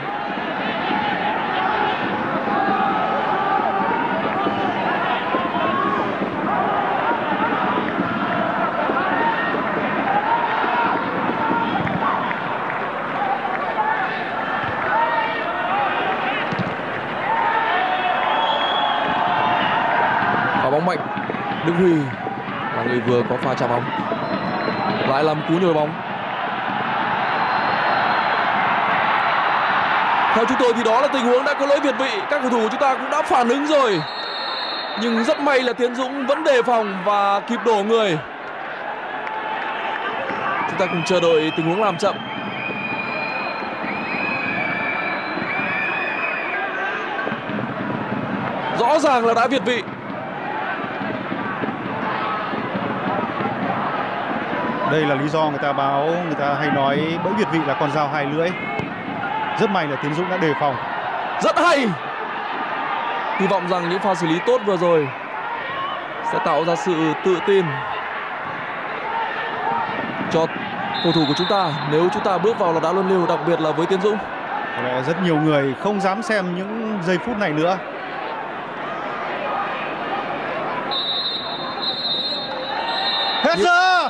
Và bóng mạnh. Đức Huy là người vừa có pha chạm bóng, lại làm cú nhồi bóng. Theo chúng tôi thì đó là tình huống đã có lỗi việt vị. Các cầu thủ chúng ta cũng đã phản ứng rồi, nhưng rất may là Tiến Dũng vẫn đề phòng và kịp đổ người. Chúng ta cùng chờ đợi tình huống làm chậm. Rõ ràng là đã việt vị. Đây là lý do người ta báo, người ta hay nói bẫy việt vị là con dao hai lưỡi. Rất may là Tiến Dũng đã đề phòng. Rất hay. Hy vọng rằng những pha xử lý tốt vừa rồi sẽ tạo ra sự tự tin cho cầu thủ của chúng ta nếu chúng ta bước vào là đá luân lưu, đặc biệt là với Tiến Dũng. Có lẽ rất nhiều người không dám xem những giây phút này nữa. Hết Như... giờ.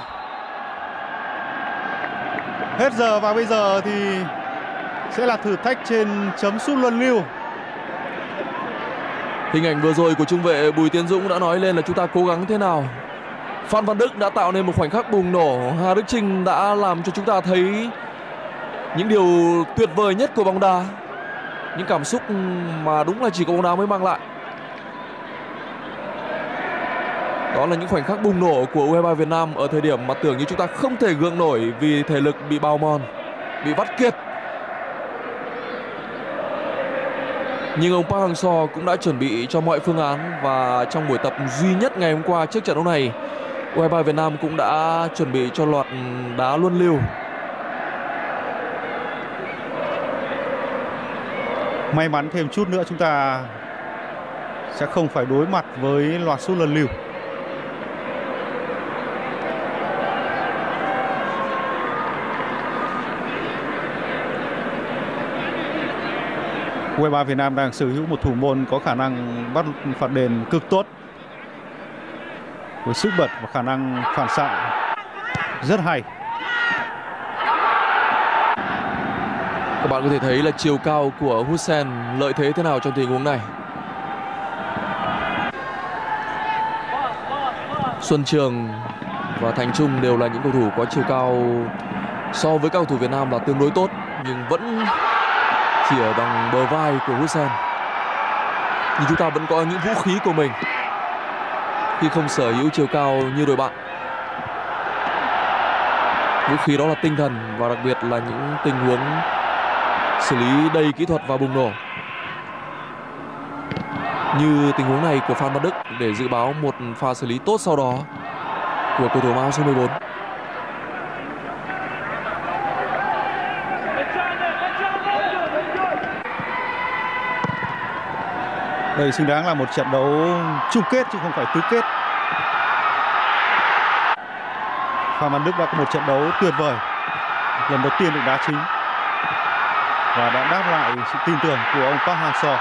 Hết giờ và bây giờ thì sẽ là thử thách trên chấm sút luân lưu. Hình ảnh vừa rồi của trung vệ Bùi Tiến Dũng đã nói lên là chúng ta cố gắng thế nào. Phan Văn Đức đã tạo nên một khoảnh khắc bùng nổ. Hà Đức Chinh đã làm cho chúng ta thấy những điều tuyệt vời nhất của bóng đá, những cảm xúc mà đúng là chỉ có bóng đá mới mang lại. Đó là những khoảnh khắc bùng nổ của u hai ba Việt Nam ở thời điểm mà tưởng như chúng ta không thể gượng nổi vì thể lực bị bào mòn, bị vắt kiệt. Nhưng ông Park Hang-seo cũng đã chuẩn bị cho mọi phương án, và trong buổi tập duy nhất ngày hôm qua trước trận đấu này, u hai ba Việt Nam cũng đã chuẩn bị cho loạt đá luân lưu. May mắn thêm chút nữa chúng ta sẽ không phải đối mặt với loạt sút luân lưu. u hai ba Việt Nam đang sở hữu một thủ môn có khả năng bắt phạt đền cực tốt, với sức bật và khả năng phản xạ rất hay. Các bạn có thể thấy là chiều cao của Hussein lợi thế thế nào trong tình huống này. Xuân Trường và Thành Trung đều là những cầu thủ có chiều cao so với các cầu thủ Việt Nam là tương đối tốt, nhưng vẫn chỉ ở bằng bờ vai của Hussein. Nhưng chúng ta vẫn có những vũ khí của mình khi không sở hữu chiều cao như đội bạn. Vũ khí đó là tinh thần, và đặc biệt là những tình huống xử lý đầy kỹ thuật và bùng nổ, như tình huống này của Phan Văn Đức, để dự báo một pha xử lý tốt sau đó của cầu thủ mang áo số mười bốn. Đây xứng đáng là một trận đấu chung kết chứ không phải tứ kết. Phan Văn Đức đã có một trận đấu tuyệt vời, lần đầu tiên được đá chính, và đã đáp lại sự tin tưởng của ông Park Hang-seo.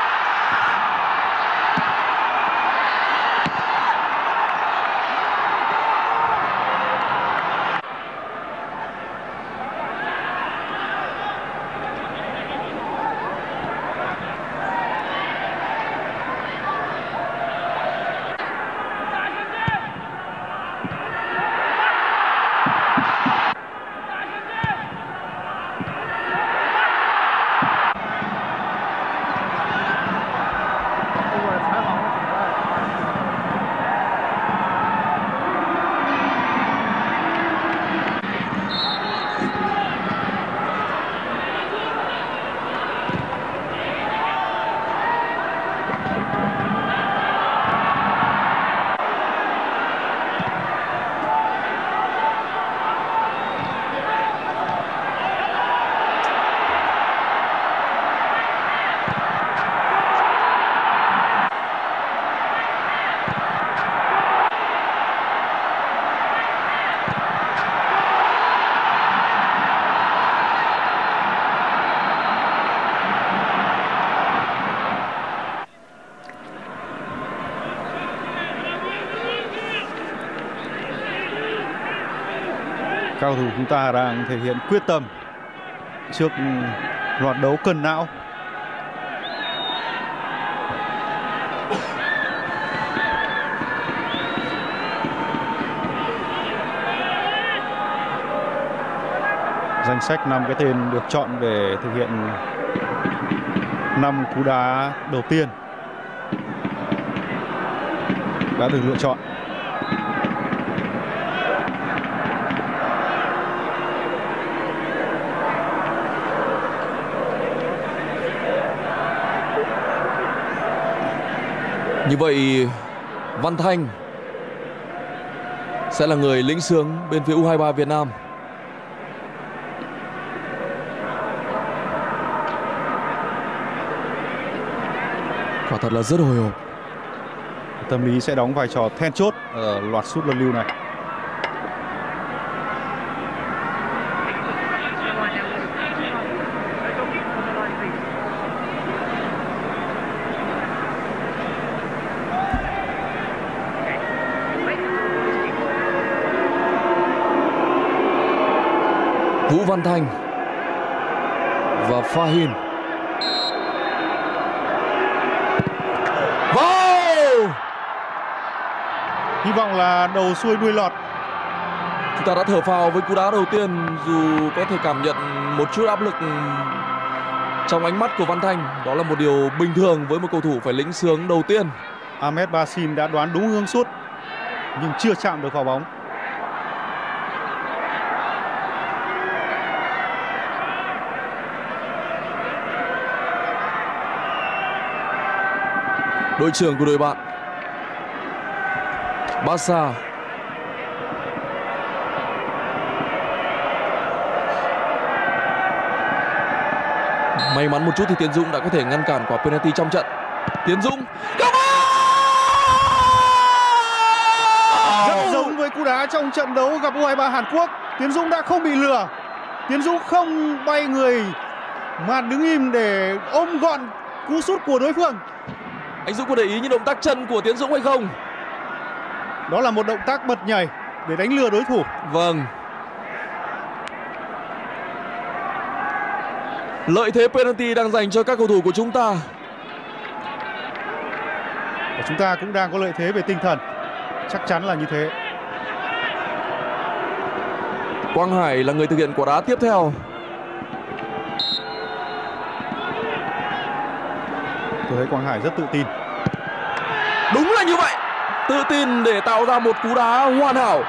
Các cầu thủ chúng ta đang thể hiện quyết tâm trước loạt đấu cân não. Danh sách năm cái tên được chọn để thực hiện năm cú đá đầu tiên đã được lựa chọn. Như vậy Văn Thanh sẽ là người lĩnh xướng bên phía u hai ba Việt Nam. Quả thật là rất hồi hộp. Tâm lý sẽ đóng vai trò then chốt ở loạt sút luân lưu này. Vũ Văn Thanh và Fahin. Hy vọng là đầu xuôi đuôi lọt. Chúng ta đã thở phào với cú đá đầu tiên, dù có thể cảm nhận một chút áp lực trong ánh mắt của Văn Thanh. Đó là một điều bình thường với một cầu thủ phải lĩnh sướng đầu tiên. Ahmed Basin đã đoán đúng hướng sút nhưng chưa chạm được vào bóng. Đội trưởng của đội bạn Barca. May mắn một chút thì Tiến Dũng đã có thể ngăn cản quả penalty trong trận. Tiến Dũng rất giống với cú đá trong trận đấu gặp u hai ba Hàn Quốc. Tiến Dũng đã không bị lừa. Tiến Dũng không bay người mà đứng im để ôm gọn cú sút của đối phương. Anh Dũng có để ý những động tác chân của Tiến Dũng hay không? Đó là một động tác bật nhảy để đánh lừa đối thủ. Vâng. Lợi thế penalty đang dành cho các cầu thủ của chúng ta. Và chúng ta cũng đang có lợi thế về tinh thần. Chắc chắn là như thế. Quang Hải là người thực hiện quả đá tiếp theo. Tôi thấy Quang Hải rất tự tin. Đúng là như vậy. Tự tin để tạo ra một cú đá hoàn hảo.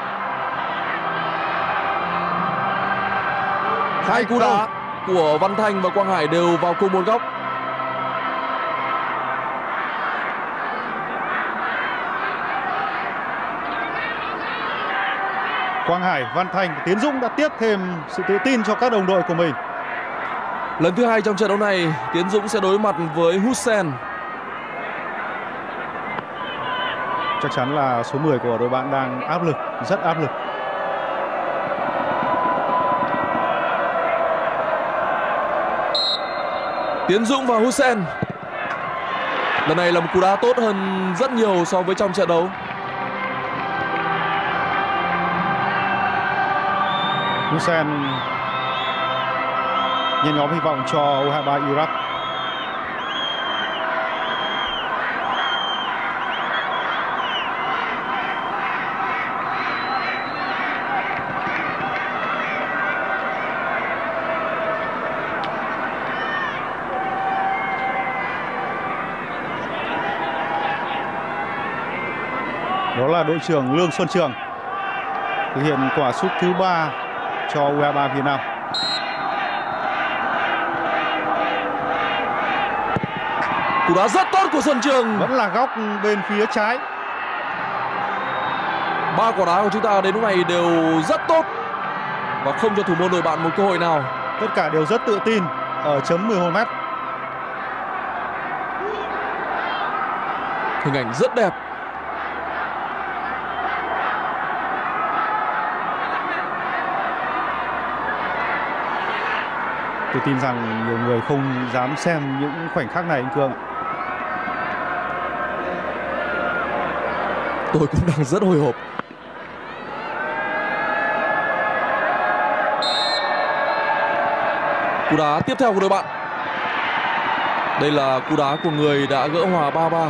Hai cú đá của Văn Thanh và Quang Hải đều vào cùng một góc. Quang Hải, Văn Thanh, Tiến Dũng đã tiếp thêm sự tự tin cho các đồng đội của mình. Lần thứ hai trong trận đấu này, Tiến Dũng sẽ đối mặt với Hussein. Chắc chắn là số mười của đội bạn đang áp lực, rất áp lực. Tiến Dũng và Hussein. Lần này là một cú đá tốt hơn rất nhiều so với trong trận đấu. Hussein nhen nhóm hy vọng cho u hai ba Iraq. Đó là đội trưởng Lương Xuân Trường thực hiện quả sút thứ ba cho u hai ba Việt Nam. Cú đá rất tốt của Xuân Trường. Vẫn là góc bên phía trái. Ba quả đá của chúng ta đến lúc này đều rất tốt và không cho thủ môn đội bạn một cơ hội nào. Tất cả đều rất tự tin ở chấm mười một mét. Hình ảnh rất đẹp. Tôi tin rằng nhiều người không dám xem những khoảnh khắc này anh Cương ạ. Tôi cũng đang rất hồi hộp. Cú đá tiếp theo của đội bạn. Đây là cú đá của người đã gỡ hòa ba ba.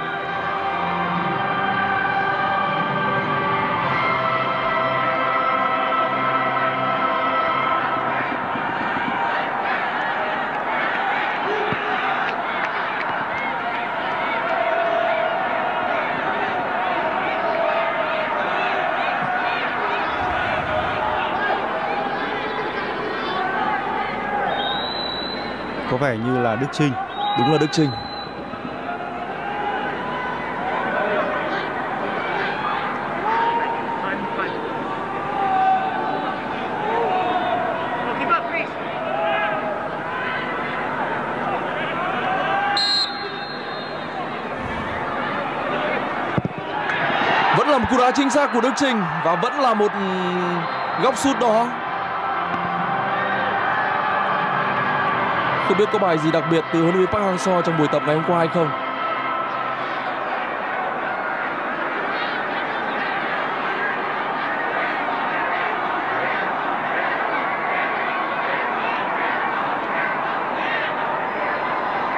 Có vẻ như là Đức Chinh. Đúng là Đức Chinh. Vẫn là một cú đá chính xác của Đức Chinh và vẫn là một góc sút đó. Không biết có bài gì đặc biệt từ huấn luyện viên Park Hang-seo trong buổi tập ngày hôm qua hay không.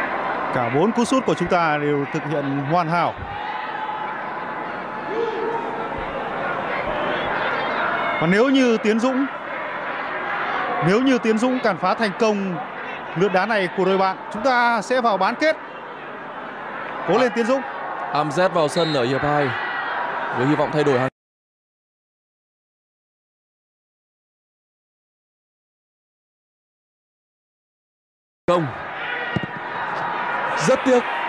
Cả bốn cú sút của chúng ta đều thực hiện hoàn hảo. Và nếu như Tiến Dũng Nếu như Tiến Dũng cản phá thành công lượt đá này của đội bạn, chúng ta sẽ vào bán kết. Cố lên Tiến Dũng. Amzet vào sân ở hiệp hai với hy vọng thay đổi hàng công. Rất tiếc